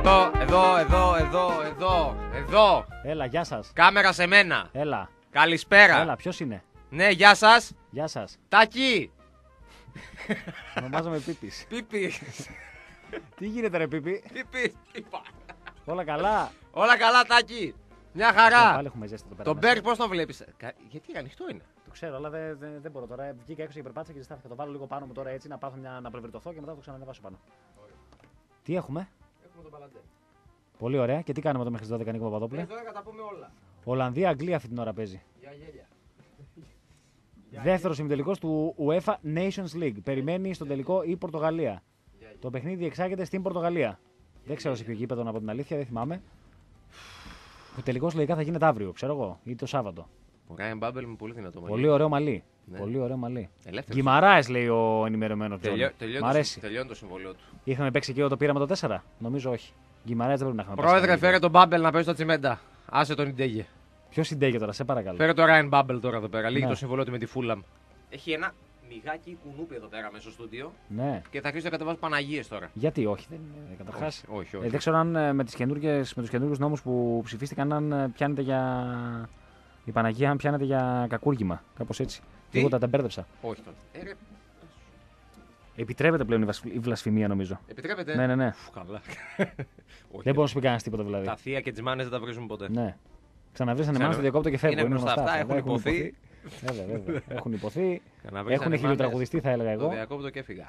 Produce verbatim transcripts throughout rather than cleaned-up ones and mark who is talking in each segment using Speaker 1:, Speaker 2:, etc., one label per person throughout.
Speaker 1: Εδώ, εδώ, εδώ, εδώ, εδώ, εδώ.
Speaker 2: Έλα, γεια σας.
Speaker 1: Κάμερα σε μένα.
Speaker 2: Έλα.
Speaker 1: Καλησπέρα.
Speaker 2: Έλα, ποιος είναι?
Speaker 1: Ναι, γεια σας.
Speaker 2: Γεια σας.
Speaker 1: Τάκη.
Speaker 2: Ονομάζομαι Πίπης.
Speaker 1: Πίπη.
Speaker 2: Τι γίνεται ρε Πίπη?
Speaker 1: Πίπη. Είπα.
Speaker 2: Όλα καλά?
Speaker 1: Όλα καλά, Τάκη. Μια
Speaker 2: Ε,
Speaker 1: χαρά.
Speaker 2: Πάλι έχουμε ζέστη εδώ πέρα.
Speaker 1: Τον
Speaker 2: μέσα.
Speaker 1: Μπέρ πώς τον βλέπεις? Κα- Γιατί ανοιχτό είναι.
Speaker 2: Το ξέρω, αλλά δεν δεν- δεν μπορώ τώρα. Βγήκα έξω και περπάτησα και ζεστάθηκα. Το βάλω λίγο πάνω μου τώρα έτσι να πάθω μια, να προβερτωθώ και μετά θα το ξανανεβάσω πάνω. Τι έχουμε?
Speaker 1: Έχουμε τον Παλαντέ.
Speaker 2: Πολύ ωραία. Και τι κάνουμε εδώ μέχρι τις δώδεκα, Νίκο Παπαδόπουλε?
Speaker 1: Εδώ θα τα πούμε όλα.
Speaker 2: Ολλανδία-Αγγλία αυτή την ώρα παίζει.
Speaker 1: Για γέλια.
Speaker 2: Δεύτερο ημιτελικός του UEFA Nations League. Περιμένει στον τελικό η Πορτογαλία. Το παιχνίδι διεξάγεται στην Πορτογαλία. Δεν ξέρω σε ποιο γήπεδο, να πω την αλήθεια, δεν θυμάμαι. Ο τελικός λογικά θα γίνεται αύριο, ξέρω εγώ, ή το Σάββατο.
Speaker 1: Ο Ράιαν Μπάμπελ με πολύ δυνατό μαλλί.
Speaker 2: Πολύ ωραίο μαλλί.
Speaker 1: Ναι.
Speaker 2: Πολύ ωραίο μαλλί.
Speaker 1: Ελεύθερος.
Speaker 2: Γκιμαράες λέει ο ενημερωμένο
Speaker 1: Τελειώ-
Speaker 2: Τζόνι.
Speaker 1: τελειώνει
Speaker 2: Μ'
Speaker 1: το-
Speaker 2: αρέσει.
Speaker 1: Τελειώνει το συμβολίο του.
Speaker 2: Είχαμε παίξει και το πήραμε το τέσσερα. Νομίζω όχι. Γκιμαράες δεν πρέπει να είχαμε
Speaker 1: Πρόεδρε,
Speaker 2: παίξει.
Speaker 1: φέρε τον Μπάμπελ να παίζει το τσιμέντα. Άσε τον Ιντέγε.
Speaker 2: Ποιο συντέγει τώρα, σε παρακαλώ.
Speaker 1: Φέρε τον Ράιαν Μπάμπελ τώρα εδώ πέρα. Λύγει
Speaker 2: Ναι.
Speaker 1: το συμβολίο του με τη Φούλαμ. Έχει ένα μιγάκι κουνούπι εδώ πέρα μέσα στο στούντιο
Speaker 2: Ναι.
Speaker 1: και θα αρχίσει να κατεβάζει Παναγίες τώρα.
Speaker 2: Γιατί όχι, δεν είναι. Καταρχάς,
Speaker 1: Όχι, όχι. όχι.
Speaker 2: Ε, δεν ξέρω αν ε, με, τις καινούργιες, με τους καινούργιους νόμους που ψηφίστηκαν αν ε, πιάνεται για. Η Παναγία αν πιάνεται για κακούργημα. Κάπως έτσι.
Speaker 1: Τι?
Speaker 2: Εγώ τα, τα μπέρδεψα.
Speaker 1: όχι τότε. Ε, ρε,
Speaker 2: Επιτρέπεται πλέον η, βασ- η βλασφημία νομίζω.
Speaker 1: επιτρέπετε.
Speaker 2: Ναι, ναι, ναι.
Speaker 1: Φου, καλά. Όχι,
Speaker 2: Δεν μπορεί να σου πει κανένα τίποτα δηλαδή.
Speaker 1: τα θεία και τι μάνες δεν τα βρίζουν ποτέ.
Speaker 2: Ναι. Ξαναβρίσανε
Speaker 1: Ξέρω.
Speaker 2: μάνα στο διακόπτο και φεύγουν.
Speaker 1: Είναι γνωστά αυτά,
Speaker 2: αυτά.
Speaker 1: έχουν υποθεί.
Speaker 2: Βέβαια, βέβαια. Έχουν υποθεί.
Speaker 1: Ξαναβρίσανε
Speaker 2: Έχουν
Speaker 1: μάνες,
Speaker 2: χιλιοτραγουδιστεί, θα έλεγα
Speaker 1: Το
Speaker 2: εγώ.
Speaker 1: διακόπτω και έφυγα.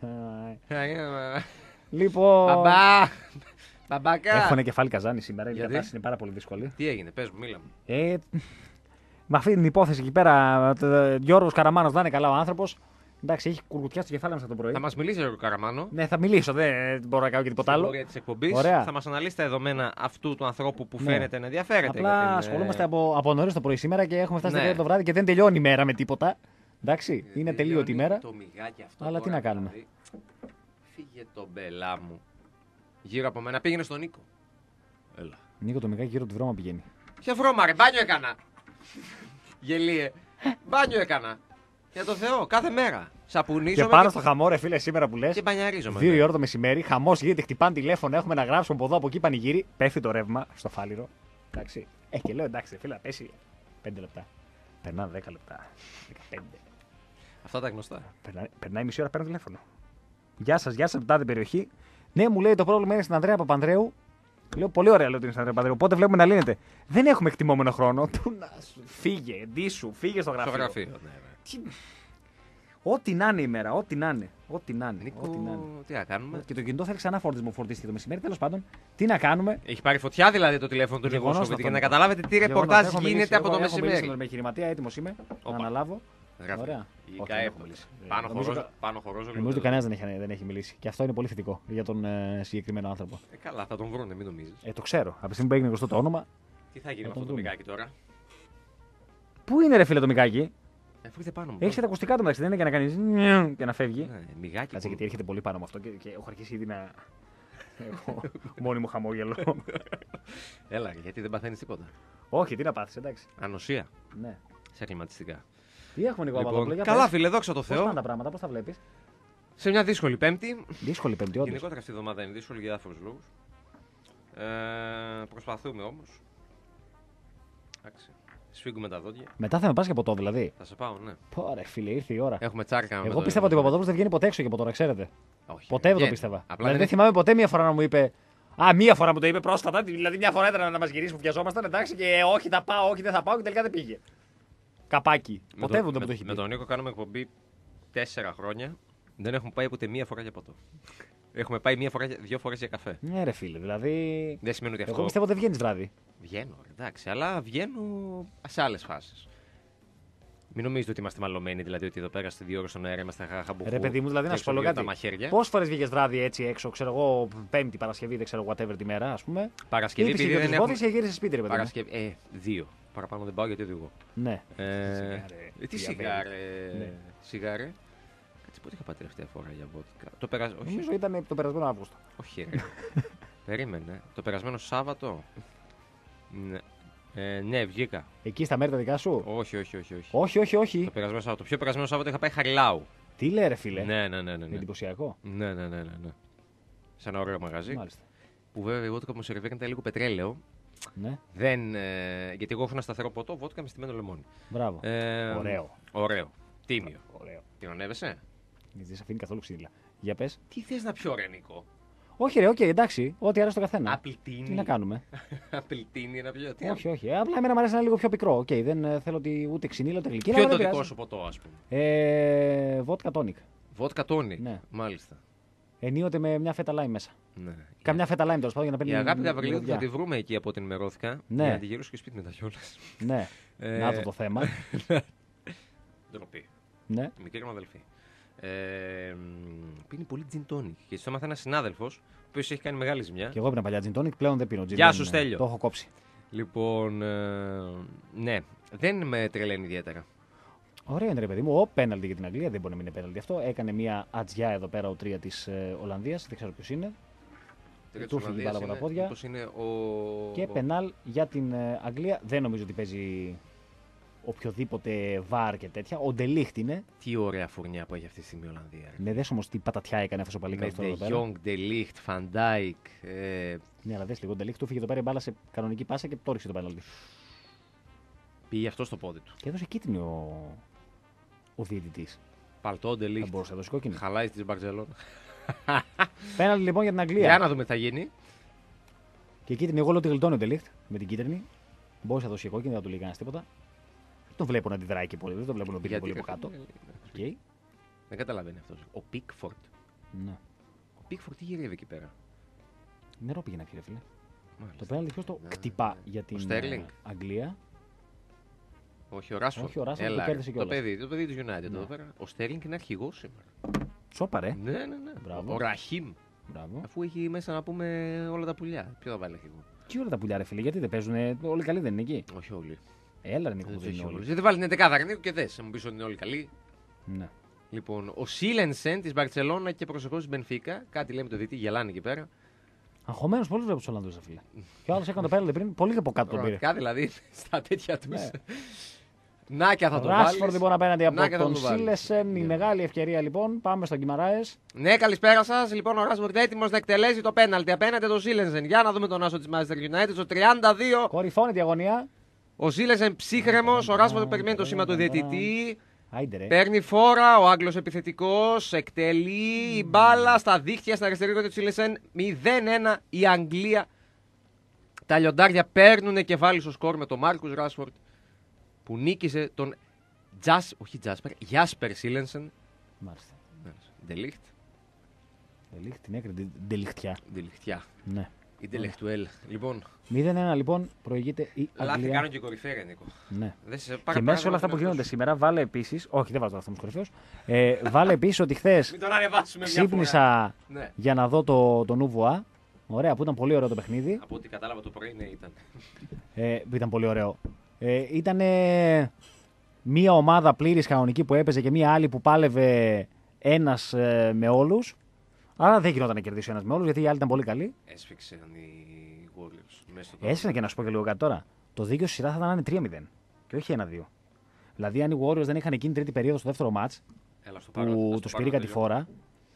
Speaker 2: Λοιπόν.
Speaker 1: Μπαμπά! Μπαμπάκα!
Speaker 2: Έχουν κεφάλι καζάνι σήμερα. Η
Speaker 1: Γιατί?
Speaker 2: διατάση είναι πάρα πολύ δύσκολη.
Speaker 1: Τι έγινε, πες μου, μίλα μου.
Speaker 2: Ε, με αυτή την υπόθεση εκεί πέρα, το- Γιώργος Καραμάνος να είναι καλά ο άνθρωπος. Εντάξει, έχει κουρκουτιά στο κεφάλι μας από το πρωί.
Speaker 1: Θα μας μιλήσει ο Καραμάνο.
Speaker 2: Ναι, θα μιλήσω, δεν μπορώ να κάνω και τίποτα άλλο.
Speaker 1: Στην πορεία της εκπομπής.
Speaker 2: Ωραία.
Speaker 1: Θα μας αναλύσει τα δεδομένα αυτού του ανθρώπου που
Speaker 2: Ναι.
Speaker 1: φαίνεται να ενδιαφέρεται.
Speaker 2: Απλά
Speaker 1: για την, ε,
Speaker 2: ασχολούμαστε από, από νωρίς το πρωί σήμερα και έχουμε φτάσει
Speaker 1: Ναι.
Speaker 2: ναι. το βράδυ και δεν τελειώνει η μέρα με τίποτα. Εντάξει, είναι
Speaker 1: τελειώνει
Speaker 2: τελείωτη η μέρα.
Speaker 1: Το μιγάκι αυτό.
Speaker 2: Αλλά τι
Speaker 1: τώρα,
Speaker 2: να κάνουμε.
Speaker 1: δηλαδή. Φύγε τον μπελά μου. Γύρω από μένα, πήγαινε στον Νίκο. Έλα.
Speaker 2: Νίκο το μικράκι γύρω από τη βρώμα πηγαίνει.
Speaker 1: Ποια βρώμα, ρε, μπάνιο έκανα. Γελίε. Μπάνιο έκανα. Για το Θεό, κάθε μέρα. Σαπουνίζομαι
Speaker 2: Και πάνω στο χαμό, ρε φίλε, σήμερα που λε.
Speaker 1: και μπανιαρίζομαι.
Speaker 2: Δύο η ώρα το μεσημέρι, χαμό γίνεται, χτυπάνε τηλέφωνο, έχουμε να γράψουμε από εδώ από εκεί πανηγύρι. Πέφτει το ρεύμα στο φάληρο. Εντάξει. Ε, και λέω εντάξει, ρε φίλε, να πέσει πέντε λεπτά. Περνάνε δέκα λεπτά. δεκαπέντε.
Speaker 1: Αυτά τα γνωστά.
Speaker 2: Περνάει, περνάει μισή ώρα, παίρνω τηλέφωνο. Γεια σα, γεια σα, από την περιοχή. Ναι, μου λέει το πρόβλημα είναι στην Ανδρέα Παπανδρέου. Λέω πολύ ωραία, λέω ότι είναι στην Ανδρέα Παπανδρέου. Πότε βλέπουμε να λύνεται. Δεν έχουμε εκτιμόμενο χρόνο. Πού να σου φύγε, ντύσου, φύγε στο γραφείο.
Speaker 1: Στο γραφείο, ναι, ναι.
Speaker 2: Τι... Ό,τι να είναι η μέρα, ό,τι να είναι. Ό,τι να είναι.
Speaker 1: Νίκο,
Speaker 2: Ό,τι να είναι.
Speaker 1: τι να κάνουμε.
Speaker 2: Και το κινητό θέλει ξανά φορτισμό φορτίστηκε το μεσημέρι. Τέλος πάντων, τι να κάνουμε.
Speaker 1: Έχει πάρει φωτιά δηλαδή το τηλέφωνο του Νίκο
Speaker 2: Γεγονός
Speaker 1: Σκοβίτη για
Speaker 2: αυτό,
Speaker 1: να
Speaker 2: Νίκο.
Speaker 1: καταλάβετε τι
Speaker 2: Γεγονός,
Speaker 1: ρεπορτάζ
Speaker 2: έχω μιλήσει,
Speaker 1: γίνεται από
Speaker 2: εγώ
Speaker 1: το
Speaker 2: έχω μιλήσει
Speaker 1: μεσημέρι.
Speaker 2: με επιχειρηματία, έτοιμο είμαι
Speaker 1: Όπα.
Speaker 2: να αναλάβω.
Speaker 1: Γράφει.
Speaker 2: Ωραία.
Speaker 1: Η
Speaker 2: Όχι,
Speaker 1: ΚΑΕ
Speaker 2: δεν
Speaker 1: έχω
Speaker 2: έχω
Speaker 1: μιλήσει.
Speaker 2: μιλήσει.
Speaker 1: Πάνω
Speaker 2: Νομίζω
Speaker 1: χορός-
Speaker 2: κα-
Speaker 1: Πάνω χορός.
Speaker 2: Νομίζω ότι κανένα δεν έχει, δεν έχει μιλήσει. Και αυτό είναι πολύ θετικό για τον ε, συγκεκριμένο άνθρωπο.
Speaker 1: Ε, καλά, θα τον βρούνε, μην νομίζεις.
Speaker 2: Ε, το ξέρω. Από τη στιγμή που έγινε γνωστό το όνομα.
Speaker 1: Τι θα γίνει
Speaker 2: θα
Speaker 1: με αυτό
Speaker 2: τον
Speaker 1: το
Speaker 2: βρούμε.
Speaker 1: μιγάκι τώρα.
Speaker 2: Πού είναι ρε φίλε το μικράκι.
Speaker 1: Αφού ήρθε πάνω μου.
Speaker 2: Έχει τα ακουστικά του μεταξύ, δεν είναι για να κάνει και να φεύγει.
Speaker 1: Ναι, μιγάκι.
Speaker 2: Κάτσε
Speaker 1: που-
Speaker 2: γιατί έρχεται πολύ πάνω με αυτό και, και έχω αρχίσει ήδη να. Έχω μόνιμο χαμόγελο.
Speaker 1: Έλα, γιατί δεν παθαίνεις τίποτα.
Speaker 2: Όχι, τι να πάθεις, εντάξει.
Speaker 1: Ανοσία.
Speaker 2: Ναι.
Speaker 1: Σε κλιματιστικά.
Speaker 2: Τι έχουμε Νικό Παπαδόπουλο,
Speaker 1: Λοιπόν,
Speaker 2: για
Speaker 1: καλά,
Speaker 2: πες.
Speaker 1: φίλε, δόξα τω
Speaker 2: Πώς πάνε
Speaker 1: Θεώ.
Speaker 2: τα πράγματα, πώς τα βλέπεις.
Speaker 1: Σε μια δύσκολη Πέμπτη.
Speaker 2: Δύσκολη Πέμπτη, όντως.
Speaker 1: Γενικότερα αυτή η εβδομάδα είναι δύσκολη για διάφορου λόγου. Ε, προσπαθούμε όμω. Εντάξει. Σφίγγουμε τα δόντια.
Speaker 2: Μετά θα με πας και ποτό δηλαδή.
Speaker 1: Θα σε πάω, ναι.
Speaker 2: Πω ρε φίλε, ήρθε η ώρα.
Speaker 1: Έχουμε τσάρκα με
Speaker 2: Εγώ
Speaker 1: το-
Speaker 2: πίστευα ότι ο Παπαδόπουλος δεν βγαίνει ποτέ έξω και από τώρα, ξέρετε.
Speaker 1: Όχι,
Speaker 2: Ποτέ δεν το
Speaker 1: βγαίνει.
Speaker 2: πίστευα.
Speaker 1: Απλά
Speaker 2: Δηλαδή
Speaker 1: δεν
Speaker 2: δεν θυμάμαι ποτέ μία φορά να μου είπε. Α, μία φορά μου το είπε πρόσφατα. Δηλαδή μια φορά ήταν να μας γυρίσει που βιαζόμασταν. Εντάξει και όχι θα πάω, όχι δεν θα πάω και τελικά δεν πήγε. Καπάκι.
Speaker 1: Με
Speaker 2: Ποτέ
Speaker 1: τον-
Speaker 2: δεν το
Speaker 1: με,
Speaker 2: το έχει
Speaker 1: με
Speaker 2: πει.
Speaker 1: τον Νίκο κάνουμε εκπομπή τέσσερα χρόνια. Δεν έχουμε πάει ούτε μία φορά για ποτό. Έχουμε πάει μία φορά, δύο φορές για καφέ.
Speaker 2: Ναι, ρε φίλε, δηλαδή.
Speaker 1: Δεν σημαίνει ότι αυτό.
Speaker 2: Εγώ πιστεύω ότι δεν βγαίνει βράδυ.
Speaker 1: Βγαίνω, ρε, εντάξει, αλλά βγαίνω σε άλλες φάσεις. Μην νομίζετε ότι είμαστε μαλωμένοι, δηλαδή ότι εδώ πέρα στη δύο ώρες στον αέρα είμαστε χαχαμποχού.
Speaker 2: Ρε παιδί μου, δηλαδή να σου πω λίγο
Speaker 1: Τα
Speaker 2: κάτι.
Speaker 1: μαχαίρια.
Speaker 2: Πόσε φορέ βγήκε βράδυ έτσι έξω, ξέρω εγώ, Πέμπτη, Παρασκευή, δεν ξέρω, whatever τη μέρα, α πούμε.
Speaker 1: Παρασκευή,
Speaker 2: Ήρθε
Speaker 1: επειδή
Speaker 2: και
Speaker 1: δεν
Speaker 2: του
Speaker 1: έχουμε...
Speaker 2: και γύρισε σπίτι, ρε παιδί. μου.
Speaker 1: Παρασκευή, ε, δύο. Παραπάνω δεν πάω γιατί οδηγώ.
Speaker 2: Ναι.
Speaker 1: Ε,
Speaker 2: Σιγάρε,
Speaker 1: ε, τι
Speaker 2: διαβέλη.
Speaker 1: σιγάρε.
Speaker 2: Ναι.
Speaker 1: Σιγάρε. Κάτσε πότε είχα πάει τελευταία φορά για βότικα. Το περασ... όχι,
Speaker 2: Νομίζω ήταν το περασμένο Αύγουστο.
Speaker 1: όχι, ρε. Περίμενε. Το περασμένο Σάββατο. Ναι. Ε, ναι, βγήκα.
Speaker 2: Εκεί στα μέρη τα δικά σου.
Speaker 1: Όχι, όχι, όχι. όχι.
Speaker 2: Όχι, όχι, όχι.
Speaker 1: Το περασμένο Σάββατο. Το πιο περασμένο Σάββατο είχα πάει Χαριλάου.
Speaker 2: Τι λέει, ρε φίλε.
Speaker 1: Ναι, ναι, ναι. ναι, ναι.
Speaker 2: Εντυπωσιακό.
Speaker 1: Ναι, ναι, ναι, ναι, ναι. Σε ένα ωραίο μαγαζί.
Speaker 2: Μάλιστα.
Speaker 1: που βέβαια η βότκα μου σερβίρεται ήταν λίγο πετρέλαιο.
Speaker 2: Ναι.
Speaker 1: Δεν, ε, γιατί εγώ έχω ένα σταθερό ποτό, βότκα με στημένο λεμόνι.
Speaker 2: Μπράβο.
Speaker 1: Ε,
Speaker 2: Ωραίο.
Speaker 1: Ωραίο. Τίμιο.
Speaker 2: Ωραίο.
Speaker 1: Την ονεύεσαι?
Speaker 2: Γιατί δεν σε αφήνει καθόλου ξύλα. Για πες.
Speaker 1: Τι θες να πιω, ρε Νικό?
Speaker 2: Όχι, ρε, οκ, εντάξει. Ό,τι άρεσε το καθένα.
Speaker 1: Απλητίνη.
Speaker 2: Τι να κάνουμε.
Speaker 1: Απλητίνη να πιω. Τι
Speaker 2: όχι, όχι. Απλά εμένα μου αρέσει να είναι λίγο πιο πικρό. Οκ, δεν ε, θέλω ότι ούτε ξυνήλα ούτε γλυκή.
Speaker 1: Ποιο είναι το δικό σου ποτό, ας πούμε?
Speaker 2: Ε, βότκα τόνικ.
Speaker 1: Βότκα τόνικ.
Speaker 2: Ναι.
Speaker 1: Μάλιστα.
Speaker 2: Ενίοτε με μια φέτα λάιμ μέσα.
Speaker 1: Ναι.
Speaker 2: Καμιά φέτα λάιμ τέλο πάντων για να παίρνει.
Speaker 1: Η αγάπη Γαβριλίδου θα τη βρούμε εκεί από ό,τι ενημερώθηκα.
Speaker 2: Ναι.
Speaker 1: Για να τη γυρίσω και σπίτι μετά κιόλας.
Speaker 2: Ναι.
Speaker 1: Ε,
Speaker 2: Να το το θέμα.
Speaker 1: Ντροπή.
Speaker 2: Ναι.
Speaker 1: Μικρή μου αδελφή. Ε, πίνει πολύ gin tonic. Και στο έμαθα ένα συνάδελφο, ο οποίο έχει κάνει μεγάλη ζημιά.
Speaker 2: Και εγώ έπαιρνα παλιά gin tonic, πλέον δεν πίνω gin.
Speaker 1: Γεια σου, Στέλιο.
Speaker 2: Το έχω κόψει.
Speaker 1: Λοιπόν, ε, ναι, δεν με τρελαίνει ιδιαίτερα.
Speaker 2: Ωραία είναι, ρε παιδί μου. Ο πέναλτι για την Αγγλία δεν μπορεί να μην είναι πέναλτι αυτό. Έκανε μια ατζιά εδώ πέρα ο τρία τη ε, Ολλανδία. Δεν ξέρω ποιο είναι. Του φύγει μπάλα από τα πόδια.
Speaker 1: Είναι ο...
Speaker 2: Και πενάλ για την ε, Αγγλία. Δεν νομίζω ότι παίζει οποιοδήποτε βάρ και τέτοια. Ο Ντελίχτ είναι.
Speaker 1: Τι ωραία φουρνιά που έχει αυτή τη στιγμή η Ολλανδία.
Speaker 2: Με δες όμως τι πατατιά έκανε αυτό ο παλικάρι εδώ πέρα.
Speaker 1: Young, Delicht, Van Dijk. Ε...
Speaker 2: Ναι, αλλά δες λίγο. Ο Ντελίχτ του φύγε εδώ πέρα η μπάλα σε κανονική πάσα και το ρίξε το πέναλτι.
Speaker 1: Πήγε αυτό στο πόδι του.
Speaker 2: Και έδωσε κίτρινη ο, ο διαιτητής.
Speaker 1: Παλτό, Delicht.
Speaker 2: Θα μπορούσε να δώσει κόκκινη.
Speaker 1: Χαλάει τη Μπαρσελόνα.
Speaker 2: Πέναλτι λοιπόν για την Αγγλία.
Speaker 1: Για να δούμε τι θα γίνει.
Speaker 2: Και κίτρινη, εγώ λέω ότι γλιτώνει ο Ντελίχτ με την κίτρινη. Μπορούσε να δώσει και κόκκινη, δεν θα του λέει κανένα τίποτα. Δεν τον βλέπω να αντιδράει και πολύ, δεν τον βλέπω να μπει πολύ από κάτω. Okay.
Speaker 1: Δεν καταλαβαίνει αυτό. Ο Πίκφορντ.
Speaker 2: Ναι.
Speaker 1: Ο Πίκφορντ τι γυρεύει εκεί πέρα.
Speaker 2: Νερό πήγε να πιει, ρε φίλε.
Speaker 1: Μάλιστα.
Speaker 2: Το πέναλτι ποιος το
Speaker 1: Ναι,
Speaker 2: κτυπά
Speaker 1: ναι.
Speaker 2: για την
Speaker 1: Sterling.
Speaker 2: Αγγλία.
Speaker 1: Όχι, ο Ράσφορντ.
Speaker 2: Όχι, ο Ράσφορντ το
Speaker 1: Έλα,
Speaker 2: κέρδισε
Speaker 1: το
Speaker 2: κιόλας.
Speaker 1: παιδί, το παιδί του United
Speaker 2: Ναι.
Speaker 1: εδώ πέρα. Ο Στέρλινγκ είναι αρχηγό σήμερα.
Speaker 2: Σόπα, ρε.
Speaker 1: Ναι, ναι, ναι.
Speaker 2: Μπράβο.
Speaker 1: Ο Ραχίμ.
Speaker 2: Μπράβο.
Speaker 1: Αφού έχει μέσα να πούμε όλα τα πουλιά. Ποιο θα βάλει αρχηγό?
Speaker 2: Τι όλα τα πουλιά, ρε φίλε, γιατί δεν παίζουν. Όλοι καλοί δεν είναι εκεί.
Speaker 1: Όχι όλοι.
Speaker 2: Έλα, ρε Νίκο,
Speaker 1: Δεν
Speaker 2: δεν είναι
Speaker 1: έχει
Speaker 2: όλοι.
Speaker 1: όλους. Γιατί βάλει την δεκάδα Νίκο και δε. Μου πει ότι είναι όλοι καλοί.
Speaker 2: Ναι.
Speaker 1: Λοιπόν, ο Σίλενσεν τη Μπαρσελόνα και προσεχώ τη Μπενφίκα. Κάτι λέει με το δίτη, γελάνε εκεί πέρα.
Speaker 2: Αγχωμένο πολύ βλέπω του Ολλανδού, ρε φίλε. Και ο άλλο έκανε το πέναλτι πριν, πολύ και από κάτω τον πήρε.
Speaker 1: Πραγματικά δηλαδή στα τέτοια του.
Speaker 2: Ναι.
Speaker 1: Νάκια θα το βάλει.
Speaker 2: Ράσφορντ λοιπόν απέναντι από
Speaker 1: Νάκια θα
Speaker 2: τον
Speaker 1: το βάλεις.
Speaker 2: Σίλεσεν. Η
Speaker 1: Ναι.
Speaker 2: μεγάλη ευκαιρία λοιπόν. Πάμε στον Κιμαράε.
Speaker 1: Ναι, καλησπέρα σα. Λοιπόν, ο Ράσφορντ έτοιμο να εκτελέσει το πέναλτι απέναντι τον Σίλενσεν. Για να δούμε τον άσο τη Manchester United. Στο τριάντα δύο.
Speaker 2: Κορυφώνει η αγωνία.
Speaker 1: Ο Σίλενσεν ψύχρεμο. Ο Ράσφορντ περιμένει το σήμα του διαιτητή.
Speaker 2: Άιντε, ρε.
Speaker 1: Παίρνει φόρα. Ο Άγγλος επιθετικός. Εκτελεί η μπάλα στα δίχτυα στα αριστερή γωνία του Σίλενσεν. μηδέν ένα η Αγγλία. Τα λιοντάρια παίρνουν και βάλει στο σκορ με τον Μάρκους Ράσφορντ που νίκησε τον Τζας, όχι Τζάσπερ, Γιάσπερ Σίλενσεν.
Speaker 2: Μάλιστα.
Speaker 1: Ντελίχτ.
Speaker 2: Ντελίχτ, την έκρινε ντελιχτιά.
Speaker 1: Ντελιχτιά.
Speaker 2: Ναι.
Speaker 1: Ιντελεκτουέλ. Λοιπόν,
Speaker 2: μηδέν ένα λοιπόν προηγείται η
Speaker 1: λάθη
Speaker 2: Αγγλία.
Speaker 1: κάνω και κορυφαία, Νίκο.
Speaker 2: Ναι.
Speaker 1: Δεν σε
Speaker 2: Και
Speaker 1: πάρα
Speaker 2: μέσα σε όλα αυτά που γίνονται σήμερα, βάλε επίση. Όχι, δεν βάζω το αυτό μου κορυφαίο. Ε, βάλε επίση ότι χθε
Speaker 1: Μην τον ανεβάσουμε μια φορά.
Speaker 2: ξύπνησα
Speaker 1: Ναι.
Speaker 2: για να δω το, το Νούβουα. Ωραία, που ήταν πολύ ωραίο το παιχνίδι.
Speaker 1: Από ό,τι κατάλαβα το πρωί, ναι, ήταν.
Speaker 2: Ε, που ήταν πολύ ωραίο. Ε, ήταν μία ομάδα πλήρη κανονική που έπαιζε και μία άλλη που πάλευε ένα ε, με όλου. Άρα δεν γινόταν να κερδίσει ο ένα με όλου γιατί οι άλλοι ήταν πολύ καλοί.
Speaker 1: Έσφιξαν οι Warriors μέσα στο
Speaker 2: Έσφυγε και να σου πω και λίγο κάτι τώρα. Το δίκαιο στη σειρά θα ήταν να είναι τρία μηδέν και όχι ένα δύο. Δηλαδή, αν οι Warriors δεν είχαν εκείνη την τρίτη περίοδο στο δεύτερο μάτς
Speaker 1: Έλα, στο πάρω,
Speaker 2: που
Speaker 1: ας
Speaker 2: του
Speaker 1: πάρω
Speaker 2: πήρε
Speaker 1: το
Speaker 2: τη φόρα,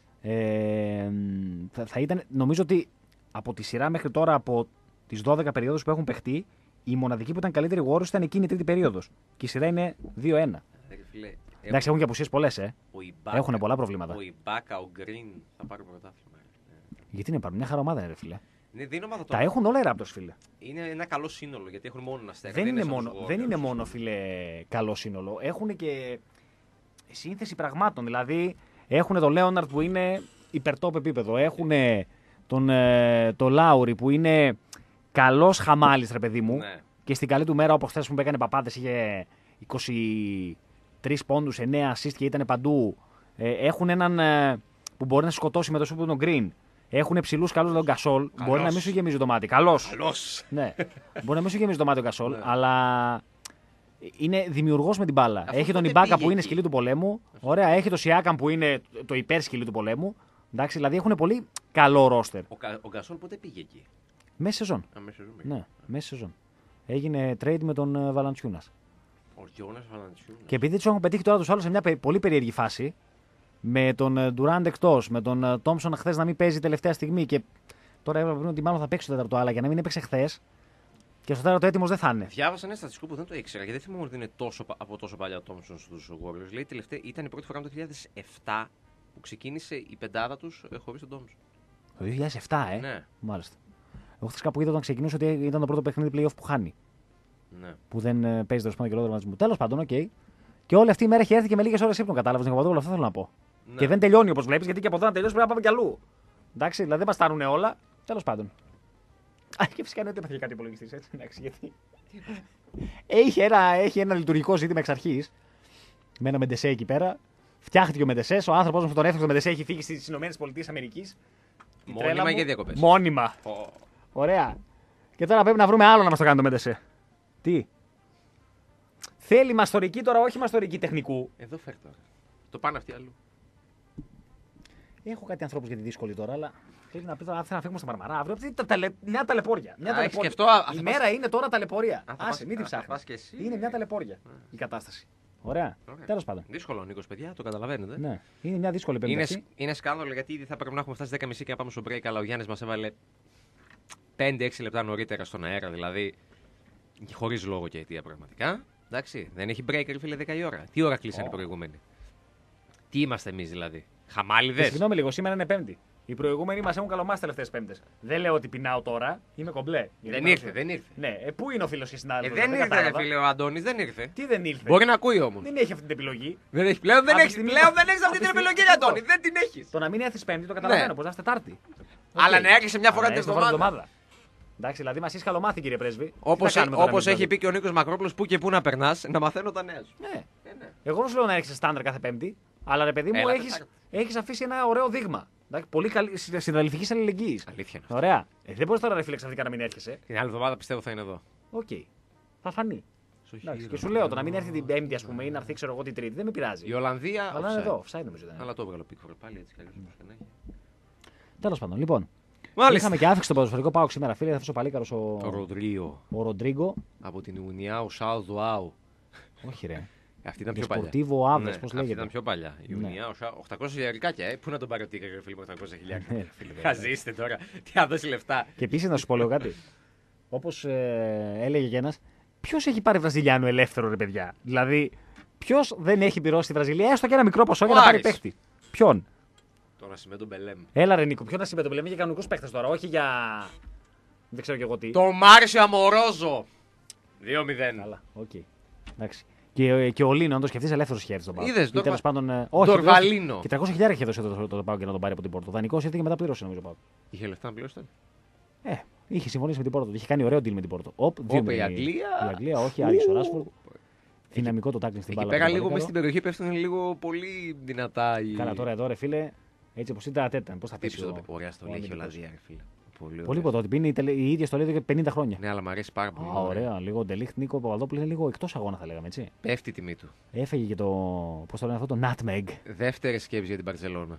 Speaker 2: ε, θα, θα ήταν. Νομίζω ότι από τη σειρά μέχρι τώρα, από τις δώδεκα περιόδους που έχουν παιχτεί, η μοναδική που ήταν καλύτερη Warriors ήταν εκείνη η τρίτη περίοδος. Και η σειρά είναι δύο ένα.
Speaker 1: Ρε φίλε,
Speaker 2: Εντάξει, έχουν και απουσίες πολλές, ε.
Speaker 1: ο Ιμπάκα-
Speaker 2: Έχουν πολλά προβλήματα.
Speaker 1: Ο Ιμπάκα, ο Γκριν θα πάρει πρωτάθλημα. Ε,
Speaker 2: Γιατί είναι πάρουν μια χαρά ομάδα, είναι, ρε φίλε.
Speaker 1: Είναι δύο ομάδα
Speaker 2: Τα
Speaker 1: τώρα.
Speaker 2: έχουν όλα οι Raptors, φίλε.
Speaker 1: Είναι ένα καλό σύνολο γιατί έχουν μόνο ένα στέγα.
Speaker 2: Δεν είναι,
Speaker 1: σαν
Speaker 2: μόνο,
Speaker 1: τους
Speaker 2: δεν
Speaker 1: Warriors.
Speaker 2: είναι μόνο, φίλε, καλό σύνολο. Έχουν και σύνθεση πραγμάτων. Δηλαδή, έχουν τον Λέοναρτ που είναι υπερτόπ επίπεδο. Έχουν τον ε, το Λάουρι που είναι καλός χαμάλης, ρε παιδί μου.
Speaker 1: Ναι.
Speaker 2: Και στην καλή του μέρα, όπως χθες που έκανε παπάδες, είχε είκοσι τρεις πόντους, εννέα assist και ήταν παντού. Ε, έχουν έναν ε, που μπορεί να σε σκοτώσει με το σούπερ τον Green. Έχουν ψηλούς καλούς τον Γκασόλ. Μπορεί να μην σου γεμίζει το μάτι. Καλός.
Speaker 1: Καλός.
Speaker 2: Ναι. Μπορεί να μην σου γεμίζει το μάτι ο Γκασόλ,
Speaker 1: Ναι.
Speaker 2: αλλά είναι δημιουργός με την μπάλα.
Speaker 1: Αφού
Speaker 2: Έχει τον
Speaker 1: τότε
Speaker 2: Ιμπάκα
Speaker 1: πήγε
Speaker 2: που είναι
Speaker 1: εκεί.
Speaker 2: σκυλή του πολέμου. Ωραία, έχει τον Σιάκαμ που είναι το υπέρ σκυλή του πολέμου. Εντάξει, δηλαδή έχουν πολύ καλό ρόστερ.
Speaker 1: Ο, Κα- ο Γκασόλ πότε πήγε εκεί.
Speaker 2: Μέσα σεζόν.
Speaker 1: Αμέσως ζούμε.
Speaker 2: Ναι, μέσα σεζόν. Έγινε trade με τον ε, Βαλαντσιούνας.
Speaker 1: Ο Γιώνας Βαλαντσιούνας.
Speaker 2: Και επειδή του έχουν πετύχει τώρα του άλλου σε μια πε- πολύ περίεργη φάση, με τον Ντουράντ εκτός, με τον Τόμψον χθε να μην παίζει τελευταία στιγμή και Τώρα έβλεπα ότι μάλλον θα παίξει το τέταρτο, αλλά για να μην έπαιξε χθες. Και στο τέταρτο έτοιμος δεν θα είναι.
Speaker 1: Διάβασα ένα στατιστικό που δεν το ήξερα και δεν θυμόμαι ότι είναι τόσο, από τόσο παλιά ο Τόμψον στους Warriors. Λέει τελευταία, ήταν η πρώτη φορά το δύο χιλιάδες επτά που ξεκίνησε η πεντάδα τους χωρίς τον Τόμψον.
Speaker 2: Το δύο χιλιάδες επτά, ε.
Speaker 1: Ναι.
Speaker 2: Μάλιστα. Εγώ χθες κάπου είδα όταν ξεκινούσε ότι ήταν το πρώτο παιχνίδι playoff που χάνει.
Speaker 1: Ναι.
Speaker 2: Που δεν ε, παίζει τέλος πάντων και λόγω δραματισμού. Τέλος πάντων, οκ. Okay. Και όλη αυτή η μέρα έχει έρθει και με λίγες ώρες ύπνο. Κατάλαβες, Νικοπαδόπουλο, αυτό θέλω να πω.
Speaker 1: Ναι.
Speaker 2: Και δεν τελειώνει όπως βλέπεις, γιατί και από εδώ να τελειώσει πρέπει να πάμε κι αλλού. Εντάξει, δηλαδή δεν μας φτάνουν όλα. Τέλος πάντων. Α, και φυσικά είναι ότι έπαθε κάτι υπολογιστή, έτσι. Εντάξει, γιατί. έχει, ένα, έχει ένα λειτουργικό ζήτημα εξ αρχής. Με ένα Μεντεσέ εκεί πέρα. Φτιάχτηκε ο Μεντεσέ. Ο άνθρωπος που τον έφτιαξε ο Μεντεσέ έχει φύγει στις ΗΠΑ.
Speaker 1: Μόνιμα και διακοπές.
Speaker 2: Μόνιμα.
Speaker 1: Oh.
Speaker 2: Ωραία. Και τώρα πρέπει να βρούμε άλλο να μας το κάνει το Μεντεσέ. Τι. Θέλει μαστορική τώρα, όχι μαστορική τεχνικού.
Speaker 1: Εδώ φέρ τώρα. Το πάνε αυτοί αλλού.
Speaker 2: Έχω κάτι ανθρώπους για τη δύσκολη τώρα, αλλά θέλει να πει τώρα, θέλω να φύγουμε στα Μαρμαρά αύριο. Τα ταλε... Μια ταλαιπώρια. Μια
Speaker 1: Α,
Speaker 2: ταλαιπώρια.
Speaker 1: σκεφτώ, α,
Speaker 2: η
Speaker 1: θα
Speaker 2: μέρα
Speaker 1: πας...
Speaker 2: είναι τώρα ταλαιπωρία.
Speaker 1: Α, θα
Speaker 2: Άσε,
Speaker 1: πας...
Speaker 2: μην την
Speaker 1: α,
Speaker 2: ψάχνεις.
Speaker 1: θα εσύ.
Speaker 2: Είναι μια ταλαιπώρια
Speaker 1: Α.
Speaker 2: η κατάσταση. Ωραία.
Speaker 1: Ωραία.
Speaker 2: Τέλος πάντων.
Speaker 1: Δύσκολο ο Νίκος, παιδιά, το καταλαβαίνετε.
Speaker 2: Ναι. Είναι μια δύσκολη περίπτωση.
Speaker 1: Είναι, είναι σκάνδαλο γιατί ήδη θα πρέπει να έχουμε φτάσει δέκα και μισή και να πάμε στο break. Αλλά ο Γιάννης μας έβαλε πέντε έξι λεπτά νωρίτερα στον αέρα. Δηλαδή χωρίς λόγο και αιτία πραγματικά. Εντάξει, δεν έχει break, ρε φίλε, δέκα η ώρα. Τι ώρα κλείσανε οι
Speaker 2: Oh.
Speaker 1: προηγούμενοι. Τι είμαστε εμείς δηλαδή.
Speaker 2: Και
Speaker 1: Χαμάλιδες.
Speaker 2: συγγνώμη λίγο, σήμερα είναι Πέμπτη. Οι προηγούμενοι μας έχουν καλομάσει τελευταίες Πέμπτες. Δεν λέω ότι πεινάω τώρα, είμαι κομπλέ.
Speaker 1: Δεν ήρθε, δεν ήρθε.
Speaker 2: Ναι, ε, πού είναι ο φίλος και
Speaker 1: Ε,
Speaker 2: συνάδελφος.
Speaker 1: δεν ήρθε, ρε
Speaker 2: κατάλαβα.
Speaker 1: φίλε, ο Αντώνης δεν ήρθε.
Speaker 2: Τι δεν ήρθε.
Speaker 1: Μπορεί να ακούει όμως.
Speaker 2: Δεν έχει αυτή την επιλογή.
Speaker 1: Δεν έχει. Πλέον δεν
Speaker 2: Από τη
Speaker 1: έχεις,
Speaker 2: στιγμή-
Speaker 1: πλέον δεν έχεις
Speaker 2: από
Speaker 1: αυτή
Speaker 2: τη
Speaker 1: την
Speaker 2: στιγμή-
Speaker 1: επιλογή, ρε Αντώνη. Δεν την έχεις.
Speaker 2: Το να μην έρθει Πέμπτη το καταλαβαίνω,
Speaker 1: Ναι.
Speaker 2: πως να έρθει Τετάρτη.
Speaker 1: Αλλά
Speaker 2: Οκ.
Speaker 1: να έρχεσαι μια φορά
Speaker 2: Αλλά
Speaker 1: την
Speaker 2: έρχεσαι μια φορά
Speaker 1: εβδομάδα.
Speaker 2: Εντάξει, δηλαδή μα έχει καλομάθει, κύριε Πρέσβη. Τι
Speaker 1: Όπως,
Speaker 2: θα κάνουμε τώρα
Speaker 1: όπως
Speaker 2: εμείς,
Speaker 1: έχει
Speaker 2: δηλαδή?
Speaker 1: πει και ο Νίκος Μακρόπουλος, πού και πού να περνάς, να μαθαίνω τα νέα σου.
Speaker 2: Ναι.
Speaker 1: Ε, ναι.
Speaker 2: Εγώ δεν σου λέω να έρχεσαι στάνταρ κάθε Πέμπτη, αλλά ρε παιδί μου,
Speaker 1: Έλα,
Speaker 2: έχεις,
Speaker 1: Τετάρτη.
Speaker 2: έχεις αφήσει ένα ωραίο δείγμα. Εντάξει, πολύ καλή συνταλληλική αλληλεγγύη.
Speaker 1: Αλήθεια είναι.
Speaker 2: Ωραία. Ε, δεν μπορεί τώρα ρε φίλε ξαφνικά να μην έρχεσαι.
Speaker 1: Την άλλη εβδομάδα πιστεύω θα είναι εδώ.
Speaker 2: Οκ. Θα φανεί.
Speaker 1: Στο
Speaker 2: Εντάξει,
Speaker 1: χείρο.
Speaker 2: και σου λέω το να μην έρθει την Πέμπτη, α πούμε, ή να έρθει ξέρω εγώ την Τρίτη, δεν με πειράζει.
Speaker 1: Η Ολλανδία.
Speaker 2: Αλλά είναι
Speaker 1: offside.
Speaker 2: εδώ, offside νομίζω ήταν.
Speaker 1: Αλλά το έβγαλε ο Πίκφορντ πάλι έτσι κι αλλιώς, όπως και να έχει.
Speaker 2: Τέλος πάντων, λοιπόν.
Speaker 1: Μάλιστα.
Speaker 2: Είχαμε και άφηξη στο ποδοσφαιρικό πάω σήμερα, φίλε. Θα αφήσω παλίκαρο ο,
Speaker 1: Ο Ροντρίο
Speaker 2: ο Ροντρίγκο.
Speaker 1: από την Ιουνιάου Σάουδουάου.
Speaker 2: Όχι, ρε.
Speaker 1: Αυτή ήταν πιο παλιά.
Speaker 2: Σπορτίβο Άβες,
Speaker 1: Ναι,
Speaker 2: πώς
Speaker 1: αυτή
Speaker 2: λέγεται.
Speaker 1: ήταν πιο παλιά. Η
Speaker 2: Ναι.
Speaker 1: Ιουνιάου οκτακόσια χιλιάρικάκια, ε. Πού να τον πάρει ο Τίγκα, ρε φίλε, με οκτακόσια χιλιάρικα.
Speaker 2: Ναι, ρε φίλε, βέβαια.
Speaker 1: Χαζίστε τώρα. Τι να δώσει λεφτά.
Speaker 2: Και επίση να σου πω λίγο κάτι. Όπω ε, έλεγε και ένα, ποιο έχει πάρει Βραζιλιάνο ελεύθερο, ρε παιδιά. Δηλαδή, ποιο δεν έχει πληρώσει τη Βραζιλία, έστω και ένα μικρό ποσό για
Speaker 1: Ο
Speaker 2: να πάρει
Speaker 1: Άρης.
Speaker 2: παίχτη. Ποιον.
Speaker 1: Το να σημαίνει τον Μπελέμ.
Speaker 2: Έλα, ρε Νίκο, ποιον να συμπέτω. Λέμε για κανονικού παίχτε τώρα, όχι για. Δεν ξέρω κι εγώ τι.
Speaker 1: Το Μάρσιο Αμορόζο. δύο μηδέν.
Speaker 2: Καλά, οκ. Okay. Εντάξει. Και, και ο Λίνο, αν το σκεφτεί, ελεύθερο είχε έρθει στον Πάο.
Speaker 1: Είδες,
Speaker 2: Τέλο
Speaker 1: Ντορβα-
Speaker 2: πάντων. ε, όχι,
Speaker 1: Ντορβαλίνο.
Speaker 2: Και τριακόσια χιλιάδες είχε δώσει το, το, το, Πάο και να τον πάρει από την Πόρτο. Δανεικό ήρθε και μετά πλήρωσε νομίζω Πάο.
Speaker 1: Είχε λεφτά να πληρώσει τότε.
Speaker 2: Ε, είχε συμφωνήσει με την Πόρτο. Είχε κάνει ωραίο deal με την Πόρτο. Οπ, δύο
Speaker 1: Όπε, η
Speaker 2: με-
Speaker 1: Αγγλία.
Speaker 2: Η Αγγλία, όχι, Άρης ο Ράσφορντ. Δυναμικό το τάκλινγκ στην
Speaker 1: Εκεί
Speaker 2: μπάλα.
Speaker 1: πέρα
Speaker 2: από τον
Speaker 1: λίγο
Speaker 2: Παλίκαρο.
Speaker 1: μέσα στην περιοχή πέφτουν λίγο πολύ δυνατά οι.
Speaker 2: Καλά, τώρα εδώ ρε φίλε, έτσι όπω ήταν τέτοια. Πώ θα πει.
Speaker 1: Επίσης, το- Ωραία στολή έχει η Ολλανδία, ρε φίλε. Πολύ
Speaker 2: Πολύ
Speaker 1: ωραία.
Speaker 2: πρωτότυπη. Είναι η, τελε... η ίδια στολή εδώ και πενήντα χρόνια.
Speaker 1: Ναι, αλλά μου αρέσει πάρα πολύ.
Speaker 2: Α, ωραία. Λίγο Ντελίχτ, Νίκο Παπαδόπουλο είναι λίγο εκτό αγώνα, θα λέγαμε έτσι.
Speaker 1: Πέφτει η τιμή του.
Speaker 2: Έφεγε και το. Πώ το λένε αυτό, το Nutmeg.
Speaker 1: Δεύτερη σκέψη για την Παρσελόνα.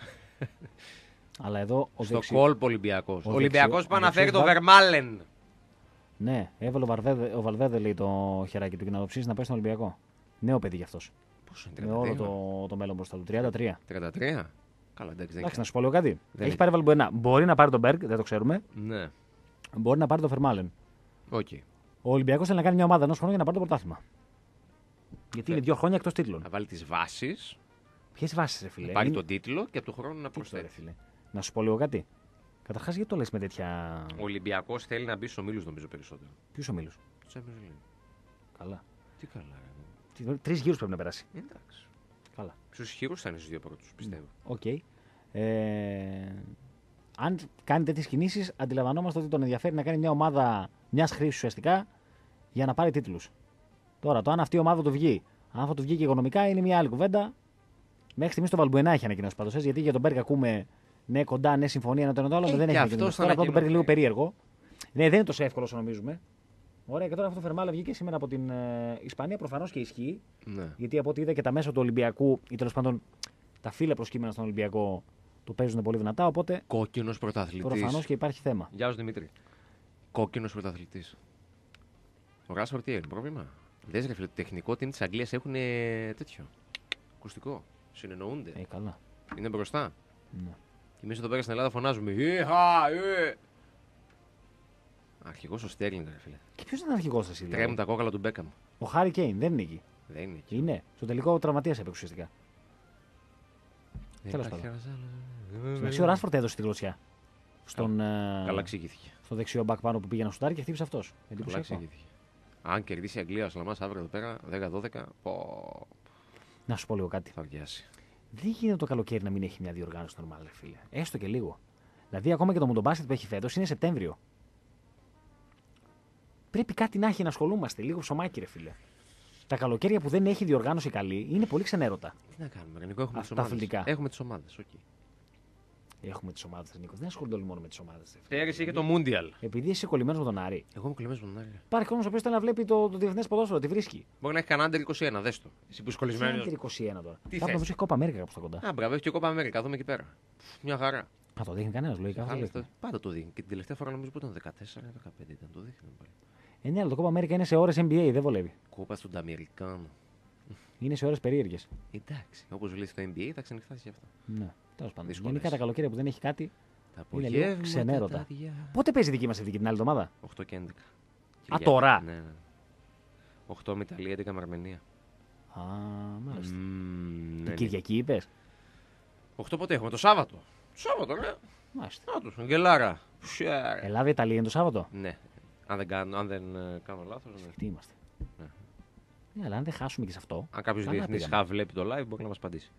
Speaker 2: Αλλά εδώ ο
Speaker 1: Στο
Speaker 2: δεξι...
Speaker 1: κόλπο Ολυμπιακό. Ο
Speaker 2: δεξιο-
Speaker 1: Ολυμπιακό
Speaker 2: ο
Speaker 1: πάει να φέρει
Speaker 2: δεξιός
Speaker 1: το
Speaker 2: μπακ.
Speaker 1: Βερμάλεν.
Speaker 2: Ναι, έβαλε ο, Βαρβέδε, ο Βαλβέδε λέει το χεράκι του και να το ψήσει να πάει στον Ολυμπιακό. Νέο παιδί γι' αυτό.
Speaker 1: Πόσο είναι,
Speaker 2: Με όλο
Speaker 1: τριάντα τρία.
Speaker 2: το, το μέλλον μπροστά του. τριάντα τρία.
Speaker 1: τριάντα τρία. Καλά, εντάξει, δεν
Speaker 2: Εντάξει, να σου πω λίγο κάτι.
Speaker 1: Δεν
Speaker 2: Έχει
Speaker 1: έχει.
Speaker 2: πάρει Βαλμπουενά. Μπορεί να πάρει τον Μπέργκ, δεν το ξέρουμε.
Speaker 1: Ναι,
Speaker 2: Μπορεί να πάρει τον Φερμάλεν.
Speaker 1: οκ.
Speaker 2: Ο Ολυμπιακό θέλει να κάνει μια ομάδα ενό χρόνου για να πάρει το πρωτάθλημα. Γιατί είναι δύο χρόνια εκτό τίτλων.
Speaker 1: Να βάλει τι βάσει,
Speaker 2: Ποιε βάσει, ρε φίλε.
Speaker 1: να πάρει
Speaker 2: Είναι-
Speaker 1: τον τίτλο και από τον χρόνο να
Speaker 2: Τι αυτό, ρε
Speaker 1: προσθέτει.
Speaker 2: φίλε. Να σου πω λίγο κάτι. Καταρχά, γιατί το λε με τέτοια.
Speaker 1: Ο Ολυμπιακό θέλει να μπει στου ομίλου, νομίζω περισσότερο.
Speaker 2: Ποιου ομίλου.
Speaker 1: Του Champions League.
Speaker 2: Καλά.
Speaker 1: Τι καλά, ρε.
Speaker 2: Τρει γύρου πρέπει να περάσει.
Speaker 1: Εντάξει.
Speaker 2: Καλά.
Speaker 1: Στου ισχυρού θα είναι στου δύο πρώτου, πιστεύω.
Speaker 2: Οκ. Ε, αν κάνει τέτοιε κινήσει, αντιλαμβανόμαστε ότι τον ενδιαφέρει να κάνει μια ομάδα μια χρήση ουσιαστικά για να πάρει τίτλου. Τώρα, το αν αυτή η ομάδα του βγει, αν θα του βγει και οικονομικά, είναι μια άλλη κουβέντα. Μέχρι στιγμή το Βαλμπουενά έχει ανακοινώσει πάντω. Γιατί για τον Μπέργκ ακούμε ναι, κοντά, ναι, συμφωνία, ένα το ένα το άλλο.
Speaker 1: Ε,
Speaker 2: δεν
Speaker 1: και
Speaker 2: έχει
Speaker 1: αυτός
Speaker 2: ανακοινώσει.
Speaker 1: θα
Speaker 2: Τώρα απλά τον παίρνει λίγο
Speaker 1: ανακοινώσει.
Speaker 2: περίεργο. Ναι, δεν είναι τόσο εύκολο όσο νομίζουμε. Ωραία, και τώρα αυτό το Φερμάλε βγήκε σήμερα από την ε, Ισπανία. Προφανώ και ισχύει.
Speaker 1: Ναι.
Speaker 2: Γιατί από ό,τι είδα και τα μέσα του Ολυμπιακού, ή τέλο πάντων τα φύλλα προσκύμενα στον Ολυμπιακό, το παίζουν πολύ δυνατά. Οπότε
Speaker 1: Κόκκινο πρωταθλητή.
Speaker 2: προφανώ και υπάρχει θέμα.
Speaker 1: Γεια σου Δημήτρη. Κόκκινο πρωταθλητή. Ο Ράσφορντ τι είναι, πρόβλημα. Δες ρε φίλε, το τεχνικό team τη Αγγλία έχουν τέτοιο. Ακουστικό. Συνεννοούνται.
Speaker 2: Ε, καλά.
Speaker 1: Είναι μπροστά.
Speaker 2: Ναι.
Speaker 1: Και εμείς εδώ πέρα στην Ελλάδα φωνάζουμε. Ιχα, ε. Αρχηγός ο Στέρλινγκ, ρε φίλε.
Speaker 2: Και ποιος ήταν αρχηγός εσύ, δηλαδή?
Speaker 1: Τρέμουν τα κόκαλα του Μπέκαμ.
Speaker 2: Ο Χάρι Κέιν, δεν είναι εκεί.
Speaker 1: Δεν είναι εκεί.
Speaker 2: Είναι. Στο τελικό τραυματίας έπαιξε ουσιαστικά. Τέλος πάντων. Στο δεξιό Ράσφορντ έδωσε τη γλωσσιά. Στον,
Speaker 1: Καλά εξηγήθηκε.
Speaker 2: στο δεξιό μπακ πάνω που πήγε να σουτάρει και χτύπησε αυτός.
Speaker 1: Καλά εξηγήθηκε. Αν κερδίσει η Αγγλία ο Σλαμάς αύριο εδώ πέρα, δέκα δώδεκα, πω.
Speaker 2: Να σου πω λίγο κάτι.
Speaker 1: Θα βιάσει.
Speaker 2: Δεν γίνεται το καλοκαίρι να μην έχει μια διοργάνωση normal, ρε φίλε. Έστω και λίγο. Δηλαδή, ακόμα και το μοντομπάσκετ που έχει φέτος είναι Σεπτέμβριο. Πρέπει κάτι να έχει να ασχολούμαστε. Λίγο ψωμάκι, ρε φίλε. Τα καλοκαίρια που δεν έχει διοργάνωση καλή είναι πολύ ξενέρωτα.
Speaker 1: Τι να κάνουμε, Ρενικό, έχουμε τις
Speaker 2: Τα
Speaker 1: ομάδες.
Speaker 2: αθλητικά.
Speaker 1: Έχουμε τις ομάδες, okay.
Speaker 2: Έχουμε τις ομάδες, Νίκο. Δεν ασχολούνται όλοι μόνο με τις ομάδες.
Speaker 1: Πέρυσι είχε το Μούντιαλ.
Speaker 2: Επειδή είσαι κολλημένος με τον Άρη.
Speaker 1: Εγώ είμαι κολλημένος με τον Άρη.
Speaker 2: Υπάρχει κόσμο ο οποίος θέλει να βλέπει το, το διεθνές ποδόσφαιρο, τη βρίσκει.
Speaker 1: Μπορεί να έχει κανένα άντερ είκοσι ένα, δες το. Εσύ που είσαι κολλημένος.
Speaker 2: Είναι είκοσι ένα τώρα.
Speaker 1: Τι
Speaker 2: Κάπου
Speaker 1: θες?
Speaker 2: νομίζω έχει Κόπα Αμέρικα κάπου στα κοντά.
Speaker 1: Α, μπράβο, έχει και κόπα Αμέρικα, δούμε εκεί πέρα. Μια χαρά.
Speaker 2: Α, το δείχνει κανένα λογικά. αυτό
Speaker 1: Άλλες
Speaker 2: δείχνει.
Speaker 1: το- Πάντα το δείχνει. Και την τελευταία φορά νομίζω που ήταν δεκατέσσερα δεκαπέντε ήταν, το δείχνει πάλι.
Speaker 2: Ε, ναι, αλλά το Κόπα Αμέρικα είναι σε ώρες N B A, δεν βολεύει.
Speaker 1: Κόπα στον Αμερικάνο.
Speaker 2: Είναι σε ώρες περίεργες.
Speaker 1: Εντάξει, όπως λέει στο N B A θα ξενυχτάσει γι' αυτό.
Speaker 2: Ναι, τέλος πάντων.
Speaker 1: Δύσκολες.
Speaker 2: Γενικά τα καλοκαίρια που δεν έχει κάτι.
Speaker 1: Τα
Speaker 2: Είναι λίγο
Speaker 1: απογεύματα,
Speaker 2: ξενέρωτα.
Speaker 1: τα διά.
Speaker 2: Πότε παίζει η δική μας εθνική την άλλη εβδομάδα?
Speaker 1: οκτώ και έντεκα.
Speaker 2: Α, τώρα?
Speaker 1: Ναι, ναι. οκτώ με Ιταλία, έντεκα με Αρμενία.
Speaker 2: Α, μάλιστα.
Speaker 1: Μμμ, ναι,
Speaker 2: Την
Speaker 1: ναι.
Speaker 2: Κυριακή είπες.
Speaker 1: οκτώ πότε έχουμε, το Σάββατο. Το Σάββατο, ναι.
Speaker 2: Μάλιστα.
Speaker 1: Να τους, Αγγελάρα. Ψέρ.
Speaker 2: Ελλάδα-Ιταλία είναι το Σάββατο.
Speaker 1: Ναι. Αν δεν κάνω, αν δεν, ε, κάνω λάθος, ναι.
Speaker 2: Τι είμαστε.
Speaker 1: Ναι.
Speaker 2: Ναι, αλλά αν δεν χάσουμε και σε αυτό.
Speaker 1: Αν κάποιος
Speaker 2: καλά
Speaker 1: διεθνής
Speaker 2: πήγαμε.
Speaker 1: χα βλέπει το live μπορεί να μας απαντήσει.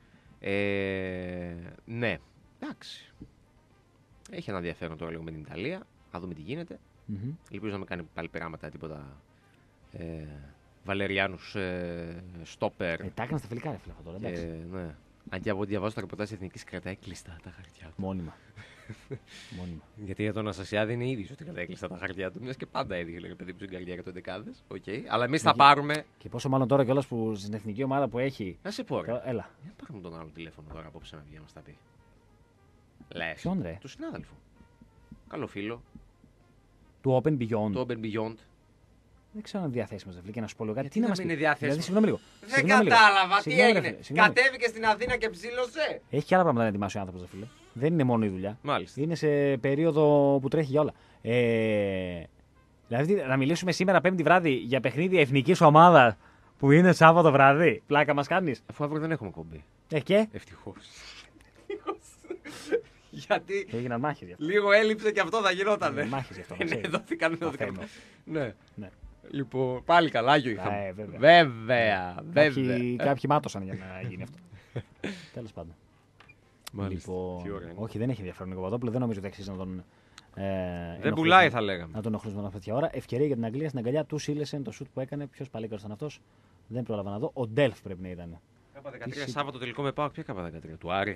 Speaker 1: Ε, ναι, εντάξει. Έχει ένα ενδιαφέρον τώρα λίγο με την Ιταλία. Να δούμε τι γίνεται.
Speaker 2: Μμμ.
Speaker 1: Ελπίζω να μην κάνει πάλι πειράματα τίποτα. Ε, Βαλεριάνους ε, στόπερ.
Speaker 2: Ε, τα έκανα στα φιλικά, ρε φίλε, αυτό τώρα.
Speaker 1: και,
Speaker 2: Εντάξει.
Speaker 1: ναι. Αν και από ό,τι διαβάζω τα ρεπορτάζ εθνικής κρατάει κλειστά τα χαρτιά του.
Speaker 2: Μόνιμα. Μόνιμα.
Speaker 1: Γιατί για τον Αναστασιάδη είναι ίδιο ότι κρατάει κλειστά τα χαρτιά του. Μια και πάντα έδειχε λέγε παιδί μου στην καρδιά για το δεκάδε. Okay. Αλλά εμεί θα
Speaker 2: Εκεί-
Speaker 1: πάρουμε.
Speaker 2: Και πόσο μάλλον τώρα κιόλας που στην εθνική ομάδα που έχει.
Speaker 1: Να σε πω, ρε.
Speaker 2: Έλα.
Speaker 1: Για πάρουμε τον άλλο τηλέφωνο τώρα απόψε να βγει να μα τα πει. Λε.
Speaker 2: Ποιον, ρε?
Speaker 1: Του συνάδελφο. Καλό φίλο.
Speaker 2: Του Open Beyond.
Speaker 1: Το Open Beyond.
Speaker 2: Δεν ξέρω αν είναι διαθέσιμο, δεν και να σου πω λίγο κάτι.
Speaker 1: Γιατί
Speaker 2: Τι
Speaker 1: να
Speaker 2: μας
Speaker 1: μην
Speaker 2: πει-
Speaker 1: είναι διαθέσιμος?
Speaker 2: Δηλαδή, συγγνώμη λίγο.
Speaker 1: Δεν
Speaker 2: Συγγνώμη λίγο.
Speaker 1: κατάλαβα τι
Speaker 2: Συγγνώμη, ρε
Speaker 1: έγινε.
Speaker 2: φίλε, συγγνώμη.
Speaker 1: Κατέβηκε στην Αθήνα και ψήλωσε.
Speaker 2: Έχει και άλλα πράγματα να ετοιμάσει ο άνθρωπο, φίλε. Δεν είναι μόνο η δουλειά.
Speaker 1: Μάλιστα.
Speaker 2: Είναι σε περίοδο που τρέχει για όλα. Ε, δηλαδή, να μιλήσουμε σήμερα Πέμπτη βράδυ για παιχνίδι εθνική ομάδα που είναι Σάββατο βράδυ. Πλάκα μα κάνει.
Speaker 1: Αφού αύριο δεν έχουμε κομπή.
Speaker 2: Ε, και
Speaker 1: Ευτυχώ. Γιατί
Speaker 2: έγιναν μάχε γι' αυτό.
Speaker 1: λίγο έλειψε και αυτό θα γινότανε.
Speaker 2: Έγιναν μάχες γι' αυτό. να
Speaker 1: Ναι,
Speaker 2: ξέρεις.
Speaker 1: δόθηκαν,
Speaker 2: Μαθαίνω.
Speaker 1: δόθηκαν. Ναι.
Speaker 2: Ναι.
Speaker 1: Λοιπόν, πάλι καλά, Άγιο είχαμε.
Speaker 2: Ε, βέβαια.
Speaker 1: Βέβαια, βέβαια.
Speaker 2: Κάποιοι, κάποιοι μάτωσαν για να γίνει αυτό. Τέλο πάντων.
Speaker 1: Μάλιστα.
Speaker 2: Λοιπόν,
Speaker 1: Τι ώρα είναι.
Speaker 2: όχι, δεν έχει ενδιαφέρον ο Παπαδόπουλο. Δεν νομίζω ότι αξίζει να τον. Ε,
Speaker 1: Δεν
Speaker 2: ενοχλήσουμε-
Speaker 1: πουλάει, θα λέγαμε.
Speaker 2: Να τον ενοχλήσουμε αυτή τέτοια ώρα. Ευκαιρία για την Αγγλία στην αγκαλιά του Σίλεσεν το σουτ που έκανε. Ποιο παλίκαρο ήταν αυτό. Δεν πρόλαβα να δω. Ο Ντέλφ πρέπει να ήταν.
Speaker 1: Κάπα δεκατρία Σάββατο τελικό με πάω. Ποια κάπα δεκατρία, του Άρη.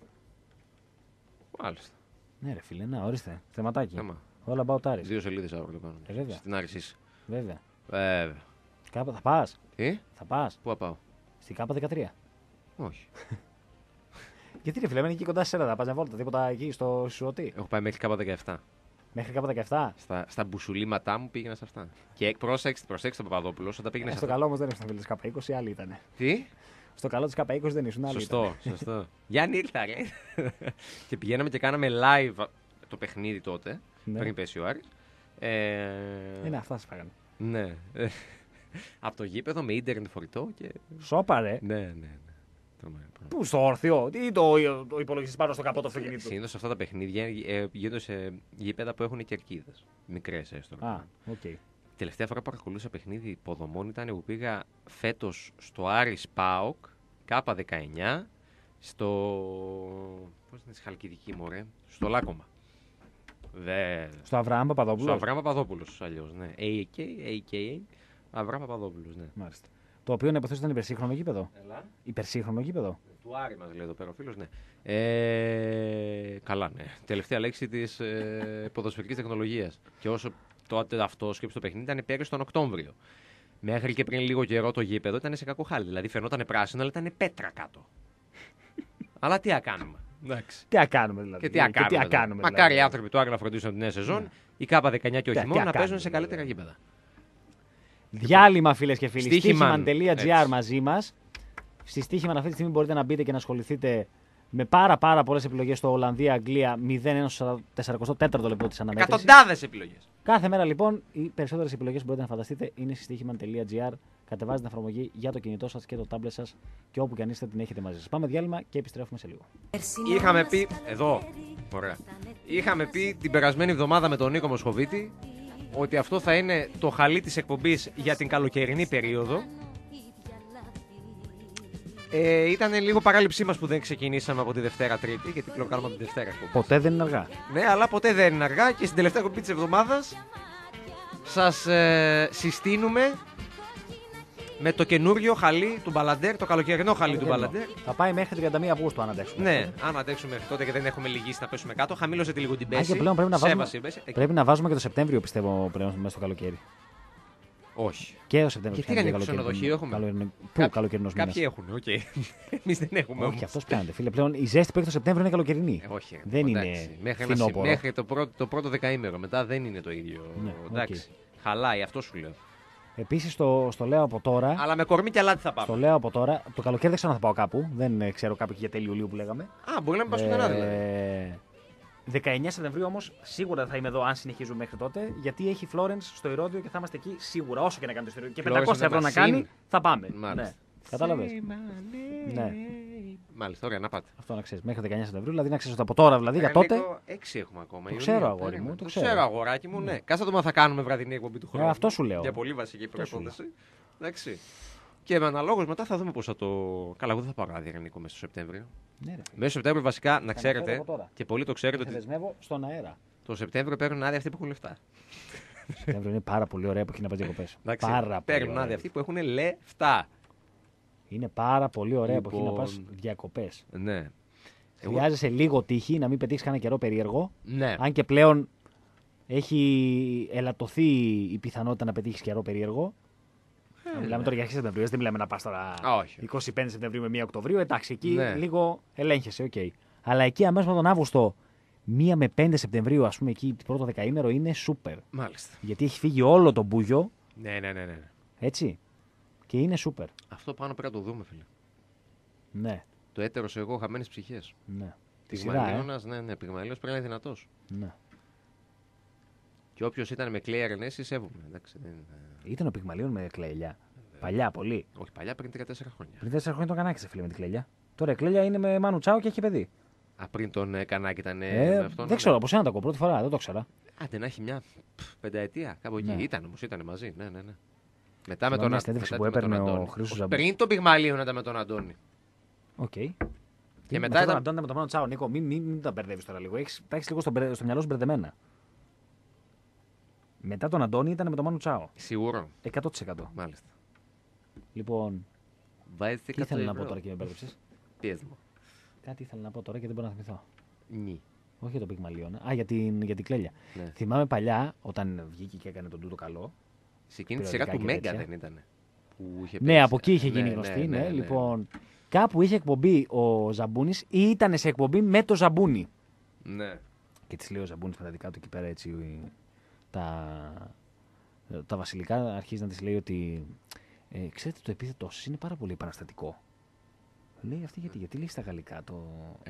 Speaker 1: Μάλιστα.
Speaker 2: Ναι, ρε φίλε, να ορίστε. Θεματάκι.
Speaker 1: Θέμα.
Speaker 2: All about Aris.
Speaker 1: Δύο σελίδε αύριο το κάνω.
Speaker 2: Ε, βέβαια.
Speaker 1: Στην Άρη είσαι.
Speaker 2: Βέβαια.
Speaker 1: Βέβαια.
Speaker 2: Κάπα θα πα.
Speaker 1: Τι,
Speaker 2: Θα πα.
Speaker 1: πού θα πάω.
Speaker 2: Στην Κάπα δεκατρία.
Speaker 1: Όχι.
Speaker 2: Γιατί ρε φίλε, μένει εκεί κοντά σε θα πα μια βόλτα. Τίποτα εκεί στο Σουωτή.
Speaker 1: Έχω πάει μέχρι κάπα δεκαεπτά.
Speaker 2: Μέχρι Κάπα δεκαεπτά.
Speaker 1: Στα, στα μπουσουλήματά μου πήγαινα σε αυτά. Και πρόσεξε, προσέξτε τον Παπαδόπουλο όταν πήγαινε
Speaker 2: Ε,
Speaker 1: σε
Speaker 2: στο
Speaker 1: αυτά.
Speaker 2: καλό όμω δεν ήσουν φίλε τη Κάπα είκοσι, άλλοι ήταν.
Speaker 1: Τι?
Speaker 2: Στο καλό τη Κάπα είκοσι δεν ήσουν, άλλοι
Speaker 1: Σωστό,
Speaker 2: ήταν.
Speaker 1: σωστό. Γιάννη ήρθα, ρε. Και πηγαίναμε και κάναμε live το παιχνίδι τότε,
Speaker 2: Ναι.
Speaker 1: πριν πέσει ο Άρης. Ε,
Speaker 2: Είναι αυτά σα φάγανε.
Speaker 1: ναι. Από το γήπεδο με ίντερνετ φορητό και.
Speaker 2: Σόπα, ρε.
Speaker 1: Ναι, ναι, ναι. Τρομερό.
Speaker 2: Πού στο όρθιο, τι το, το υπολογιστή πάνω στο καπό του αυτοκινήτου.
Speaker 1: Συνήθω αυτά τα παιχνίδια ε, γίνονται σε γήπεδα που έχουν κερκίδε. Μικρέ έστω.
Speaker 2: Α, οκ.
Speaker 1: Τελευταία φορά που παρακολούθησα παιχνίδι υποδομών ήταν που πήγα φέτο στο Άρης ΠΑΟΚ, Κάπα δεκαεννιά, στο. Πώς είναι στη Χαλκιδική, μωρέ, στο Λάκωμα. Δε...
Speaker 2: Στο Αβραάμ
Speaker 1: Στο
Speaker 2: Παπαδόπουλο.
Speaker 1: Αβραάμ Παπαδόπουλο αλλιώ, ναι. έι κέι, έι κέι, Αβραάμ Παπαδόπουλο, ναι.
Speaker 2: Μάλιστα. Το οποίο να υποθέσω ήταν υπερσύγχρονο γήπεδο.
Speaker 1: Έλα.
Speaker 2: Υπερσύγχρονο γήπεδο.
Speaker 1: Του Άρη μας λέει εδώ πέρα ο φίλος, ναι. Ε, καλά, ναι. Τελευταία λέξη της ε, ποδοσφαιρικής τεχνολογίας. Και όσο τότε αυτό σκέψη το παιχνίδι ήταν πέρυσι τον Οκτώβριο. Μέχρι και πριν λίγο καιρό το γήπεδο ήταν σε κακό χάλι. Δηλαδή φαινόταν πράσινο, αλλά ήταν πέτρα κάτω. Αλλά τι να κάνουμε. Εντάξει.
Speaker 2: Τι να κάνουμε δηλαδή.
Speaker 1: Και τι να κάνουμε.
Speaker 2: να
Speaker 1: δηλαδή.
Speaker 2: κάνουμε
Speaker 1: Μακάρι
Speaker 2: δηλαδή.
Speaker 1: οι άνθρωποι του Άρη να φροντίσουν τη νέα σεζόν, η Κάπα δεκαεννιά και ο
Speaker 2: Τι-
Speaker 1: χειμώνα
Speaker 2: τι να
Speaker 1: να παίζουν
Speaker 2: κάνουμε,
Speaker 1: σε καλύτερα
Speaker 2: δηλαδή.
Speaker 1: γήπεδα.
Speaker 2: Διάλειμμα, φίλε και φίλοι.
Speaker 1: Στοίχημαν.
Speaker 2: Στοίχημαν.gr μαζί μα. Στη Στοίχημαν αυτή τη στιγμή μπορείτε να μπείτε και να ασχοληθείτε Με πάρα πάρα πολλές επιλογές στο Ολλανδία-Αγγλία μηδέν ένα στο σαράντα τέσσερα λεπτό της αναμέτρησης.
Speaker 1: Εκατοντάδες επιλογές.
Speaker 2: Κάθε μέρα λοιπόν οι περισσότερες επιλογές που μπορείτε να φανταστείτε είναι στη στοίχημαν τελεία τζι άρ. Κατεβάζετε την εφαρμογή για το κινητό σας και το tablet σας και όπου και αν είστε την έχετε μαζί σας. Πάμε διάλειμμα και επιστρέφουμε σε λίγο.
Speaker 1: Είχαμε πει. Εδώ. Ωραία. Είχαμε πει την περασμένη εβδομάδα με τον Νίκο Μοσχοβίτη ότι αυτό θα είναι το χαλί της εκπομπής για την καλοκαιρινή περίοδο. Ε, ήταν λίγο παράληψή μας που δεν ξεκινήσαμε από τη Δευτέρα Τρίτη, γιατί πλέον κάνουμε από τη Δευτέρα εκπομπή.
Speaker 2: Ποτέ δεν είναι αργά.
Speaker 1: Ναι, αλλά ποτέ δεν είναι αργά και στην τελευταία εκπομπή της εβδομάδας σας ε, συστήνουμε με το καινούριο χαλί του Μπαλαντέρ, το καλοκαιρινό χαλί του Μπαλαντέρ.
Speaker 2: Θα πάει μέχρι τριάντα μία Αυγούστου αν αντέξουμε.
Speaker 1: Ναι, αν αντέξουμε μέχρι τότε και δεν έχουμε λυγίσει να πέσουμε κάτω, χαμήλωσε τη λίγο την πέση.
Speaker 2: Α, και πλέον πρέπει να, βάζουμε,
Speaker 1: Σέβαση,
Speaker 2: πρέπει να βάζουμε και το Σεπτέμβριο, πιστεύω, πλέον μέσα στο καλοκαίρι.
Speaker 1: Όχι.
Speaker 2: Και το Σεπτέμβριο.
Speaker 1: Και τι είναι ξενοδοχείο έχουμε.
Speaker 2: Καλοκαιρινό... Πού καλοκαιρινό μήνα.
Speaker 1: Κάποιοι έχουν, οκ. Okay. Εμείς δεν έχουμε.
Speaker 2: Όχι, αυτό πιάνεται. Φίλε, πλέον η ζέστη που έχει το Σεπτέμβριο είναι καλοκαιρινή.
Speaker 1: Ε, όχι.
Speaker 2: Δεν
Speaker 1: εντάξει.
Speaker 2: είναι
Speaker 1: μέχρι,
Speaker 2: φθινόπωρο.
Speaker 1: Μέχρι το πρώτο, το πρώτο δεκαήμερο. Μετά δεν είναι το ίδιο.
Speaker 2: Ναι,
Speaker 1: εντάξει.
Speaker 2: Okay.
Speaker 1: Χαλάει, αυτό σου λέω.
Speaker 2: Επίσης το, στο λέω από τώρα.
Speaker 1: Αλλά με κορμί και αλάτι θα πάμε.
Speaker 2: Στο λέω από τώρα. Το καλοκαίρι δεν ξέρω αν θα πάω κάπου. Δεν ε, ξέρω κάπου για τέλη Ιουλίου που λέγαμε.
Speaker 1: Α, μπορεί να μην πας πουθενά δηλαδή.
Speaker 2: δεκαεννέα Σεπτεμβρίου όμως σίγουρα θα είμαι εδώ αν συνεχίζουμε μέχρι τότε. Γιατί έχει Florence στο Ηρώδειο και θα είμαστε εκεί σίγουρα. Όσο και να κάνουμε το ιστορίο. Και πεντακόσια ευρώ να κάνει, θα πάμε. Ναι. Κατάλαβες. Ναι.
Speaker 1: Μάλιστα, ωραία, να πάτε.
Speaker 2: Αυτό να ξέρεις. Μέχρι δεκαεννέα Σεπτεμβρίου, δηλαδή να ξέρεις ότι από τώρα δηλαδή για τότε.
Speaker 1: έξι έχουμε ακόμα.
Speaker 2: Το ξέρω, αγόρι μου. Το
Speaker 1: ξέρω, αγοράκι μου, ναι. Κάτσε το μα θα κάνουμε βραδινή εκπομπή του χρόνου.
Speaker 2: Αυτό σου λέω.
Speaker 1: Για πολύ βασική προπόθεση. Εντάξει. Και με αναλόγως μετά θα δούμε πώς θα το. Καλά, εγώ δεν θα πάω άδεια Νίκο μέσα στο Σεπτέμβριο. Ναι, μέσα στο Σεπτέμβριο βασικά να ξέρετε. Και πολλοί το ξέρετε.
Speaker 2: Ότι δεσμεύω στον αέρα.
Speaker 1: Το Σεπτέμβριο παίρνουν άδεια αυτοί που έχουν λεφτά.
Speaker 2: Το Σεπτέμβριο είναι πάρα πολύ ωραία που έχει να πας διακοπές. Πάρα πολύ.
Speaker 1: Παίρνουν άδεια αυτοί που έχουν λεφτά.
Speaker 2: Είναι πάρα πολύ ωραία λοιπόν, που έχει να πας διακοπές.
Speaker 1: Ναι.
Speaker 2: Χρειάζεσαι Εγώ... λίγο τύχη να μην πετύχεις κανένα καιρό περίεργο.
Speaker 1: Ναι.
Speaker 2: Αν και πλέον έχει ελαττωθεί η πιθανότητα να πετύχεις καιρό περίεργο. Ε, μιλάμε ναι. τώρα για αρχές Σεπτεμβρίου, δεν μιλάμε να πας τώρα
Speaker 1: Όχι.
Speaker 2: είκοσι πέντε Σεπτεμβρίου με μία Οκτωβρίου. Εντάξει, εκεί
Speaker 1: ναι.
Speaker 2: λίγο ελέγχεσαι, οκ. Okay. Αλλά εκεί αμέσως με τον Αύγουστο, μία με πέντε Σεπτεμβρίου, ας πούμε, εκεί το πρώτο δεκαήμερο είναι σούπερ.
Speaker 1: Μάλιστα.
Speaker 2: Γιατί έχει φύγει όλο το μπούγιο.
Speaker 1: Ναι, ναι, ναι, ναι.
Speaker 2: Έτσι. Και είναι σούπερ.
Speaker 1: Αυτό πάνω πρέπει να το δούμε, φίλε.
Speaker 2: Ναι.
Speaker 1: Το έτερος εγώ, χαμένες ψυχές.
Speaker 2: Ναι.
Speaker 1: Πυγμαλίωνας, ναι, ναι, Πυγμαλίωνας πρέπει να είναι δυνατός.
Speaker 2: Ναι.
Speaker 1: Και όποιος ήταν με κλαία Ρενέση, σέβομαι. Εντάξει, δεν...
Speaker 2: Ήταν ο Πυγμαλίων με κλαιλιά. Παλιά, πολύ.
Speaker 1: Όχι, παλιά πριν τρία τέσσερα χρόνια.
Speaker 2: Πριν τέσσερα χρόνια τον Κανάκη, φίλε με την κλαιλιά. Τώρα η κλαιλιά είναι με Μάνου Τσάο και έχει παιδί.
Speaker 1: Α, πριν τον ε, Κανάκη ήταν. Ε,
Speaker 2: ε,
Speaker 1: με αυτόν,
Speaker 2: δεν ξέρω, από σένα το ακούω πρώτη φορά, δεν το ξέρα.
Speaker 1: Άντε να έχει μια πενταετία κάπου εκεί.
Speaker 2: Ναι.
Speaker 1: Ήταν όμως, ήταν μαζί. Ναι, ναι, ναι. Μετά με
Speaker 2: τον
Speaker 1: Αντώνη.
Speaker 2: που έπαιρνε ο Χρήστος Ζαμπούνης.
Speaker 1: Πριν τον Πυγμαλίων ήταν με τον Αντώνη.
Speaker 2: Οκ. Okay.
Speaker 1: Και
Speaker 2: με
Speaker 1: μετά
Speaker 2: τον
Speaker 1: ήταν...
Speaker 2: Αντώνη με τον Μάνο Τσάο, Νίκο, μην, μην, μην τα μπερδεύεις τώρα λίγο. Έχεις, τα έχεις λίγο στο, στο μυαλό σου μπερδεμένα. Μετά τον Αντώνη ήταν με τον Μάνο Τσάο.
Speaker 1: Σίγουρο.
Speaker 2: εκατό τοις εκατό.
Speaker 1: Μάλιστα.
Speaker 2: Λοιπόν.
Speaker 1: Βάζεις
Speaker 2: τι ήθελα να πω τώρα και με μπέρδεψες.
Speaker 1: Πιες μου.
Speaker 2: Κάτι ήθελα να πω τώρα και δεν μπορώ να θυμηθώ.
Speaker 1: Νι.
Speaker 2: Όχι για το Πυγμαλίωνα. Α, για την, για την κλέλια.
Speaker 1: Ναι.
Speaker 2: Θυμάμαι παλιά όταν βγήκε και έκανε τον τούτο καλό.
Speaker 1: Σε εκείνη τη σειρά του Μέγκα δεν ήταν.
Speaker 2: Ναι, από εκεί είχε γίνει ναι, γνωστή. Ναι, ναι, ναι, ναι. Λοιπόν, κάπου είχε εκπομπή ο Ζαμπούνης ή ήταν σε εκπομπή με το Ζαμπούνι.
Speaker 1: Ναι.
Speaker 2: Και τη λέει ο Ζαμπούνης με τα δικά του εκεί πέρα έτσι. Τα, τα βασιλικά αρχίζει να τη λέει ότι. Ε, ξέρετε, το επίθετό σας είναι πάρα πολύ επαναστατικό. Λέει αυτή γιατί, γιατί λέει στα γαλλικά το.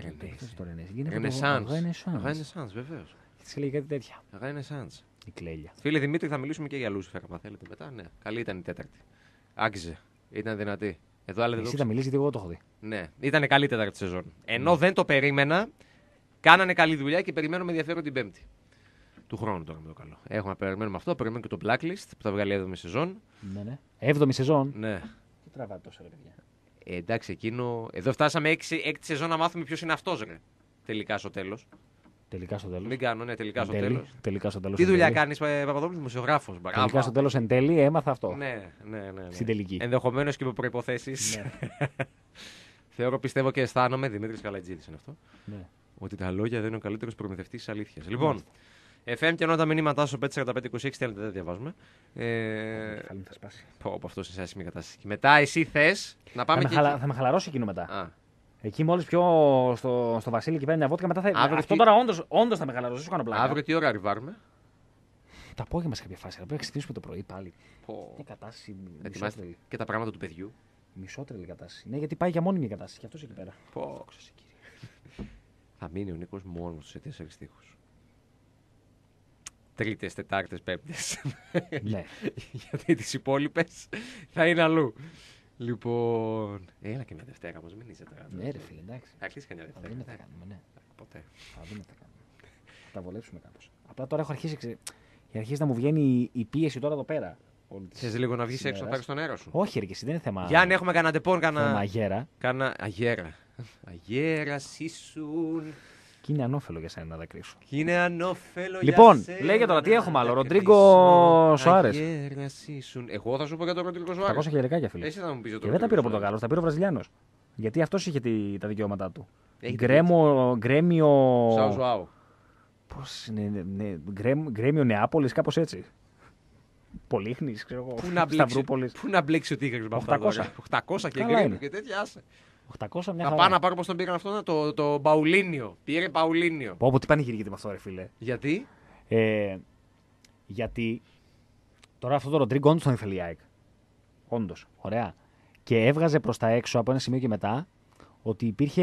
Speaker 1: Ρενεσάνς, βεβαίως.
Speaker 2: Τη λέει κάτι τέτοια.
Speaker 1: Ρενεσάνς.
Speaker 2: Η κλέλια.
Speaker 1: Φίλε Δημήτρη, θα μιλήσουμε και για Λούσιφερ, αν θέλετε μετά. Ναι, καλή ήταν η τέταρτη. Άξιζε. Ήταν δυνατή. Εδώ άλλα δεν
Speaker 2: Εσύ θα μιλήσει γιατί εγώ το έχω δει.
Speaker 1: Ναι, ήταν καλή τέταρτη σεζόν. Ενώ mm. δεν το περίμενα, κάνανε καλή δουλειά και περιμένουμε ενδιαφέρον την πέμπτη. Του χρόνου τώρα με το καλό. Έχουμε να περιμένουμε αυτό, περιμένουμε και το Blacklist που θα βγάλει έβδομη σεζόν.
Speaker 2: Ναι, ναι. έβδομη σεζόν.
Speaker 1: Ναι.
Speaker 2: Τι τραβάτε τόσο, ρε παιδιά.
Speaker 1: Ε, εντάξει, εκείνο. Εδώ φτάσαμε έξι, έκτη σεζόν να μάθουμε ποιο είναι αυτό, ρε. Τελικά στο τέλος.
Speaker 2: Τελικά στο τέλος.
Speaker 1: Μην κάνω, ναι, τελικά στο
Speaker 2: τέλει,
Speaker 1: τέλος.
Speaker 2: Τελικά στο τέλος.
Speaker 1: Τι δουλειά κάνει, Παπαδόπουλο, δημοσιογράφος.
Speaker 2: Τελικά στο τέλος εν τέλει έμαθα αυτό.
Speaker 1: Ναι, ναι, ναι. ναι.
Speaker 2: Στην τελική.
Speaker 1: Ενδεχομένως και με προϋποθέσεις. Ναι. Θεωρώ, πιστεύω και αισθάνομαι, Δημήτρης Καλατζίδης είναι αυτό, ναι. ότι τα λόγια δεν είναι ο καλύτερος προμηθευτής της αλήθειας. Mm. Λοιπόν, εφ εμ και ενώ τα μηνύματά σου πέντε σαράντα πέντε είκοσι έξι στέλνετε, δεν διαβάζουμε. Ε...
Speaker 2: Χαλή θα σπάσει.
Speaker 1: Πω, από αυτό σε άσχημη κατάσταση. Και μετά εσύ θες να πάμε
Speaker 2: θα
Speaker 1: και.
Speaker 2: Με χαλα... Θα με χαλαρώσει εκείνο μετά.
Speaker 1: Α.
Speaker 2: Εκεί μόλις πιο στο, στο Βασίλη και παίρνει μια βότκα μετά θα.
Speaker 1: Αύριο
Speaker 2: αυτό τι... τώρα όντως, όντως θα με χαλαρώσει. Σου κάνω πλάκα.
Speaker 1: Αύριο τι ώρα arrivάρουμε.
Speaker 2: Το απόγευμα σε κάποια φάση. Πρέπει να ξυπνήσουμε το πρωί πάλι.
Speaker 1: Πω.
Speaker 2: Μια κατάσταση.
Speaker 1: Ετοιμάστε και τα πράγματα του παιδιού.
Speaker 2: Μισότρελη κατάσταση. Ναι, γιατί πάει για μόνιμη κατάσταση. Και αυτό εκεί πέρα.
Speaker 1: Πω. Θα μείνει ο Νίκος μόνος σε τέσσερις τείχους. Τρίτες, Τετάρτες, Πέμπτες.
Speaker 2: Ναι.
Speaker 1: Γιατί τις υπόλοιπες θα είναι αλλού. Λοιπόν. Έλα και μια Δευτέρα όμως, μην είσαι τώρα.
Speaker 2: Ναι, ρε φίλε, εντάξει.
Speaker 1: Θα κλείσει κανένα
Speaker 2: Θα
Speaker 1: Δευτέρα.
Speaker 2: δούμε τι θα κάνουμε, ναι.
Speaker 1: Ποτέ.
Speaker 2: Θα δούμε τι θα κάνουμε. Θα τα βολέψουμε κάπως. Απλά τώρα έχω αρχίσει, ξε... αρχίσει να μου βγαίνει η πίεση τώρα εδώ πέρα.
Speaker 1: Θες λίγο να βγεις έξω να πάρεις τον αέρα σου?
Speaker 2: Όχι, ρε, και εσύ δεν είναι θέμα.
Speaker 1: Γιάννη, έχουμε κανένα ντεπών,
Speaker 2: Θέμα
Speaker 1: κανένα.
Speaker 2: αγέρα.
Speaker 1: Κάνα. Αγέρα. Αγέρα, ήσουν.
Speaker 2: Και είναι ανώφελο για σένα να δακρύσω.
Speaker 1: Και είναι ανώφελο
Speaker 2: Λοιπόν,
Speaker 1: για σένα.
Speaker 2: λέγε τώρα, τι έχουμε άλλο,
Speaker 1: να
Speaker 2: Ροντρίγκο
Speaker 1: δακρύσω.
Speaker 2: Σοάρες.
Speaker 1: Αγέρα, ήσουν. Εγώ θα σου πω για τον Ροντρίγκο Σοάρες.
Speaker 2: οκτακόσια χιλιάρια, φίλε.
Speaker 1: Εσύ θα μου πεις για τον
Speaker 2: Και δεν τα πήρε ο
Speaker 1: Ροντρίγκο
Speaker 2: Πορτογάλος, τα πήρε ο Βραζιλιάνος. Γιατί αυτός είχε τη- τα δικαιώματά του.
Speaker 1: Έχει
Speaker 2: Γκρέμο, Γκρέμιο.
Speaker 1: Σάου Ζουάου.
Speaker 2: Πώς είναι, ναι, Γκρέμ- Γκρέμιο Νεάπολης, κάπως έτσι. Πολύχνης, ξέρω εγώ.
Speaker 1: Πού να μπλέξει,
Speaker 2: Σταυρούπολης.
Speaker 1: πού να μπλέξει ο Τίγρης με αυτά.
Speaker 2: οκτακόσια.
Speaker 1: τώρα. οκτακόσια και
Speaker 2: Καλά
Speaker 1: γκρέμιο
Speaker 2: είναι.
Speaker 1: και τέτοια. Άσε.
Speaker 2: οκτακόσια μια
Speaker 1: Θα
Speaker 2: χαρά.
Speaker 1: πάω να πάρω πώς τον πήγαν αυτό, το, το Μπαουλίνιο. Πήρε Παουλίνιο.
Speaker 2: Πω, πω, τι πανηγυρίζεται με αυτό, ρε φίλε.
Speaker 1: Γιατί?
Speaker 2: Ε, γιατί τώρα αυτό το Ροντρίγκο όντως τον ήθελε η ΑΕΚ. Όντως, ωραία. Και έβγαζε προς τα έξω από ένα σημείο και μετά ότι υπήρχε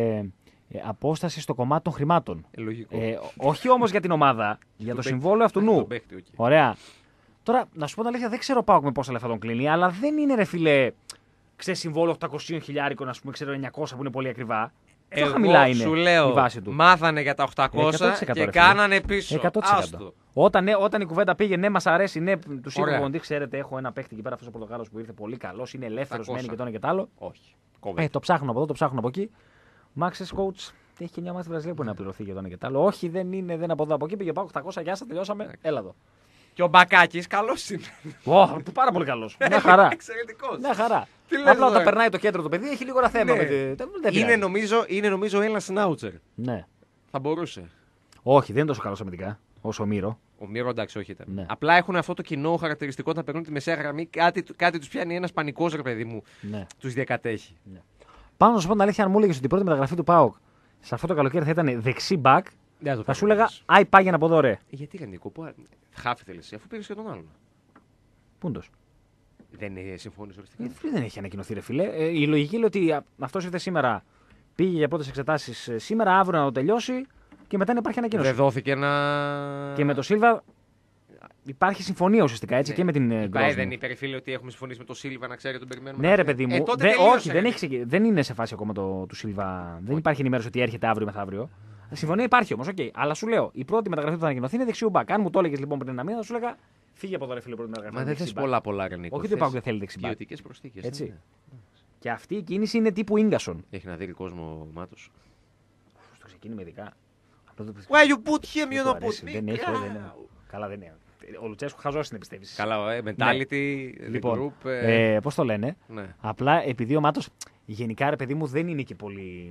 Speaker 2: ε, απόσταση στο κομμάτι των χρημάτων.
Speaker 1: Ε, λογικό.
Speaker 2: Ε, όχι όμως για την ομάδα, για το
Speaker 1: παίκτη.
Speaker 2: συμβόλαιο αυτού νου.
Speaker 1: Τον παίκτη, οκ.
Speaker 2: Ωραία. Τώρα, να σου πω την αλήθεια, δεν ξέρω πάω με πόσα λεφτά τον κλείνει, αλλά δεν είναι ρε φίλε. Ξέρεις, συμβόλαιο οκτακόσια χιλιάρικων, ας πούμε, ξέρω εννιακόσια που είναι πολύ ακριβά. Πιο
Speaker 1: Εγώ
Speaker 2: χαμηλά είναι
Speaker 1: σου λέω,
Speaker 2: η βάση του.
Speaker 1: μάθανε για τα οκτακόσια
Speaker 2: εκατό τοις εκατό,
Speaker 1: και
Speaker 2: ρε φίλε.
Speaker 1: κάνανε πίσω.
Speaker 2: εκατό τοις εκατό.
Speaker 1: Άστο.
Speaker 2: Όταν, ναι, όταν η κουβέντα πήγε, ναι, μα αρέσει, ναι, του είπε
Speaker 1: Ωραία.
Speaker 2: ο Κοντή, ξέρετε, έχω ένα παίχτη εκεί πέρα, αυτό ο Πορτογάλο που ήρθε πολύ καλό, είναι ελεύθερο,
Speaker 1: οκτακόσια.
Speaker 2: μένει και το ένα και το άλλο.
Speaker 1: Όχι. Κόβε.
Speaker 2: Ε, το ψάχνω από εδώ, το ψάχνω από εκεί. Μάξε coach, έχει και μια μάθη στη Βραζιλία που είναι να πληρωθεί για το ένα και το άλλο. Όχι, δεν είναι, δεν από εδώ από εκεί. Πήγε πάω οκτακόσια, γεια σα, τελειώσαμε. Έλα εδώ.
Speaker 1: Και ο Μπακάκης καλός είναι.
Speaker 2: Ω, πάρα πολύ καλό. Μια χαρά.
Speaker 1: Εξαιρετικός.
Speaker 2: Μια χαρά.
Speaker 1: Τι λες
Speaker 2: Απλά όταν
Speaker 1: τώρα?
Speaker 2: περνάει το κέντρο το παιδί έχει λίγο ένα θέμα.
Speaker 1: Ναι.
Speaker 2: Με τη... δεν
Speaker 1: Είναι
Speaker 2: πειράζει.
Speaker 1: νομίζω, είναι νομίζω ένα σνάουτσερ.
Speaker 2: Ναι.
Speaker 1: Θα μπορούσε.
Speaker 2: Όχι, δεν είναι τόσο καλό αμυντικά όσο ο Μύρο.
Speaker 1: Ο Μύρο εντάξει, όχι ήταν.
Speaker 2: Ναι.
Speaker 1: Απλά έχουν αυτό το κοινό χαρακτηριστικό όταν περνούν τη μεσαία γραμμή. Κάτι, κάτι του πιάνει ένα πανικό ρε παιδί μου.
Speaker 2: Ναι.
Speaker 1: Του διακατέχει.
Speaker 2: Πάνω να σου πω την αλήθεια, αν μου έλεγε ότι η πρώτη μεταγραφή του ΠΑΟΚ σε αυτό το καλοκαίρι θα ήταν δεξί back,
Speaker 1: Δεν το
Speaker 2: θα σου
Speaker 1: περίμενες.
Speaker 2: έλεγα Άι πάγαινε από εδώ, ρε.
Speaker 1: Ε, γιατί ρε Νίκο, πού... χάφη θέλει εσύ, αφού πήρε και τον άλλον.
Speaker 2: Πούντος.
Speaker 1: Δεν ε, συμφώνησε οριστικά.
Speaker 2: Ε, δεν έχει ανακοινωθεί, ρε φίλε. Ε, η λογική λέει ότι αυτό ήρθε σήμερα, πήγε για πρώτες εξετάσεις σήμερα, αύριο να το τελειώσει και μετά να υπάρχει ανακοίνωση.
Speaker 1: Δεν δόθηκε ένα.
Speaker 2: Και με το Σίλβα υπάρχει συμφωνία ουσιαστικά έτσι
Speaker 1: Ναι.
Speaker 2: και με την
Speaker 1: Είπα, ε,
Speaker 2: Γκρόσνη.
Speaker 1: δεν είπε ρε φίλε ότι έχουμε συμφωνήσει με τον Σίλβα να ξέρει τον περιμένουμε.
Speaker 2: Ναι,
Speaker 1: να
Speaker 2: ρε
Speaker 1: ξέρει.
Speaker 2: παιδί μου.
Speaker 1: Ε, τότε
Speaker 2: Δε-
Speaker 1: τελείωσε,
Speaker 2: όχι, δεν,
Speaker 1: ρε.
Speaker 2: έχει, ξεκι- δεν είναι σε φάση ακόμα το, του Σίλβα. Δεν υπάρχει ενημέρωση ότι έρχεται αύριο ή μεθαύριο. Συμφωνία υπάρχει όμω, οκ. Αλλά σου λέω, η πρώτη μεταγραφή που θα ανακοινωθεί είναι δεξιού μπακ. Αν μου το έλεγε λοιπόν πριν ένα μήνα, θα σου έλεγα φύγε από εδώ, ρε φίλε, πρώτη μεταγραφή.
Speaker 1: Μα δεν
Speaker 2: δεξί
Speaker 1: θε
Speaker 2: μπακ.
Speaker 1: πολλά πολλά ρε Νίκο.
Speaker 2: Όχι ότι ο Πάοκ δεν θέλει δεξί μπακ.
Speaker 1: Ποιοτικέ προσθήκε.
Speaker 2: Έτσι. Και αυτή η κίνηση είναι τύπου γκασον.
Speaker 1: Έχει να δει κόσμο ο Μάτο.
Speaker 2: Στο ξεκίνημα ειδικά. Απλά το-
Speaker 1: Why you put him,
Speaker 2: δεν
Speaker 1: you
Speaker 2: του
Speaker 1: don't
Speaker 2: αρέσει,
Speaker 1: put me.
Speaker 2: Δεν έχει, δεν είναι. Καλά, δεν είναι. Ο Λουτσέσκου χαζό είναι, πιστεύει.
Speaker 1: Καλά, ε, mentality, the
Speaker 2: Λοιπόν,
Speaker 1: group. ε,
Speaker 2: ε, πώ το λένε.
Speaker 1: ναι.
Speaker 2: Απλά επειδή ο Μάτος γενικά ρε παιδί μου δεν είναι και πολύ.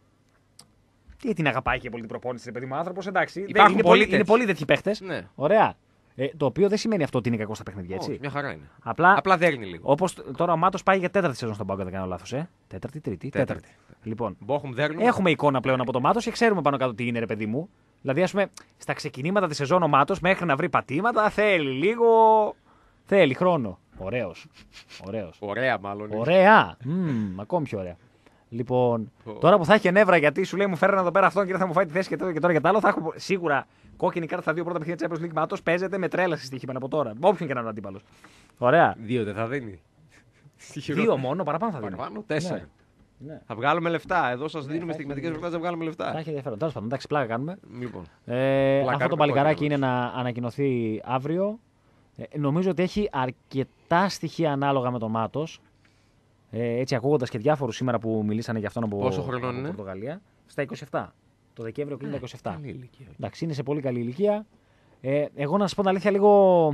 Speaker 2: Τι την αγαπάει και πολύ την προπόνηση, ρε παιδί μου άνθρωπο, εντάξει. δεν-
Speaker 1: Υπάρχουν
Speaker 2: είναι,
Speaker 1: πολλοί
Speaker 2: πολύ, είναι
Speaker 1: τέτοιοι.
Speaker 2: πολύ τέτοιοι παίχτε.
Speaker 1: Ναι.
Speaker 2: Ωραία. Ε, το οποίο δεν σημαίνει αυτό ότι είναι κακό στα παιχνίδια, έτσι.
Speaker 1: Όχι, μια χαρά είναι.
Speaker 2: Απλά,
Speaker 1: Απλά δέρνει λίγο.
Speaker 2: όπως τώρα ο Μάτος πάει για τέταρτη σεζόν στον Πάοκ, δεν κάνω λάθο. Ε. Τέταρτη, τρίτη, τέταρτη.
Speaker 1: Τέταρτη.
Speaker 2: Λοιπόν,
Speaker 1: Μπόχουμ δέρνουμε.
Speaker 2: έχουμε εικόνα πλέον από το Μάτος και ξέρουμε πάνω κάτω τι είναι, ρε παιδί μου. Δηλαδή, α πούμε, στα ξεκινήματα τη σεζόν ο Μάτος μέχρι να βρει πατήματα θέλει λίγο. Θέλει χρόνο. Ωραίος. Ωραίος.
Speaker 1: Ωραία, μάλλον. είναι.
Speaker 2: Ωραία. Μμμ, ακόμη πιο ωραία. Λοιπόν,
Speaker 1: Ω.
Speaker 2: τώρα που θα έχει νεύρα γιατί σου λέει μου φέρνει εδώ πέρα αυτόν και δεν θα μου φάει τη θέση και τώρα και τώρα και τα άλλο, θα έχω σίγουρα κόκκινη κάρτα στα δύο πρώτα παιχνίδια τη Champions League. Μάτος παίζεται με τρέλα στη στοίχημα από τώρα. Με όποιον και να είναι ο αντίπαλο. Ωραία.
Speaker 1: Δύο δεν θα δίνει.
Speaker 2: Δύο μόνο, παραπάνω θα δίνει.
Speaker 1: Παραπάνω, τέσσερα.
Speaker 2: Ναι.
Speaker 1: Θα βγάλουμε λεφτά. Εδώ σα δίνουμε
Speaker 2: θα
Speaker 1: στιγματικέ
Speaker 2: έχει-
Speaker 1: προτάσει να βγάλουμε
Speaker 2: Θα
Speaker 1: λεφτά.
Speaker 2: έχει ενδιαφέρον. Τέλο πάντων, εντάξει, πλάκα κάνουμε.
Speaker 1: Λοιπόν.
Speaker 2: Ε, αυτό
Speaker 1: κάνουμε
Speaker 2: το παλικαράκι
Speaker 1: κόκκινο,
Speaker 2: είναι να ανακοινωθεί αύριο. Ε, νομίζω ότι έχει αρκετά στοιχεία ανάλογα με τον Μάτος. Ε, έτσι, ακούγοντα και διάφορου σήμερα που μιλήσανε για αυτόν από,
Speaker 1: Πόσο χρονών
Speaker 2: από
Speaker 1: είναι?
Speaker 2: Πορτογαλία. Στα είκοσι επτά. Το Δεκέμβριο κλείνει τα είκοσι επτά.
Speaker 1: Καλή ηλικία.
Speaker 2: Εντάξει, είναι σε πολύ καλή ηλικία. Ε, εγώ να σα πω την αλήθεια, λίγο.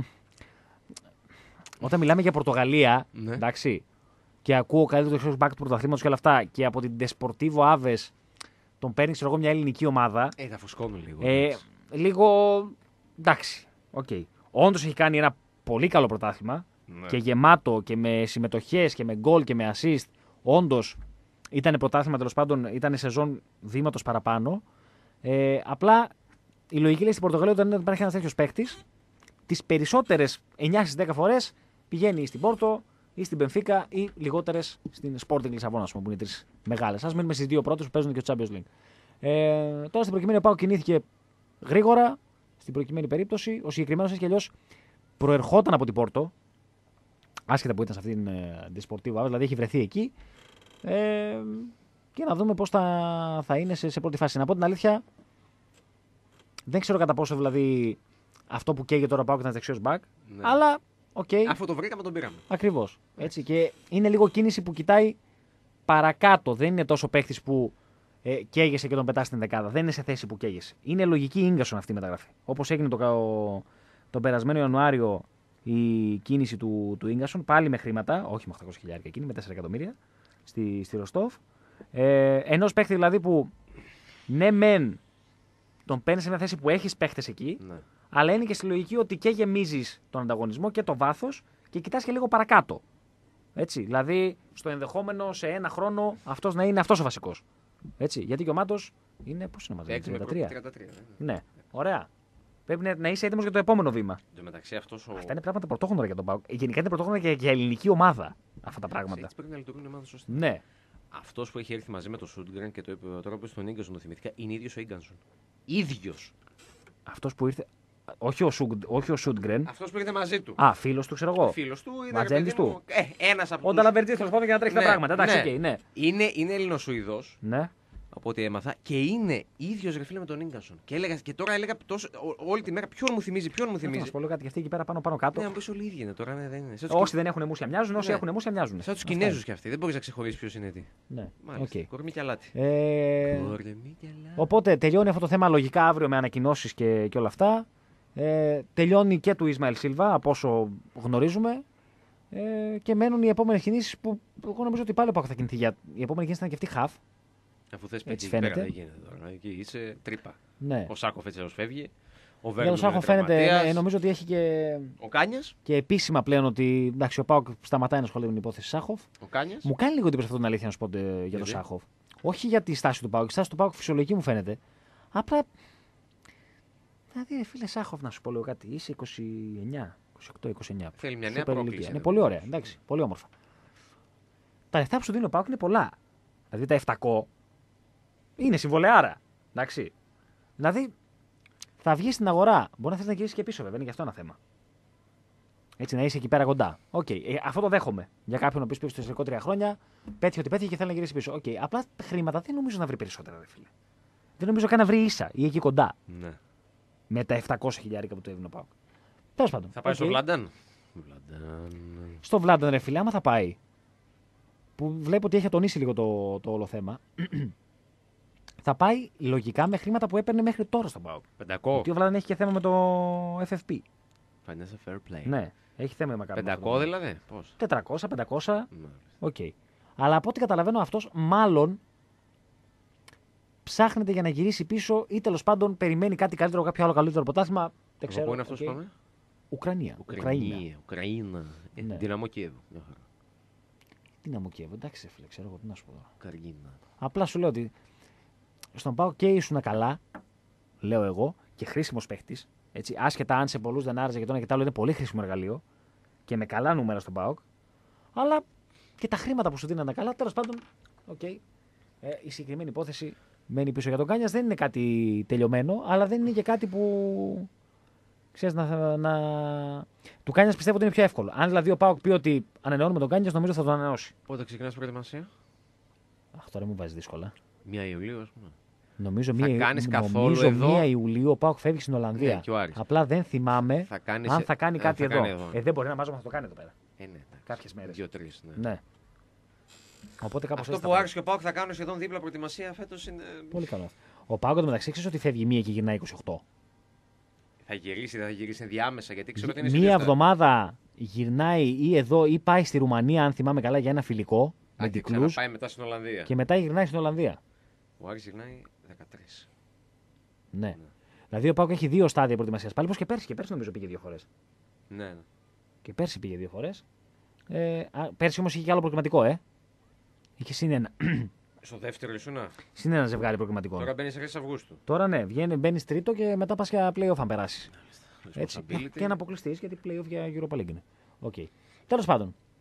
Speaker 2: Όταν μιλάμε για Πορτογαλία,
Speaker 1: Ναι.
Speaker 2: εντάξει, και ακούω καλύτερο εξω back του πρωταθλήματο και όλα αυτά, και από την Desportivo Aves τον παίρνει, ξέρω εγώ, μια ελληνική ομάδα.
Speaker 1: Ε, θα φουσκώνουν λίγο.
Speaker 2: Ε,
Speaker 1: εντάξει.
Speaker 2: λίγο. Εντάξει. Okay. Όντω έχει κάνει ένα πολύ καλό πρωτάθλημα
Speaker 1: Ναι.
Speaker 2: και γεμάτο και με συμμετοχές και με γκολ και με assist. Όντω ήταν πρωτάθλημα, τέλο πάντων ήταν σεζόν βήματος παραπάνω. Ε, απλά η λογική λέει στην Πορτογαλία ότι όταν υπάρχει ένα τέτοιο παίκτη, τις περισσότερες εννιά στις δέκα φορές πηγαίνει στην Πόρτο ή στην Μπενφίκα ή λιγότερες στην Sporting Λισαβόνα, που είναι τρεις μεγάλες. Ας μείνουμε στις δύο πρώτες που παίζουν και το Champions League. Ε, τώρα στην προκειμένη ο ΠΑΟΚ κινήθηκε γρήγορα. Στην προκειμένη περίπτωση, ο συγκεκριμένος έτσι κι αλλιώς προερχόταν από την Πόρτο. Άσχετα που ήταν σε αυτήν την Desportivo, δηλαδή έχει βρεθεί εκεί. Ε, και να δούμε πώς θα, θα είναι σε, σε πρώτη φάση. Να πω την αλήθεια, δεν ξέρω κατά πόσο δηλαδή αυτό που καίγεται τώρα πάω και ήταν δεξιός μπακ. Ναι. Αλλά, οκ. Okay,
Speaker 1: αφού το βρήκαμε, τον πήραμε.
Speaker 2: Ακριβώς. Έτσι, και είναι λίγο κίνηση που κοιτάει παρακάτω. Δεν είναι τόσο παίχτης που ε, καίγεσαι και τον πετάς στην δεκάδα. Δεν είναι σε θέση που καίγεσαι. Είναι λογική ίγκασον αυτή η μεταγραφή. Όπως έγινε το, ο, τον περασμένο Ιανουάριο η κίνηση του, του ίγκασον, πάλι με χρήματα, όχι με οκτακόσια χιλιάδες εκείνη, με τέσσερα εκατομμύρια στη, στη Ροστόφ. Ε, ενός παίχτη δηλαδή που ναι, μεν τον παίρνει σε μια θέση που έχεις παίχτες εκεί, ναι. Αλλά είναι και στη λογική ότι και γεμίζεις τον ανταγωνισμό και το βάθος και κοιτάς και λίγο παρακάτω. Έτσι, δηλαδή στο ενδεχόμενο σε ένα χρόνο αυτός να είναι αυτός ο βασικός. Έτσι, γιατί και ο Μάτος είναι. Πώς είναι ο Μάτος, τριάντα τρία.
Speaker 1: τριάντα τρία
Speaker 2: ναι. ναι, ωραία. Πρέπει να είσαι έτοιμος για το επόμενο βήμα.
Speaker 1: Το μεταξύ αυτός ο...
Speaker 2: Αυτά είναι πράγματα πρωτόγνωρα για τον ΠΑΟΚ. Γενικά είναι πρωτόγνωρα και για ελληνική ομάδα αυτά τα πράγματα.
Speaker 1: Έτσι πρέπει να λειτουργούν οι ομάδες σωστά.
Speaker 2: Ναι.
Speaker 1: Αυτός που έχει έρθει μαζί με τον Σούντγκρεν και το είπε τώρα που στον Ίγκανσον, το θυμηθήκα, είναι ίδιος ο Ίγκανσον. Ίδιος.
Speaker 2: Αυτός που ήρθε. Όχι ο, Σουγκ, όχι ο Σούντγκρεν.
Speaker 1: Αυτός που ήρθε μαζί του.
Speaker 2: Α, φίλος του, ξέρω εγώ.
Speaker 1: Φίλος του, είναι
Speaker 2: Ματζέντης του.
Speaker 1: Ε, ένας από
Speaker 2: τους. Ο Νταλαβερτζής, τέλος πάντων, για να τρέχει ναι, τα πράγματα. Εντάξει,
Speaker 1: ναι.
Speaker 2: Okay, ναι.
Speaker 1: Είναι, είναι Ελληνοσουηδός.
Speaker 2: Ναι.
Speaker 1: Από ό,τι έμαθα. Και είναι ίδιος ρε φίλε με τον Ίγκανσον. Και, έλεγα, και τώρα έλεγα τόσο, ό, όλη τη μέρα ποιον μου θυμίζει, ποιον μου θυμίζει.
Speaker 2: Να πω κάτι και αυτοί εκεί πέρα πάνω, πάνω κάτω.
Speaker 1: Ναι, αν πεις όλοι οι ίδιοι είναι τώρα. Ναι, δεν είναι.
Speaker 2: Όσοι δεν έχουν μουσια μοιάζουν, όσοι ναι. έχουν μουσια μοιάζουν.
Speaker 1: Σαν τους Κινέζους κι αυτοί. Δεν μπορείς να ξεχωρίσεις ποιος είναι τι.
Speaker 2: Ναι.
Speaker 1: Okay. Κορμί και αλάτι.
Speaker 2: Ε...
Speaker 1: Κορμί και αλάτι.
Speaker 2: Οπότε τελειώνει αυτό το θέμα λογικά αύριο με ανακοινώσεις και, και όλα αυτά. Ε, τελειώνει και του Ισμαήλ Σίλβα από όσο γνωρίζουμε. Ε, και μένουν οι επόμενες κινήσεις που εγώ νομίζω ότι πάλι ο ΠΑΟΚ θα κινηθεί. Για... Η επόμενη κίνηση θα είναι και αυτή χαφ.
Speaker 1: Αφού θες πέντε πέρα δεν γίνεται τώρα. Εκεί είσαι τρύπα.
Speaker 2: Ναι.
Speaker 1: Ο Σάκοφ έτσι ως φεύγει. Ο
Speaker 2: Για τον Σάκοφ φαίνεται, ναι, νομίζω ότι έχει και.
Speaker 1: Ο Κάνιας.
Speaker 2: Και επίσημα πλέον ότι εντάξει, ο ΠΑΟΚ σταματάει να ασχολείται με την υπόθεση Σάχοφ.
Speaker 1: Ο Κάνιας.
Speaker 2: Μου κάνει λίγο εντύπωση αυτό την αλήθεια να σου πω για γιατί? τον Σάχοφ. Όχι για τη στάση του ΠΑΟΚ. Η στάση του ΠΑΟΚ φυσιολογική μου φαίνεται. Απλά. Δηλαδή, φίλε Σάχοφ, να σου πω λίγο κάτι. Είσαι είκοσι εννιά, είκοσι οκτώ, είκοσι εννιά.
Speaker 1: Θέλει μια νέα πρόκληση.
Speaker 2: Είναι πολύ ωραία. Εντάξει, πολύ όμορφα. Τα λεφτά που σου δίνει ο ΠΑΟΚ είναι πολλά. Δηλαδή τα επτακόσια είναι συμβολεάρα. Εντάξει. Δηλαδή θα βγει στην αγορά. Μπορεί να θε να γυρίσει και πίσω, βέβαια. Είναι και αυτό ένα θέμα. Έτσι να είσαι εκεί πέρα κοντά. Οκ, okay. ε, αυτό το δέχομαι. Για κάποιον ο οποίο πήγε στο ιστορικό τρία χρόνια, πέτυχε ότι πέτυχε και θέλει να γυρίσει πίσω. Οκ, okay. Απλά χρήματα δεν νομίζω να βρει περισσότερα, ρε φίλε. Δεν νομίζω καν να βρει ίσα ή εκεί κοντά.
Speaker 1: Ναι.
Speaker 2: Με τα επτακόσια χιλιάρικα που του έδινε ο ΠΑΟΚ. Τέλος πάντων.
Speaker 1: Θα πάει okay. στο Βλάνταν.
Speaker 2: Στο Βλάνταν, ρε φίλε, άμα θα πάει. Που βλέπω ότι έχει ατονίσει λίγο το, το όλο θέμα. Θα πάει λογικά με χρήματα που έπαιρνε μέχρι τώρα στον ΠΑΟΚ.
Speaker 1: πεντακόσια.
Speaker 2: Γιατί ο Βλάνταν έχει και θέμα με το εφ εφ πι.
Speaker 1: Financial Fair Play.
Speaker 2: Ναι, έχει θέμα με κάτι.
Speaker 1: πεντακόσια δηλαδή. Πώς.
Speaker 2: τετρακόσια, πεντακόσια. Οκ. Okay. Αλλά από ό,τι καταλαβαίνω αυτός μάλλον ψάχνεται για να γυρίσει πίσω ή τέλος πάντων περιμένει κάτι καλύτερο, κάποιο άλλο καλύτερο πρωτάθλημα. Δεν ξέρω.
Speaker 1: Πού είναι αυτός
Speaker 2: okay.
Speaker 1: που πάμε?
Speaker 2: Ουκρανία.
Speaker 1: Ουκρανία. Ουκρανία.
Speaker 2: Ναι.
Speaker 1: Δυναμό Κιέβου.
Speaker 2: Δυναμό Κιέβου. Εντάξει, φίλε, ξέρω εγώ τι να σου πω τώρα.
Speaker 1: Καργίνα.
Speaker 2: Απλά σου λέω ότι στον ΠΑΟΚ και ήσουν καλά, λέω εγώ, και χρήσιμος παίχτης. Έτσι, άσχετα αν σε πολλούς δεν άρεσε και το ένα και το άλλο είναι πολύ χρήσιμο εργαλείο και με καλά νούμερα στον ΠΑΟΚ. Αλλά και τα χρήματα που σου δίνανε καλά, τέλος πάντων, okay. ε, η συγκεκριμένη υπόθεση μένει πίσω για τον Κάνιας. Δεν είναι κάτι τελειωμένο, αλλά δεν είναι και κάτι που. Ξέρεις, να, να... Του Κάνιας πιστεύω ότι είναι πιο εύκολο. Αν δηλαδή ο ΠΑΟΚ πει ότι ανανεώνουμε τον Κάνιας, νομίζω θα τον ανανεώσει.
Speaker 1: Πότε ξεκινάς προετοιμασία?
Speaker 2: Αχ, τώρα μου βάζει δύσκολα.
Speaker 1: Μία Ιουλίου, ας πούμε.
Speaker 2: Νομίζω
Speaker 1: θα
Speaker 2: μία,
Speaker 1: κάνεις καθόλου
Speaker 2: νομίζω
Speaker 1: εδώ...
Speaker 2: μία Ιουλίου ο ΠΑΟΚ φεύγει στην Ολλανδία.
Speaker 1: Ναι, και ο Άρης.
Speaker 2: Απλά δεν θυμάμαι
Speaker 1: θα κάνεις...
Speaker 2: αν θα κάνει
Speaker 1: ε,
Speaker 2: κάτι
Speaker 1: θα
Speaker 2: εδώ.
Speaker 1: κάνει εδώ.
Speaker 2: Ε, δεν μπορεί να μάζουμε, θα το κάνει εδώ πέρα.
Speaker 1: Ε, ναι,
Speaker 2: κάποιες μέρες.
Speaker 1: Δύο-τρεις. Ναι.
Speaker 2: ναι. Οπότε κάπως
Speaker 1: αυτό που ο Άρης και ο ΠΑΟΚ θα κάνουν σχεδόν δίπλα προετοιμασία φέτος είναι.
Speaker 2: Πολύ καλό. Ο ΠΑΟΚ εντωμεταξύ ξέρει ότι φεύγει μία και γυρνάει είκοσι οκτώ.
Speaker 1: Θα γυρίσει, θα γυρίσει ενδιάμεσα γιατί ξέρω ότι είναι
Speaker 2: μία εβδομάδα γυρνάει ή εδώ ή πάει στη Ρουμανία, αν θυμάμαι καλά, για ένα φιλικό.
Speaker 1: Α, με και πάει μετά στην Ολλανδία.
Speaker 2: Και μετά γυρνάει στην Ολλανδία.
Speaker 1: Ο Άρης γυρνάει δεκατρείς.
Speaker 2: Ναι. ναι. Δηλαδή ο ΠΑΟΚ έχει δύο στάδια προετοιμασίας. Πάλι πως και πέρσι. Και πέρσι νομίζω πήγε δύο φορές.
Speaker 1: Ναι, ναι.
Speaker 2: Και πέρσι πήγε δύο φορές. Ε, πέρσι όμως είχε και άλλο προκριματικό, ε. Είχε συν ένα.
Speaker 1: Στο δεύτερο ήσουνα.
Speaker 2: Συν ένα ζευγάρι προκριματικό.
Speaker 1: Τώρα μπαίνει αρχές Αυγούστου.
Speaker 2: Τώρα ναι, μπαίνει τρίτο και μετά πα για playoff αν περάσει. Έτσι. Και να αποκλειστεί γιατί playoff για Europa League είναι. Okay. Τέλος πάντων.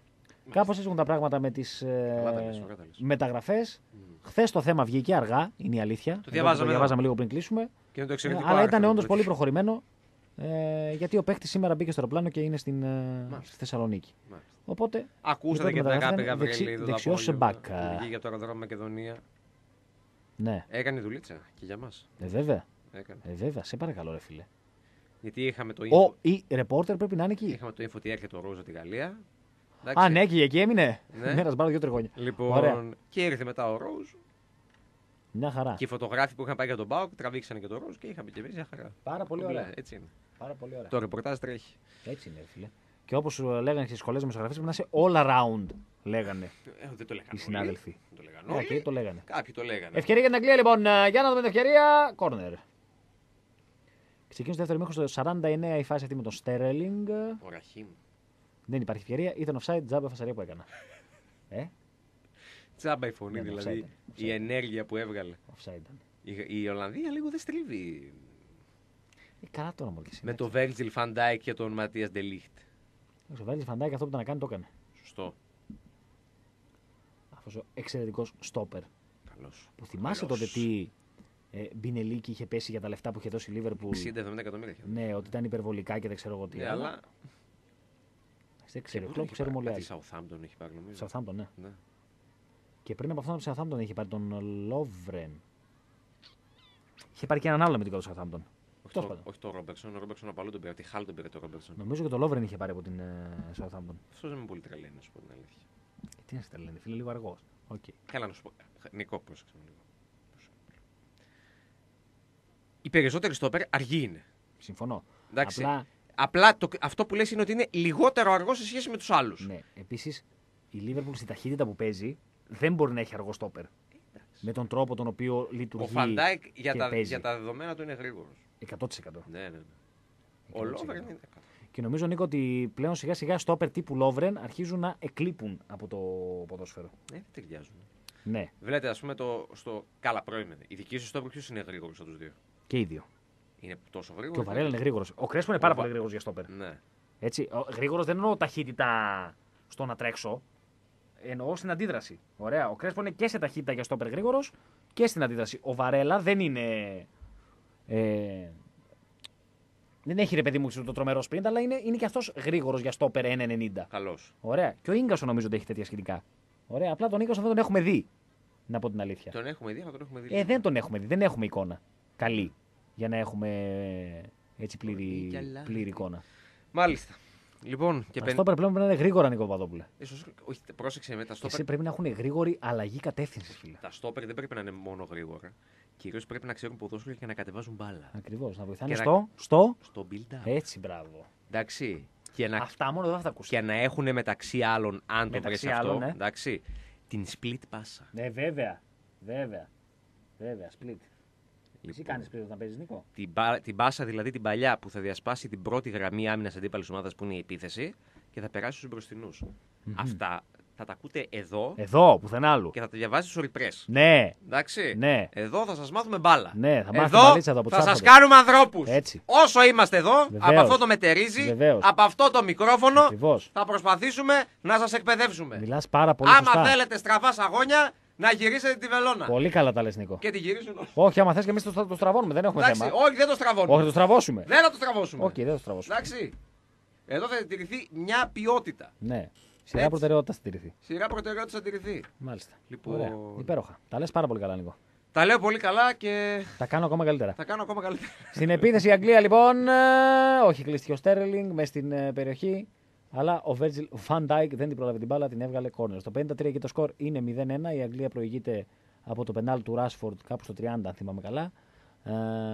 Speaker 2: Κάπως έτσι έχουν τα πράγματα με τις ε,
Speaker 1: λες,
Speaker 2: μεταγραφές.
Speaker 1: Mm.
Speaker 2: Χθες το θέμα βγήκε αργά, είναι η αλήθεια.
Speaker 1: Το διαβάζαμε,
Speaker 2: το διαβάζαμε λίγο πριν κλείσουμε.
Speaker 1: Και το ε,
Speaker 2: αλλά ήταν όντως πολύ προχωρημένο. Ε, γιατί ο παίκτης σήμερα μπήκε στο αεροπλάνο και είναι στην, ε, στη Θεσσαλονίκη.
Speaker 1: Μάλιστα.
Speaker 2: Οπότε.
Speaker 1: Ακούσατε και την αγάπη Γαβριλίδου.
Speaker 2: Δεξιός σε μπακ.
Speaker 1: Για το αεροδρόμιο Μακεδονία.
Speaker 2: Ναι.
Speaker 1: Έκανε δουλίτσα και για μας.
Speaker 2: Ε, βέβαια.
Speaker 1: Έκανε.
Speaker 2: Ε, βέβαια. Σε παρακαλώ, ρε φίλε.
Speaker 1: Γιατί είχαμε το
Speaker 2: info. Ο ή ρεπόρτερ πρέπει να είναι εκεί.
Speaker 1: Είχαμε το info ότι έρχεται ο Ρόζα τη Γαλλία.
Speaker 2: Εντάξει. Α, ναι, και εκεί έμεινε.
Speaker 1: Ναι.
Speaker 2: Ναι, να σπάρω δύο τριγώνια.
Speaker 1: Λοιπόν,
Speaker 2: ωραία.
Speaker 1: Και ήρθε μετά ο Ρόζ.
Speaker 2: Μια χαρά.
Speaker 1: Και οι φωτογράφοι που είχαν πάει για τον Μπάουκ τραβήξανε και τον Ρόζ και είχαμε και εμεί μια χαρά.
Speaker 2: Πάρα πολύ
Speaker 1: Κομπλέ,
Speaker 2: ωραία.
Speaker 1: Έτσι είναι.
Speaker 2: Πάρα πολύ ωραία.
Speaker 1: Το ρεπορτάζ τρέχει.
Speaker 2: Έτσι είναι, φίλε. Και όπως σου λέγανε στις σχολές δημοσιογραφίες, πρέπει να είσαι all around, λέγανε.
Speaker 1: Ε, δεν το λέγανε
Speaker 2: οι συνάδελφοι.
Speaker 1: Δεν το λέγανε όλοι.
Speaker 2: Okay, το λέγανε.
Speaker 1: Κάποιοι το λέγανε.
Speaker 2: Ευκαιρία για την Αγγλία, λοιπόν. Για να δούμε την ευκαιρία. Κόρνερ. Ξεκίνησε το δεύτερο μήχρονο στο σαράντα εννέα η φάση αυτή με τον Στέρλινγκ.
Speaker 1: Ο Ραχίμ.
Speaker 2: Δεν υπάρχει ευκαιρία. Ήταν offside, τζάμπα φασαρία που έκανα. ε?
Speaker 1: Τζάμπα η φωνή,
Speaker 2: Ναι,
Speaker 1: δηλαδή.
Speaker 2: offside,
Speaker 1: Η
Speaker 2: offside.
Speaker 1: ενέργεια που έβγαλε.
Speaker 2: Offside ήταν.
Speaker 1: Η, η Ολλανδία λίγο δεν στρίβει.
Speaker 2: Ε, καλά τώρα μου
Speaker 1: Με τον Βέρτζιλ Φαντάικ και τον Ματίας Ντελίχτ.
Speaker 2: Ο Βέρτζιλ Φαντάικ αυτό που ήταν να κάνει το έκανε.
Speaker 1: Σωστό.
Speaker 2: αυτός ο εξαιρετικός στόπερ.
Speaker 1: Καλός.
Speaker 2: Που θυμάσαι
Speaker 1: Καλός.
Speaker 2: τότε τι ε, Μπινελίκη είχε πέσει για τα λεφτά που είχε δώσει η Λίβερπουλ.
Speaker 1: εξήντα εβδομήντα εκατομμύρια.
Speaker 2: Ναι, ότι ήταν υπερβολικά και δεν ξέρω εγώ τι.
Speaker 1: Ναι, αλλά.
Speaker 2: Δεν ξέρω, αυτό που ξέρουμε όλοι.
Speaker 1: Τη Southampton έχει πάρει νομίζω.
Speaker 2: Southampton, ναι.
Speaker 1: Ναι.
Speaker 2: Και πριν από αυτόν τον Southampton είχε πάρει τον Λόβρεν. Είχε πάρει και έναν άλλο με την κόντρα Southampton.
Speaker 1: Όχι, το, όχι το Ρόμπερτσον, ο Ρόμπερτσον από αλλού τον πήρε. Τη Χάλ τον πήρε το Ρόμπερτσον.
Speaker 2: Νομίζω και το Λόβρεν είχε πάρει από την uh, Southampton.
Speaker 1: Αυτό δεν είναι πολύ τρελαίνει, να σου πω την αλήθεια.
Speaker 2: Ε, τι να σε τρελαίνει, φίλε, λίγο αργό. Okay.
Speaker 1: Καλά να σου πω. Νικό, πρόσεξε με λίγο. Οι περισσότεροι στόπερ αργοί είναι.
Speaker 2: Συμφωνώ.
Speaker 1: Εντάξει.
Speaker 2: Απλά,
Speaker 1: Απλά το, αυτό που λες είναι ότι είναι λιγότερο αργό σε σχέση με τους άλλους.
Speaker 2: Ναι. Επίσης, η Λίβερπουλ στη ταχύτητα που παίζει δεν μπορεί να έχει αργό στόπερ. Με τον τρόπο τον οποίο λειτουργεί.
Speaker 1: Ο Φαντάικ για,
Speaker 2: και
Speaker 1: τα,
Speaker 2: παίζει.
Speaker 1: για τα δεδομένα του είναι γρήγορος.
Speaker 2: εκατό τοις εκατό.
Speaker 1: Ναι, ναι, ναι. Ο Λόβρεν είναι.
Speaker 2: Και νομίζω, Νίκο, ότι πλέον σιγά σιγά στόπερ τύπου Λόβρεν αρχίζουν να εκλείπουν από το ποδόσφαιρο.
Speaker 1: Ναι, δεν ταιριάζουν.
Speaker 2: Ναι,
Speaker 1: Βλέπετε, ας πούμε, το, στο. Καλά, πρώην. Η δική σου στόπερ ποιος είναι γρήγορος από τους δύο.
Speaker 2: και οι δύο.
Speaker 1: Είναι τόσο γρήγορο.
Speaker 2: Και ο Βαρέλα είναι γρήγορο. Ο Κρέσπο είναι πάρα
Speaker 1: Ο
Speaker 2: πολύ
Speaker 1: Βα-
Speaker 2: γρήγορο για στόπερ.
Speaker 1: Ναι.
Speaker 2: Έτσι, γρήγορο δεν εννοώ ταχύτητα στο να τρέξω. Εννοώ στην αντίδραση. Ωραία. Ο Κρέσπο είναι και σε ταχύτητα για στόπερ γρήγορο και στην αντίδραση. Ο Βαρέλα δεν είναι. Ε, δεν έχει ρε παιδί μου το τρομερό sprint, αλλά είναι, είναι και αυτό γρήγορο για στόπερ ένα ενενήντα.
Speaker 1: Καλός.
Speaker 2: Ωραία. Και ο γκασον νομίζω ότι έχει τέτοια σχετικά. Ωραία. Απλά τον γκασον δεν τον έχουμε δει. Να πω την αλήθεια.
Speaker 1: Τον έχουμε δει, αλλά τον έχουμε δει.
Speaker 2: Ε, δεν τον έχουμε δει. Δεν έχουμε εικόνα καλή για να έχουμε έτσι πλήρη,
Speaker 1: Πολύ
Speaker 2: πλήρη εικόνα.
Speaker 1: Μάλιστα. Λοιπόν, και
Speaker 2: Τα
Speaker 1: πεν...
Speaker 2: στόπερ πλέον πρέπει να είναι γρήγορα, Νίκο Παπαδόπουλε.
Speaker 1: Ίσως, όχι, πρόσεξε με τα
Speaker 2: Και
Speaker 1: στόπερ.
Speaker 2: εσύ πρέπει να έχουν γρήγορη αλλαγή κατεύθυνση, φίλε.
Speaker 1: Τα στόπερ δεν πρέπει να είναι μόνο γρήγορα. Κυρίως πρέπει να ξέρουν ποδόσφαιρο και να κατεβάζουν μπάλα.
Speaker 2: Ακριβώ. Να βοηθάνε
Speaker 1: Και να-
Speaker 2: στο. στο...
Speaker 1: Στο build-up.
Speaker 2: Έτσι, μπράβο.
Speaker 1: Εντάξει. Και να,
Speaker 2: Αυτά μόνο δεν θα τα ακούσει.
Speaker 1: και να έχουν μεταξύ άλλων, αν το
Speaker 2: Μεταξύ
Speaker 1: βρεις αυτό,
Speaker 2: άλλων, ναι.
Speaker 1: εντάξει, την split πάσα.
Speaker 2: Ναι, βέβαια. Βέβαια. Βέβαια, split. Εσύ
Speaker 1: Λοιπόν,
Speaker 2: κάνει split όταν παίζει, Νίκο.
Speaker 1: την, πα- την πάσα δηλαδή την παλιά που θα διασπάσει την πρώτη γραμμή άμυνας αντίπαλης ομάδας που είναι η επίθεση και θα περάσει στους μπροστινούς. Αυτά θα τα ακούτε εδώ
Speaker 2: Εδώ, πουθενά άλλου.
Speaker 1: και θα τα διαβάζετε στο refresh.
Speaker 2: Ναι,
Speaker 1: Εντάξει.
Speaker 2: ναι.
Speaker 1: Εδώ θα σας μάθουμε μπάλα.
Speaker 2: Ναι, θα μάθετε
Speaker 1: εδώ
Speaker 2: μπαλίτσα εδώ από τους
Speaker 1: θα σας
Speaker 2: άρχοντες.
Speaker 1: κάνουμε ανθρώπους.
Speaker 2: Έτσι.
Speaker 1: Όσο είμαστε εδώ,
Speaker 2: Βεβαίως.
Speaker 1: από αυτό το μετερίζει,
Speaker 2: Βεβαίως.
Speaker 1: από αυτό το μικρόφωνο,
Speaker 2: Ακριβώς.
Speaker 1: θα προσπαθήσουμε να σας εκπαιδεύσουμε.
Speaker 2: Μιλά πάρα πολύ
Speaker 1: Άμα
Speaker 2: σωστά.
Speaker 1: θέλετε στραβά σαγόνια, να γυρίσετε τη βελόνα.
Speaker 2: Πολύ καλά τα λες, Νίκο.
Speaker 1: Και τη γυρίζουν όλοι.
Speaker 2: Όχι, άμα θε και εμεί το, το στραβώνουμε, δεν έχουμε
Speaker 1: Εντάξει,
Speaker 2: θέμα.
Speaker 1: όχι, δεν το στραβώνουμε.
Speaker 2: Όχι, θα το στραβώσουμε.
Speaker 1: Δεν θα το στραβώσουμε.
Speaker 2: Όχι, δεν το στραβώσουμε.
Speaker 1: Εντάξει. Εδώ θα τηρηθεί μια ποιότητα.
Speaker 2: Ναι. Σειρά
Speaker 1: Έτσι.
Speaker 2: προτεραιότητα θα τηρηθεί.
Speaker 1: Σειρά προτεραιότητα θα τηρηθεί.
Speaker 2: Μάλιστα.
Speaker 1: Λοιπόν-
Speaker 2: Ωραία. Υπέροχα. Τα λε πάρα πολύ καλά, Νίκο.
Speaker 1: Τα λέω πολύ καλά και
Speaker 2: Τα κάνω ακόμα καλύτερα.
Speaker 1: θα κάνω ακόμα καλύτερα.
Speaker 2: Στην επίθεση η Αγγλία λοιπόν. ε, όχι, κλείστηκε ο Στέρλινγκ με στην ε, περιοχή. Αλλά ο Virgil van Dijk δεν την πρόλαβε την μπάλα, την έβγαλε κόρνερ. Στο πενήντα τρία και το σκορ είναι μηδέν ένα. Η Αγγλία προηγείται από το πενάλ του Ράσφορντ κάπου στο τριάντα, αν θυμάμαι καλά. Ε,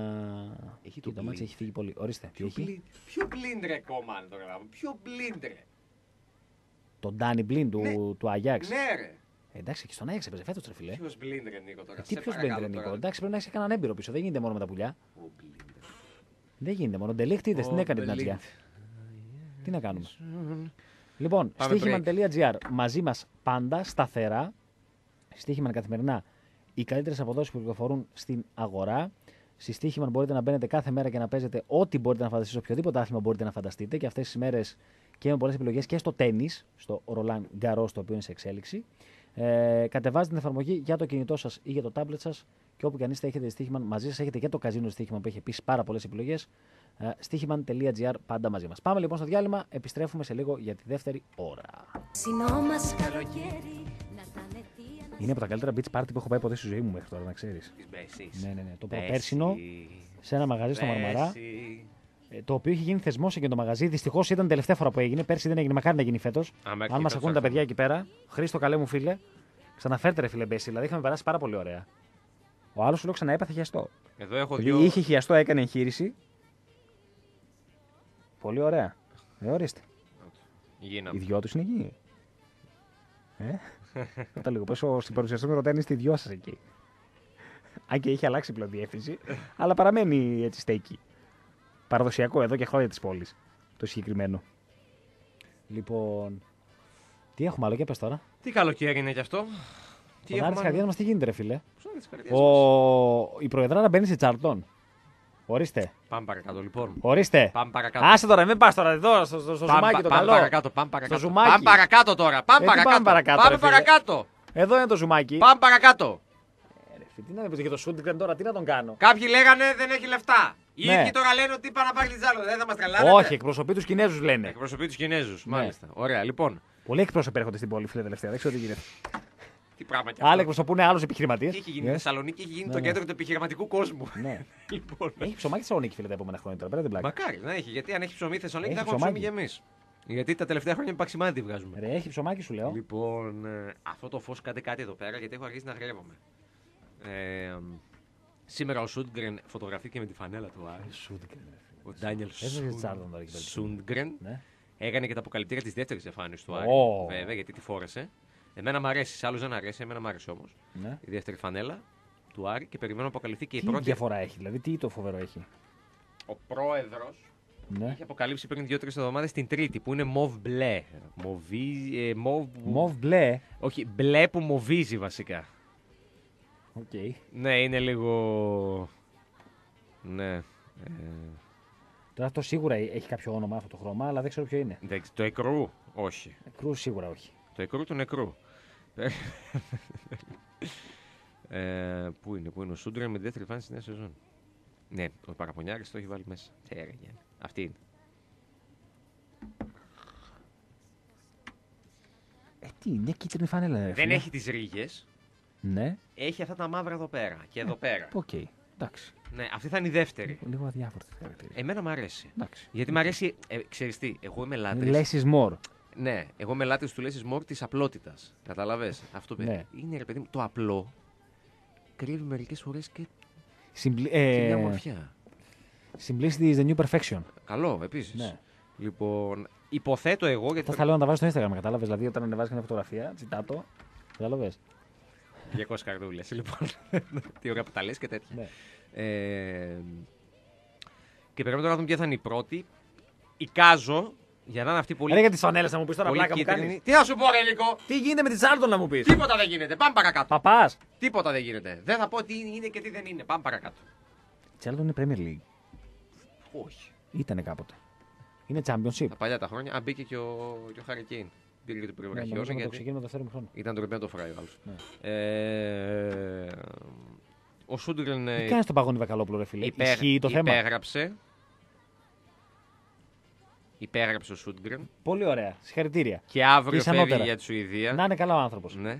Speaker 1: Έχει
Speaker 2: και
Speaker 1: το
Speaker 2: το μάτσι
Speaker 1: blind.
Speaker 2: έχει φύγει πολύ. Ορίστε. Τι
Speaker 1: Ποιο
Speaker 2: έχει?
Speaker 1: μπλίν- Ποιο μπλίντρε κόμμα το γράφω. Ποιο μπλίντρε.
Speaker 2: Τον Ντάνι Μπλίν του,
Speaker 1: Ναι.
Speaker 2: του Αγιάξ.
Speaker 1: Ναι, ρε.
Speaker 2: Ε, εντάξει, και στον Άγιαξ έπαιζε φέτο τρεφιλέ.
Speaker 1: Ποιο μπλίντρε, Νίκο τώρα.
Speaker 2: Ε, τι
Speaker 1: Σε
Speaker 2: ποιο
Speaker 1: παρακαλώ
Speaker 2: Μπλίν, Νίκο.
Speaker 1: τώρα.
Speaker 2: Εντάξει, πρέπει να έχει κανέναν έμπειρο πίσω. Δεν γίνεται μόνο με τα πουλιά.
Speaker 1: Ο Μπλίντρε.
Speaker 2: Δεν γίνεται μόνο. Ντελίχτη είδε, την
Speaker 1: Ο
Speaker 2: έκανε την
Speaker 1: Μπλίντ.
Speaker 2: ατζιά. Τι να κάνουμε. Λοιπόν,
Speaker 1: Πάμε
Speaker 2: στοίχημαν.gr. Μαζί μα πάντα, σταθερά. Στοίχημαν καθημερινά. Οι καλύτερε αποδόσεις που κυκλοφορούν στην αγορά. Στη Στοίχημαν μπορείτε να μπαίνετε κάθε μέρα και να παίζετε ό,τι μπορείτε να φανταστείτε. Σε οποιοδήποτε άθλημα μπορείτε να φανταστείτε. Και αυτές τις μέρες και με πολλές επιλογές και στο τένις, στο Roland Garros, το οποίο είναι σε εξέλιξη. Ε, κατεβάζετε την εφαρμογή για το κινητό σας ή για το tablet σας και όπου και αν είστε έχετε στοίχημαν μαζί σας. Έχετε και το καζίνο στοίχημαν που έχει επίσης πάρα πολλές επιλογές. Ε, στοίχημαν τελεία τζι άρ πάντα μαζί μας. Πάμε λοιπόν στο διάλειμμα. Επιστρέφουμε σε λίγο για τη δεύτερη ώρα. Είναι από τα καλύτερα beach party που έχω πάει ποτέ στη ζωή μου μέχρι τώρα, να ξέρεις. Ναι, ναι, ναι. Το προπέρσινο σε ένα μαγαζί στο Μαρμαρά. Το οποίο είχε γίνει θεσμό σε και το μαγαζί. Δυστυχώς ήταν τελευταία φορά που έγινε. Πέρσι δεν έγινε. Μακάρι να γίνει φέτος. Αν μας ακούνε τα παιδιά εκεί πέρα, Χρήστο, καλέ μου φίλε, ξαναφέρτε ρε φίλε Μπέση. Δηλαδή είχαμε περάσει πάρα πολύ ωραία. Ο άλλος σου λέω ξανά έπαθε χιαστό.
Speaker 1: Εδώ έχω
Speaker 2: δύο... Είχε χιαστό, έκανε εγχείρηση. Πολύ ωραία. Ε, ορίστε. Οι δυο τους είναι εκεί. Ε? Όταν λίγο πέσω στην παρουσιαστή με ρωτάνε είστε οι δυο σας εκεί. Αν και είχε αλλάξει πλέον διεύθυνση, αλλά παραμένει έτσι στέκει. Παραδοσιακό εδώ και χρόνια της πόλης. Το συγκεκριμένο. Λοιπόν. Τι έχουμε άλλο, για πες τώρα.
Speaker 1: Τι καλοκαίρι είναι κι αυτό.
Speaker 2: Ο Νάρης καρδιάς μας τι γίνεται, ρε φίλε.
Speaker 1: Ο...
Speaker 2: Η προεδράρα μπαίνει σε Τσάρλτον. Ορίστε.
Speaker 1: Πάμε παρακάτω, λοιπόν.
Speaker 2: Ορίστε.
Speaker 1: Πάμε παρακάτω.
Speaker 2: Άσε τώρα, μην πας τώρα εδώ στο, στο, στο
Speaker 1: πάμε,
Speaker 2: ζουμάκι το
Speaker 1: πάμε
Speaker 2: καλό.
Speaker 1: Παρακάτω, πάμε παρακάτω.
Speaker 2: Στο ζουμάκι.
Speaker 1: Πάμε παρακάτω τώρα. Πάμε
Speaker 2: ε,
Speaker 1: παρακάτω.
Speaker 2: Πάμε παρακάτω.
Speaker 1: Πάμε
Speaker 2: ρε,
Speaker 1: παρακάτω.
Speaker 2: Εδώ είναι το ζουμάκι.
Speaker 1: Πάμε παρακάτω.
Speaker 2: Ε, ρε, τι να με πεις για το Σούντγκρεν τώρα, τι να τον κάνω.
Speaker 1: Κάποιοι λέγανε δεν έχει λεφτά. Οι
Speaker 2: ναι.
Speaker 1: ίδιοι τώρα λένε ότι είπα να πάρει Τζάλο. Δεν θα μας τρελάνετε.
Speaker 2: Όχι, εκπροσωπεί τους Κινέζους λένε.
Speaker 1: Εκπροσωπεί τους Κινέζους,
Speaker 2: ναι.
Speaker 1: Μάλιστα. Ωραία, λοιπόν.
Speaker 2: Πολλοί εκπρόσωποι έρχονται στην πόλη, φίλε τελευταία. Δεν ξέρω τι γίνεται.
Speaker 1: Τι πράγμα κι
Speaker 2: αυτό. Άλλοι εκπροσωπούν άλλους επιχειρηματίες.
Speaker 1: Τι έχει γίνει. Yes. Θεσσαλονίκη έχει γίνει ναι, το κέντρο ναι. του επιχειρηματικού κόσμου.
Speaker 2: Ναι.
Speaker 1: Λοιπόν.
Speaker 2: Έχει ψωμάκι Θεσσαλονίκη, φίλε, τα επόμενα χρόνια τώρα. Πέρα
Speaker 1: Μακάρι να έχει. Γιατί αν έχει ψωμί Θεσσαλονίκη θα έχουμε ψωμί κι εμείς. Γιατί τα τελευταία χρόνια παξιμάντι βγάζουμε.
Speaker 2: Ρε, έχει ψωμάκι σου λέω.
Speaker 1: Λοιπόν, ε, αυτό το φως κάντε κάτι εδώ πέρα γιατί έχω αρχίσει να γρέβομαι. Ε, σήμερα ο Σούντγκρεν φωτογραφήθηκε με τη φανέλα του Άρη. Ο Ντάνιελ Σούντγκρεν έκανε και τα αποκαλυπτήρια της δεύτερης εμφάνισης του Άρη. Oh. Βέβαια, γιατί τη φόρεσε. Εμένα μου αρέσει, σε άλλους δεν αρέσει, εμένα μου αρέσει όμως. Ναι. Η δεύτερη φανέλα του Άρη και περιμένω να αποκαλυφθεί και η
Speaker 2: τι
Speaker 1: πρώτη.
Speaker 2: Τι διαφορά έχει, δηλαδή, τι το φοβερό έχει.
Speaker 1: Ο πρόεδρος ναι. είχε αποκαλύψει πριν δύο τρεις εβδομάδες την τρίτη που είναι μοβ μπλε. Μοβί, ε, μοβ...
Speaker 2: μοβ μπλε.
Speaker 1: Όχι, μπλε που μοβίζει βασικά.
Speaker 2: Okay.
Speaker 1: Ναι, είναι λίγο. Ναι. Ε...
Speaker 2: Τώρα αυτό σίγουρα έχει κάποιο όνομα αυτό το χρώμα, αλλά δεν ξέρω ποιο είναι.
Speaker 1: Το εκρού, όχι.
Speaker 2: Εκρού σίγουρα όχι.
Speaker 1: Το εκρού του νεκρού. ε, πού είναι, πού είναι ο Σούντγκρεν με τη δεύτερη φάνη στη νέα σεζόν. Ναι, ο Παραπονιάρης το έχει βάλει μέσα. Αυτή είναι.
Speaker 2: Ε, τι, μια κίτρινη φανέλα.
Speaker 1: Δεν φίλε. Έχει τις ρίγες.
Speaker 2: Ναι.
Speaker 1: Έχει αυτά τα μαύρα εδώ πέρα και εδώ πέρα.
Speaker 2: Οκ, okay. Εντάξει.
Speaker 1: Ναι, αυτή θα είναι η δεύτερη.
Speaker 2: Λίγο, λίγο αδιάφορη χαρακτήρα.
Speaker 1: Εμένα μου αρέσει.
Speaker 2: Εντάξει.
Speaker 1: Γιατί μου αρέσει, ε, ξέρεις τι, εγώ είμαι λάτρης.
Speaker 2: Less is more.
Speaker 1: Ναι, εγώ είμαι λάτρης του less is more της απλότητας. Καταλαβες. Αυτό παιδί. Ναι. Είναι ρε παιδί μου, το απλό κρύβει μερικές φορές και.
Speaker 2: Συμπλη...
Speaker 1: και
Speaker 2: ε...
Speaker 1: μια μορφιά.
Speaker 2: Simplicity is the new perfection.
Speaker 1: Καλό, επίσης.
Speaker 2: Ναι.
Speaker 1: Λοιπόν, υποθέτω εγώ. Γιατί
Speaker 2: θα θα λέω να τα βάζω στο Instagram, κατάλαβες. Δηλαδή, όταν ανεβάζει μια φωτογραφία, ζητά το. Κατάλαβες.
Speaker 1: διακόσιες καρδούλες, λοιπόν. Τι ωραία που τα λες και τέτοια.
Speaker 2: Ναι.
Speaker 1: Ε, και πρέπει να δούμε ποια θα είναι η πρώτη. Εικάζω για να είναι αυτή πολύ.
Speaker 2: Ρε για τις φανέλες να μου πεις τώρα, πλάκα μου κάνεις.
Speaker 1: Τι θα σου πω, ρε Νικό.
Speaker 2: Τι γίνεται με τη Τσάρλτον να μου πεις.
Speaker 1: Τίποτα δεν γίνεται. Πάμε παρακάτω.
Speaker 2: Παπάς.
Speaker 1: Τίποτα δεν γίνεται. Δεν θα πω τι είναι και τι δεν είναι. Πάμε παρακάτω.
Speaker 2: Η Τσάρλτον είναι Premier League.
Speaker 1: Όχι.
Speaker 2: Ήτανε κάποτε. Είναι Championship.
Speaker 1: Τα παλιά τα χρόνια. Αν μπήκε και ο, και ο Harry Kane. Μπήκε και το περιβραχιό.
Speaker 2: Ναι, το ξεκίνημα το δεύτερο χρόνο.
Speaker 1: Ήταν το ρεπέν το φράι. Ναι. Ε, ο Σούντγκρεν.
Speaker 2: Τι κάνει στον παγόνι Βακαλόπουλο, ρε φίλε.
Speaker 1: Υπέρ,
Speaker 2: Ισχύει το θέμα.
Speaker 1: Υπέγραψε. Υπέγραψε ο Σούντγκρεν.
Speaker 2: Πολύ ωραία. Συγχαρητήρια.
Speaker 1: Και αύριο φεύγει για τη Σουηδία.
Speaker 2: Να είναι καλά ο άνθρωπος.
Speaker 1: Ναι.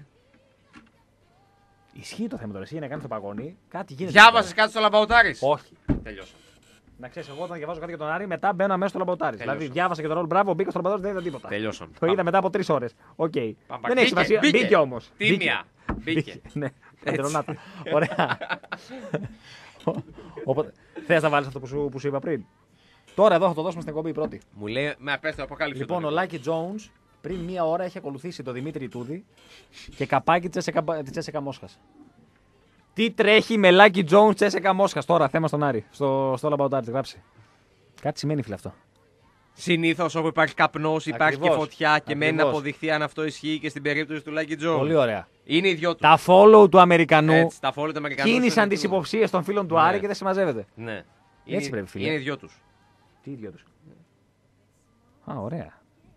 Speaker 2: Ισχύει το θέμα τώρα. Εσύ να κάνει το παγόνι. Κάτι γίνεται.
Speaker 1: Διάβασε κάτι στο Λαμπαουτάρης.
Speaker 2: Όχι.
Speaker 1: Τελειώσαμε.
Speaker 2: Να ξέρει, εγώ όταν διαβάζω κάτι για τον Άρη, μετά μπαίνω αμέσως στο Λαμπαουτάρης. Δηλαδή διάβασα και τον ρόλο, μπράβο, μπήκα στο Λαμπαουτάρης, δεν είδα τίποτα.
Speaker 1: Τελειώσαμε.
Speaker 2: Το είδα μετά από τρεις ώρες. Οκ. Okay. Δεν έχει σημασία.
Speaker 1: Μπήκε,
Speaker 2: μπήκε όμως.
Speaker 1: Τίμια. Μπήκε.
Speaker 2: Ναι. Ωραία. Θες να βάλεις αυτό που σου, που σου είπα πριν. Τώρα εδώ θα το δώσουμε στην εκπομπή πρώτη.
Speaker 1: Μου λέει με απέστω αποκάλυψη.
Speaker 2: Λοιπόν, ο Λάκη Jones πριν μία ώρα έχει ακολουθήσει τον Δημήτρη Τούδη και καπάκι τη Τσέσεκα Μόσχας. Τι τρέχει με Λάκη Jones Τσέσεκα Μόσχας τώρα, θέμα στον Άρη, στο, στο Λαμπαουτάρι, γράψει. Κάτι σημαίνει, φίλε, αυτό.
Speaker 1: Συνήθως όπου υπάρχει καπνός, υπάρχει και φωτιά και μένει να αποδειχθεί αν αυτό ισχύει και στην περίπτωση του Λάκη Jones.
Speaker 2: Πολύ ωραία.
Speaker 1: Είναι οι δυο του.
Speaker 2: Τα follow του Αμερικανού,
Speaker 1: Έτσι, τα follow του Αμερικανού
Speaker 2: κίνησαν τις υποψίες των φίλων του
Speaker 1: ναι.
Speaker 2: Άρη και δεν συμμαζεύεται.
Speaker 1: Ναι.
Speaker 2: Έτσι
Speaker 1: είναι,
Speaker 2: πρέπει, φίλε.
Speaker 1: Είναι οι δυο τους.
Speaker 2: Τι οι δυο τους. Α, ωραία.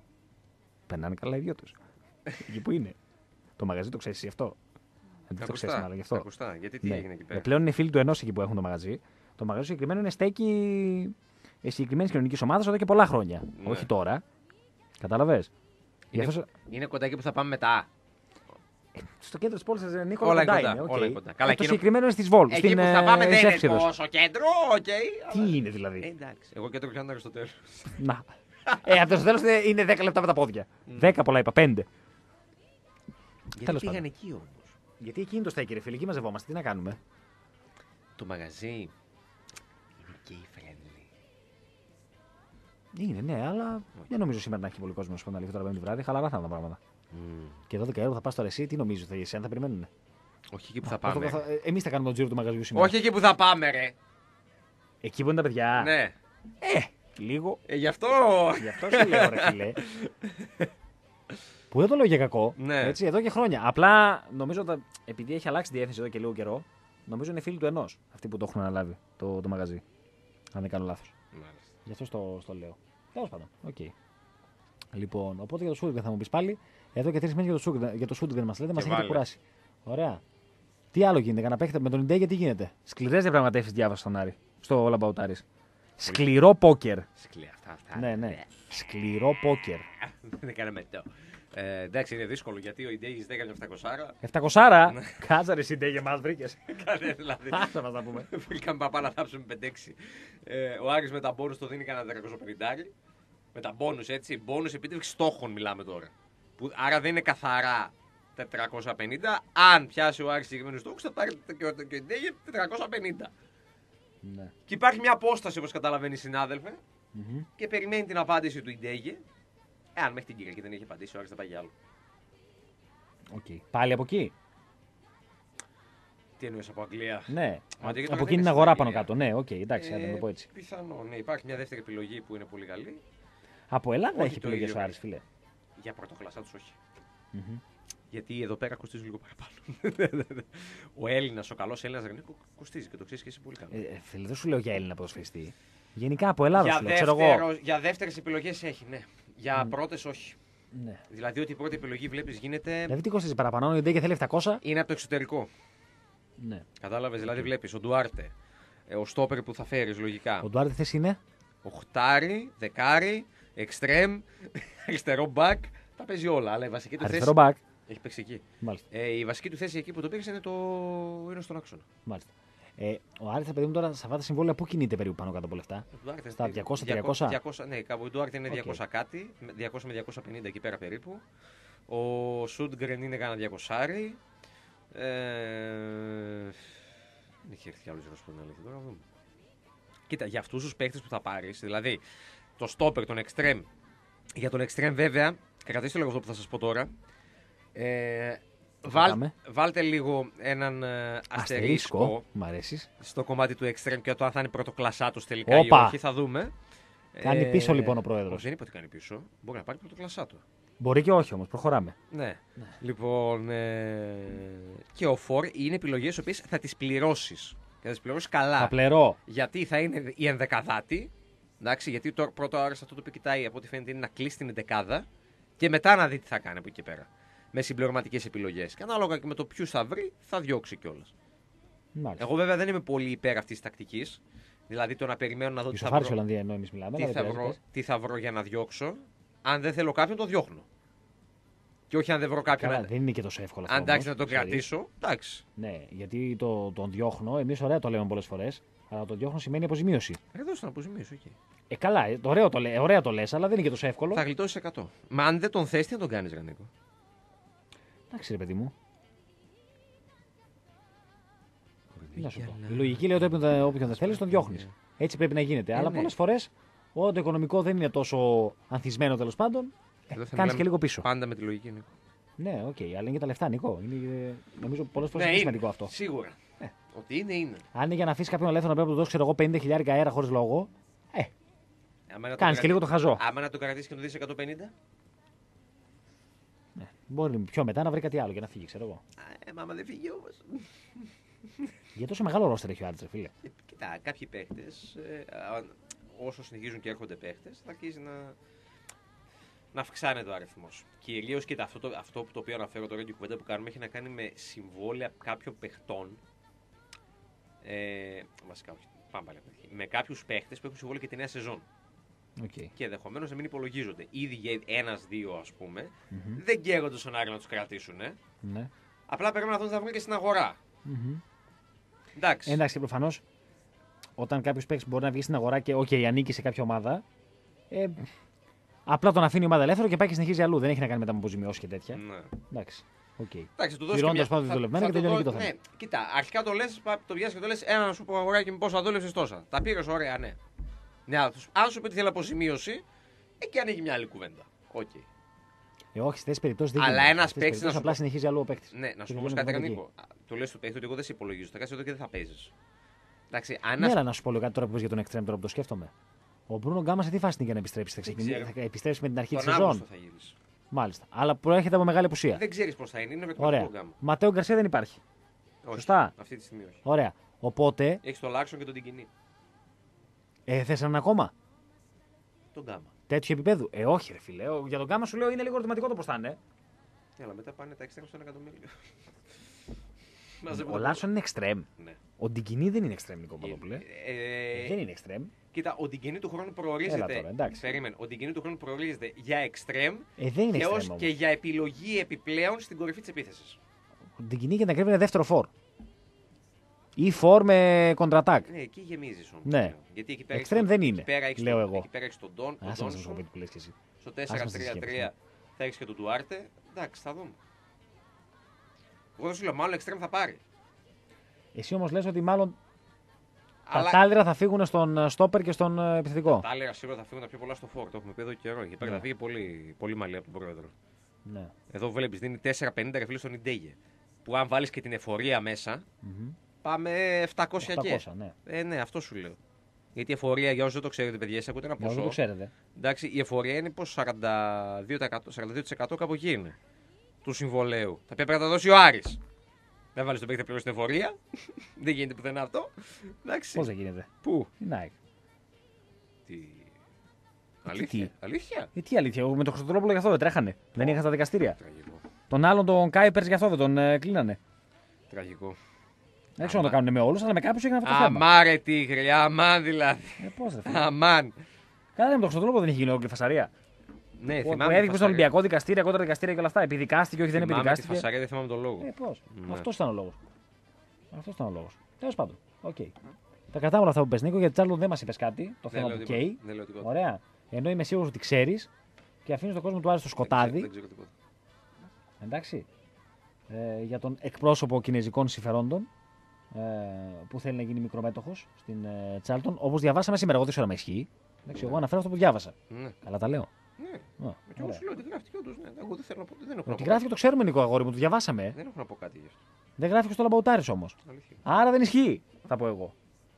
Speaker 2: Περνάνε καλά οι δυο του. Εκεί που είναι. Το μαγαζί το ξέρει εσύ αυτό. Δεν το ξέρει μάλλον γι' αυτό.
Speaker 1: Ακουστά. Γιατί τι
Speaker 2: Ναι.
Speaker 1: έγινε εκεί πέρα.
Speaker 2: Ε, πλέον είναι φίλοι του ενός εκεί που έχουν το μαγαζί. Το μαγαζί συγκεκριμένο είναι στέκει συγκεκριμένη κοινωνική ομάδα εδώ και πολλά χρόνια.
Speaker 1: Ναι.
Speaker 2: Όχι τώρα. Κατάλαβε.
Speaker 1: Είναι,
Speaker 2: Αυτός...
Speaker 1: είναι κοντά εκεί που θα πάμε μετά.
Speaker 2: Στο κέντρο τη πόλη, Νίκο,
Speaker 1: Όλα είναι
Speaker 2: κοντά
Speaker 1: κοντά,
Speaker 2: είναι.
Speaker 1: όλα
Speaker 2: Okay.
Speaker 1: είναι κοντά. Καλά,
Speaker 2: ε, το
Speaker 1: εκείνο-
Speaker 2: συγκεκριμένο είναι στι Βόλ.
Speaker 1: Εκεί
Speaker 2: στην,
Speaker 1: που θα
Speaker 2: ε,
Speaker 1: πάμε δεν είναι
Speaker 2: Ζεύσηδος.
Speaker 1: τόσο κέντρο, οκ.
Speaker 2: Τι
Speaker 1: αλλά-
Speaker 2: είναι
Speaker 1: Ε,
Speaker 2: δηλαδή.
Speaker 1: εντάξει. Εγώ κέντρο πιάνω στο τέλο.
Speaker 2: Να. ε, αυτό στο τέλο είναι δέκα λεπτά με τα πόδια. δέκα πολλά είπα, πέντε.
Speaker 1: Γιατί
Speaker 2: Τέλος
Speaker 1: πήγαν
Speaker 2: πάντων.
Speaker 1: εκεί όμω.
Speaker 2: Γιατί εκεί είναι το στέκει, ρε φίλε, εκεί μαζευόμαστε. Τι να κάνουμε.
Speaker 1: Το μαγαζί είναι gay friendly.
Speaker 2: Είναι, ναι, αλλά δεν νομίζω σήμερα να έχει πολύ κόσμο να τώρα πέμπτη βράδυ. Χαλαρά θα είναι τα πράγματα. Και δώδεκα ευρώ θα πα τώρα εσύ, τι νομίζω, θα εσύ, αν θα περιμένουν.
Speaker 1: Όχι εκεί που θα πάμε.
Speaker 2: Εμεί θα κάνουμε τον τζίρο του μαγαζιού σήμερα.
Speaker 1: Όχι εκεί που θα πάμε, ρε.
Speaker 2: Εκεί που είναι τα παιδιά.
Speaker 1: Ναι.
Speaker 2: Ε, λίγο.
Speaker 1: Ε, γι' αυτό.
Speaker 2: Γι' αυτό σου λέω, ρε φίλε. Που δεν το λέω για κακό.
Speaker 1: Ναι.
Speaker 2: Έτσι, εδώ και χρόνια. Απλά νομίζω ότι επειδή έχει αλλάξει διεύθυνση εδώ και λίγο καιρό, νομίζω είναι φίλοι του ενός αυτοί που το έχουν αναλάβει το, το μαγαζί. Αν δεν κάνω λάθο.
Speaker 1: Μάλιστα.
Speaker 2: Γι' αυτό στο, στο λέω. Τέλο πάντων. Οκ. Λοιπόν, οπότε για το Σούντγκρεν θα μου πει πάλι. Εδώ και τρει μήνε για το Σούντγκρεν, για το Σούντγκρεν μα λέτε, μα έχετε
Speaker 1: βάλε.
Speaker 2: κουράσει. Ωραία. Τι άλλο γίνεται, κανένα παίχτε με τον Ιντέγε, τι γίνεται. Σκληρέ διαπραγματεύσει διάβασα στον Άρη. Στο Λαμπαουτάρη. Σκληρό πόκερ.
Speaker 1: Σκληρά αυτά. αυτά.
Speaker 2: Ναι, ναι. Σκληρό πόκερ.
Speaker 1: Δεν έκαναμε το. Ε, εντάξει, είναι δύσκολο γιατί ο Ιντέγη δεν έκανε επτακόσια.
Speaker 2: επτακόσια. Κάτσα ρε Ιντέγε, μα βρήκε.
Speaker 1: Κάνε δηλαδή.
Speaker 2: Άσε μας να πούμε.
Speaker 1: Βρήκαμε παπά να θάψουμε πέντε έξι. Ε, ο Άρης με τα μπόνους το δίνει κανένα δεκαακόσια πενήντα. Με τα μπόνους έτσι. Μπόνους επίτευξη στόχων μιλάμε τώρα. Που, άρα δεν είναι καθαρά τετρακόσια πενήντα. Αν πιάσει ο Άρης συγκεκριμένους στόχους θα πάρει και ο και ο Ιντέγε τετρακόσια πενήντα.
Speaker 2: Ναι.
Speaker 1: Και υπάρχει μια απόσταση όπως καταλαβαίνει συνάδελφε. Και περιμένει την απάντηση του Ιντέγε. Εάν μέχρι την Κυριακή δεν έχει απαντήσει, ο Άρης θα πάει για άλλο.
Speaker 2: Okay. Πάλι από εκεί.
Speaker 1: Τι εννοείς από Αγγλία.
Speaker 2: Ναι.
Speaker 1: Μα, γιατί
Speaker 2: Από
Speaker 1: τώρα δεν
Speaker 2: εκεί
Speaker 1: είναι
Speaker 2: είναι
Speaker 1: στην
Speaker 2: αγορά
Speaker 1: Αγγλία.
Speaker 2: πάνω κάτω. Ναι, οκ, okay, εντάξει, να το πω έτσι.
Speaker 1: Πιθανό, ναι. Υπάρχει μια δεύτερη επιλογή που είναι πολύ καλή.
Speaker 2: Από Ελλάδα
Speaker 1: Όχι
Speaker 2: έχει
Speaker 1: το
Speaker 2: επιλογέ
Speaker 1: ίδιο.
Speaker 2: ο Άρης, φίλε.
Speaker 1: Για πρωτοκλασσά του όχι.
Speaker 2: Mm-hmm.
Speaker 1: Γιατί εδώ πέρα κοστίζουν λίγο παραπάνω. Ο Έλληνα, ο καλό Έλληνα κοστίζει και το ξέρει και εσύ πολύ καλά.
Speaker 2: Ε, ε, φίλε, δεν σου λέω για Έλληνα ποδοσφαιριστή. Γενικά από Ελλάδα
Speaker 1: για,
Speaker 2: σου λέω, ξέρω εγώ.
Speaker 1: δεύτερο, για δεύτερε επιλογέ έχει, ναι. Για mm. πρώτε όχι.
Speaker 2: Ναι.
Speaker 1: Δηλαδή ότι η πρώτη επιλογή βλέπει γίνεται.
Speaker 2: Δηλαδή τι κοστίζει παραπάνω, ο Ιντέγε θέλει επτακόσια.
Speaker 1: Είναι από το εξωτερικό.
Speaker 2: Ναι.
Speaker 1: Κατάλαβε, δηλαδή βλέπει ο Ντουάρτε, ο στόπερ που θα φέρει λογικά.
Speaker 2: Ο Ντουάρτε θέση είναι.
Speaker 1: Οχτάρι, δεκάρι, εξτρέμ, αριστερό μπακ. Τα παίζει όλα. Αλλά η βασική του
Speaker 2: Αριστερό
Speaker 1: θέση.
Speaker 2: μπακ.
Speaker 1: Έχει παίξει εκεί.
Speaker 2: Μάλιστα.
Speaker 1: Ε, η βασική του θέση εκεί που το πήγε είναι, το... είναι στον άξονα.
Speaker 2: Μάλιστα. Ε, ο Άρης, παιδί μου, τώρα σε αυτά τα συμβόλαια πού κινείται περίπου πάνω κάτω από λεφτά.
Speaker 1: Ντουάρτε,
Speaker 2: Στα διακόσια τριακόσια.
Speaker 1: διακόσια, ναι, κάπου η Ντουάρτε είναι
Speaker 2: Okay.
Speaker 1: διακόσια κάτι, διακόσια με διακόσια πενήντα εκεί πέρα περίπου. Ο Σούντγκρεν είναι κανένα διακόσια. Ε, δεν έχει έρθει κι άλλο να την αλήθεια τώρα. Κοίτα, για αυτού του παίχτε που θα πάρει, δηλαδή το στόπερ, τον εξτρέμ. Για τον εξτρέμ, βέβαια, κρατήστε λίγο αυτό που θα σα πω τώρα. Ε, βάλ, βάλτε λίγο έναν ε, αστερίσκο
Speaker 2: Μ' αρέσει.
Speaker 1: στο κομμάτι του εξτρέμ και το αν θα είναι πρωτοκλασσάτος τελικά
Speaker 2: Οπα.
Speaker 1: ή όχι, θα δούμε.
Speaker 2: Κάνει
Speaker 1: Ε,
Speaker 2: πίσω λοιπόν ο πρόεδρος.
Speaker 1: Δεν είπε ότι κάνει πίσω. Μπορεί να πάρει πρωτοκλασσάτο.
Speaker 2: Μπορεί και όχι όμως, προχωράμε.
Speaker 1: Ναι. ναι. Λοιπόν, ε, και ο Φορ είναι επιλογές οι οποίες θα τις πληρώσεις. Και θα τις πληρώσεις καλά.
Speaker 2: Θα πληρώ.
Speaker 1: Γιατί θα είναι η ενδεκαδάτη. Εντάξει, γιατί το πρώτο Άρης αυτό το που κοιτάει από ό,τι φαίνεται είναι να κλείσει την εντεκάδα και μετά να δει τι θα κάνει από εκεί πέρα. Με συμπληρωματικές επιλογές. Και ανάλογα και με το ποιου θα βρει, θα διώξει κιόλας. Εγώ βέβαια δεν είμαι πολύ υπέρ αυτής της τακτικής. Δηλαδή το να περιμένω να δω τι θα βρω.
Speaker 2: Ολλανδία ενώ εμείς μιλάμε.
Speaker 1: Τι θα, βρω, τι θα βρω για να διώξω. Αν δεν θέλω κάποιον, το διώχνω. Και όχι αν δεν βρω κάποιον.
Speaker 2: Καλά,
Speaker 1: να...
Speaker 2: δεν είναι και τόσο εύκολο αυτό.
Speaker 1: Αν εντάξει,
Speaker 2: όμως,
Speaker 1: να τον
Speaker 2: ξέρεις.
Speaker 1: κρατήσω. Εντάξει.
Speaker 2: Ναι, γιατί το, τον διώχνω, εμείς ωραία το λέμε πολλές φορές. Αλλά το διώχνω σημαίνει αποζημίωση.
Speaker 1: Εδώ να αποζημίωσω εκεί.
Speaker 2: Ε, καλά, ε, το ωραίο το, λέ, ωραία το λες, αλλά δεν είναι και τόσο εύκολο.
Speaker 1: Θα γλιτώσει εκατό. Μα αν δεν τον θες, τι να τον κάνει, Ρανίκο.
Speaker 2: Εντάξει, ρε παιδί μου. Τι να σου πω. Η λογική λέει ότι όποιον, όποιον δεν θέλει, τον διώχνει. Έτσι πρέπει να γίνεται.
Speaker 1: Ε,
Speaker 2: αλλά
Speaker 1: ναι.
Speaker 2: πολλές φορές όταν το οικονομικό δεν είναι τόσο ανθισμένο τέλος πάντων, ε, κάνει και λίγο πίσω.
Speaker 1: Πάντα με τη λογική, Νίκο.
Speaker 2: Ναι, οκ, okay, αλλά είναι και τα λεφτά, Νικό. Είναι, ε, νομίζω πολλές φορές
Speaker 1: Ναι,
Speaker 2: είναι
Speaker 1: είναι.
Speaker 2: σημαντικό αυτό.
Speaker 1: Σίγουρα.
Speaker 2: Ε.
Speaker 1: Ότι είναι, είναι.
Speaker 2: Αν είναι για να αφήσει κάποιον ελεύθερο να πρέπει να του δώσει ξέρω εγώ, πενήντα χιλιάρικα αέρα χωρίς λόγο, ε, κάνει και λίγο το χαζό.
Speaker 1: Άμα να το κρατήσει και να το δει εκατόν πενήντα.
Speaker 2: Ναι. Μπορεί πιο μετά να βρει κάτι άλλο για να φύγει, ξέρω εγώ.
Speaker 1: Ε, μα άμα δεν φύγει όμω.
Speaker 2: Για τόσο μεγάλο ρόστερ έχει ο Άρης, φίλε.
Speaker 1: Κοιτά, κάποιοι παίχτε, ε, όσο συνεχίζουν και έρχονται παίχτε, θα αρχίσει να. να αυξάνεται ο αριθμός. Κυρίως, κοίτα, αυτό το, αυτό το οποίο αναφέρω τώρα και η κουβέντα που κάνουμε έχει να κάνει με συμβόλαια κάποιων παιχτών. Ε, βασικά, όχι, πάμε πάλι. Με κάποιους παίχτες που έχουν συμβόλαιο και τη νέα σεζόν.
Speaker 2: Okay.
Speaker 1: Και ενδεχομένω να μην υπολογίζονται. Ήδη ένας-δύο, ας πούμε,
Speaker 2: Mm-hmm.
Speaker 1: δεν καίγονται στον Άρη να τους κρατήσουν. Ε.
Speaker 2: Ναι.
Speaker 1: Απλά πρέπει να δουν θα βρουν και στην αγορά.
Speaker 2: Mm-hmm.
Speaker 1: Εντάξει.
Speaker 2: Εντάξει, προφανώς όταν κάποιος παίκτης μπορεί να βγει στην αγορά και okay, ανήκει σε κάποια ομάδα, ε, απλά τον αφήνει η ομάδα ελεύθερο και πάει και συνεχίζει αλλού. Δεν έχει να κάνει μετά με αποζημιώσεις και τέτοια.
Speaker 1: Ναι.
Speaker 2: Εντάξει. Okay.
Speaker 1: Εντάξει, του δώσει
Speaker 2: Πληρώνοντας
Speaker 1: μια...
Speaker 2: πάντα δουλευμένα και τελειώνει και το θέμα.
Speaker 1: Ναι, κοίτα, αρχικά το λες, το πιάσεις και το λες, ένα να σου πω αγοράκι με πόσα δούλεψες τόσα. Τα πήρες, ωραία, ναι. Ναι, αν σου πει ότι θέλει αποζημίωση, εκεί ανοίγει μια άλλη κουβέντα. Okay.
Speaker 2: Ε, όχι, σε τέτοιες περιπτώσεις δεν
Speaker 1: Αλλά
Speaker 2: γίνεται.
Speaker 1: ένας παίκτης να σου
Speaker 2: απλά
Speaker 1: πω...
Speaker 2: συνεχίζει αλλού ο παίκτης.
Speaker 1: Ναι, να σου πω όμως κάτι, Ρανίκο. Του λες του παίκτη ότι εγώ δεν σε υπολογίζω. Θα κάτσεις εδώ και δεν θα παίζεις. Εντάξει, αν.
Speaker 2: Ναι, αλλά να σου πω λίγο κάτι τώρα που πες για τον Extreme, τώρα που το σκέφτομαι. Ο Μπρούνο Γκάμα σε τι φάση είναι για να επιστρέψει. Θα, ξεκινήσει, θα επιστρέψει με την αρχή τη σεζόν.
Speaker 1: Θα γυρίσει.
Speaker 2: Μάλιστα. Αλλά προέρχεται από μεγάλη απουσία.
Speaker 1: Δεν ξέρεις πώς θα είναι. Είναι
Speaker 2: Ωραία. Ματέο Γκαρσία δεν υπάρχει.
Speaker 1: Όχι,
Speaker 2: σωστά.
Speaker 1: Αυτή τη στιγμή όχι.
Speaker 2: Ωραία. Οπότε.
Speaker 1: Έχεις τον Λάξον και τον Τιγκινή.
Speaker 2: Ε, θες έναν ακόμα.
Speaker 1: Τον Γκάμα.
Speaker 2: Τέτοιο επίπεδο. Ε, όχι, ρε φίλε. Για τον Γκάμα σου λέω είναι λίγο ερωτηματικό το πώς θα είναι.
Speaker 1: Ναι, αλλά μετά πάνε τα έξτρα στο ένα εκατομμύριο.
Speaker 2: Ο Λάρσον είναι extreme.
Speaker 1: Ναι.
Speaker 2: Ο Ντιγκινή δεν είναι extreme, Νικό Παπαδόπουλε.
Speaker 1: Ε,
Speaker 2: ε, δεν είναι extreme.
Speaker 1: Κοίτα, ο Ντιγκινή του χρόνου προορίζεται.
Speaker 2: Τώρα,
Speaker 1: περίμενε, ο Ντιγκινή του χρόνου προορίζεται για extreme
Speaker 2: ε, δεν είναι
Speaker 1: και,
Speaker 2: extreme,
Speaker 1: ως, και για επιλογή επιπλέον στην κορυφή της επίθεσης.
Speaker 2: Ο Ντιγκινή για να κρύβει είναι δεύτερο φόρ. Ή φόρ με κοντρατάκ.
Speaker 1: Ναι, εκεί γεμίζεις όμως.
Speaker 2: Ναι.
Speaker 1: Γιατί εκεί πέρα
Speaker 2: extreme δεν είναι.
Speaker 1: Πέρα
Speaker 2: λέω
Speaker 1: τον,
Speaker 2: εγώ.
Speaker 1: Εκεί πέρα έχεις τον Ντόν. Στο τέσσερα τρία τρία θα έχεις και τον Ντουάρτε. Εντάξει, θα δούμε. Εγώ δεν σου λέω, μάλλον extreme θα πάρει.
Speaker 2: Εσύ όμως λες ότι μάλλον
Speaker 1: Αλλά...
Speaker 2: τα τάλιρα θα φύγουν στον στόπερ και στον επιθετικό.
Speaker 1: Τα τάλιρα σίγουρα θα φύγουν τα πιο πολλά στο φόρ. Το έχουμε πει εδώ καιρό. Εκεί πέρα θα φύγει πολύ, πολύ μαλλί από τον πρόεδρο.
Speaker 2: Ναι.
Speaker 1: Εδώ βλέπεις δίνει τέσσερα πενήντα ρεφίλ στον Ιντέγε. Που αν βάλεις και την εφορία μέσα,
Speaker 2: mm-hmm.
Speaker 1: πάμε επτακόσια και.
Speaker 2: Ναι.
Speaker 1: Ε, ναι, αυτό σου λέω. Γιατί η εφορία, για όσους δεν το ξέρετε, παιδιά, εσείς ακούτε ένα ποσό.
Speaker 2: Δεν το ξέρετε.
Speaker 1: Εντάξει, η εφορία είναι πως σαράντα δύο τοις εκατό κάπου εκεί είναι. Του συμβολέου. Τα οποία πρέπει να τα δώσει ο Άρης. Δεν βάλει τον παίκτη πλήρω στην εφορία. Δεν γίνεται πουθενά αυτό.
Speaker 2: Πώς δεν γίνεται.
Speaker 1: Πού?
Speaker 2: Nike.
Speaker 1: Τι. Αλήθεια.
Speaker 2: Τι?
Speaker 1: Αλήθεια.
Speaker 2: Ε, τι αλήθεια. Με τον Χρυστοδρόπουλο γι' αυτό δεν τρέχανε. Oh. Δεν είχαν στα δικαστήρια.
Speaker 1: Τραγικό.
Speaker 2: Τον άλλον τον Κάιπερ γι' αυτό δεν τον ε, κλείνανε.
Speaker 1: Τραγικό.
Speaker 2: Δεν ξέρω αν το κάνουν με όλους, αλλά με κάποιους έγινε αυτό το θέμα.
Speaker 1: Αμάν ρε τίγρη, αμάν δηλαδή.
Speaker 2: Ε, πώς δεν φίλε.
Speaker 1: Αμάν.
Speaker 2: Καλά, με τον Χρυστοδρόπουλο δεν είχε γίνει όλη φασαρία.
Speaker 1: Ναι,
Speaker 2: που,
Speaker 1: θυμάμαι.
Speaker 2: Που έδειξε στο Ολυμπιακό δικαστήρια, κόντρα δικαστήρια και όλα αυτά. Επιδικάστηκε, όχι δεν επιδικάστηκε.
Speaker 1: Τη φασαρία δεν θυμάμαι τον λόγο.
Speaker 2: Ε, πώς.
Speaker 1: Ναι.
Speaker 2: Αυτό ήταν ο λόγος. Αυτό ήταν ο λόγος. Τέλος πάντων. Okay. Τα κρατάμε όλα αυτά που πες, Νίκο, γιατί Τσάρλον δεν μας είπες κάτι. Το θέμα που καίει. Ωραία. Ενώ είμαι σίγουρος ότι ξέρεις και αφήνεις τον κόσμο του Άρη στο σκοτάδι.
Speaker 1: Δεν ξέρω τίποτα.
Speaker 2: Εντάξει. Ε, για τον εκπρόσωπο κινέζικων συμφερόντων ε, που θέλει να γίνει μικρομέτωχος στην ε, Τσάρλτον. Όπως διαβάσαμε σήμερα, εγώ δεν ξέρω αν ισχύει. Εντάξει, εγώ αναφέρω αυτό που διάβασα.
Speaker 1: Ναι.
Speaker 2: Καλά τα λέω.
Speaker 1: Ναι. Και εγώ σου λέω ότι γράφτηκε όντως. Ναι. Εγώ δεν θέλω να πω. Δεν έχω
Speaker 2: ότι γράφει το ξέρουμε, Νικό αγόρι μου, το διαβάσαμε.
Speaker 1: Δεν έχω να πω κάτι γι' αυτό.
Speaker 2: Δεν γράφει και στο Λαμπαουτάρης όμως. Άρα δεν ισχύει, θα πω εγώ.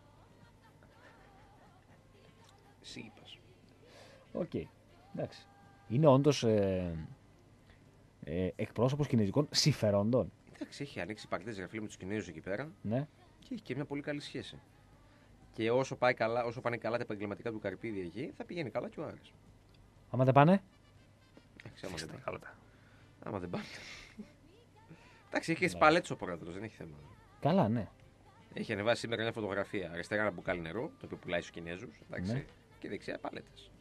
Speaker 1: Εσύ είπες.
Speaker 2: Οκ. Okay. Εντάξει. Είναι όντως ε, ε, εκπρόσωπος κινέζικων συμφερόντων.
Speaker 1: Εντάξει, έχει ανοίξει πακτές γραφή με τους Κινέζους εκεί πέρα.
Speaker 2: Ναι.
Speaker 1: Και έχει και μια πολύ καλή σχέση. Και όσο, πάει καλά, όσο πάνε καλά τα επαγγελματικά του Καρυπίδη εκεί, θα πηγαίνει καλά και ο Άρης.
Speaker 2: Άμα δεν πάνε.
Speaker 1: Εντάξει, άμα δεν πάνε. Καλά. Άμα δεν πάνε. Εντάξει, έχει και τις παλέτες ο πρόεδρος, δεν έχει θέμα.
Speaker 2: Καλά, ναι.
Speaker 1: Έχει ανεβάσει σήμερα μια φωτογραφία. Αριστερά ένα μπουκάλι νερό, το οποίο πουλάει στους Κινέζους. Ναι. Και δεξιά παλέτες.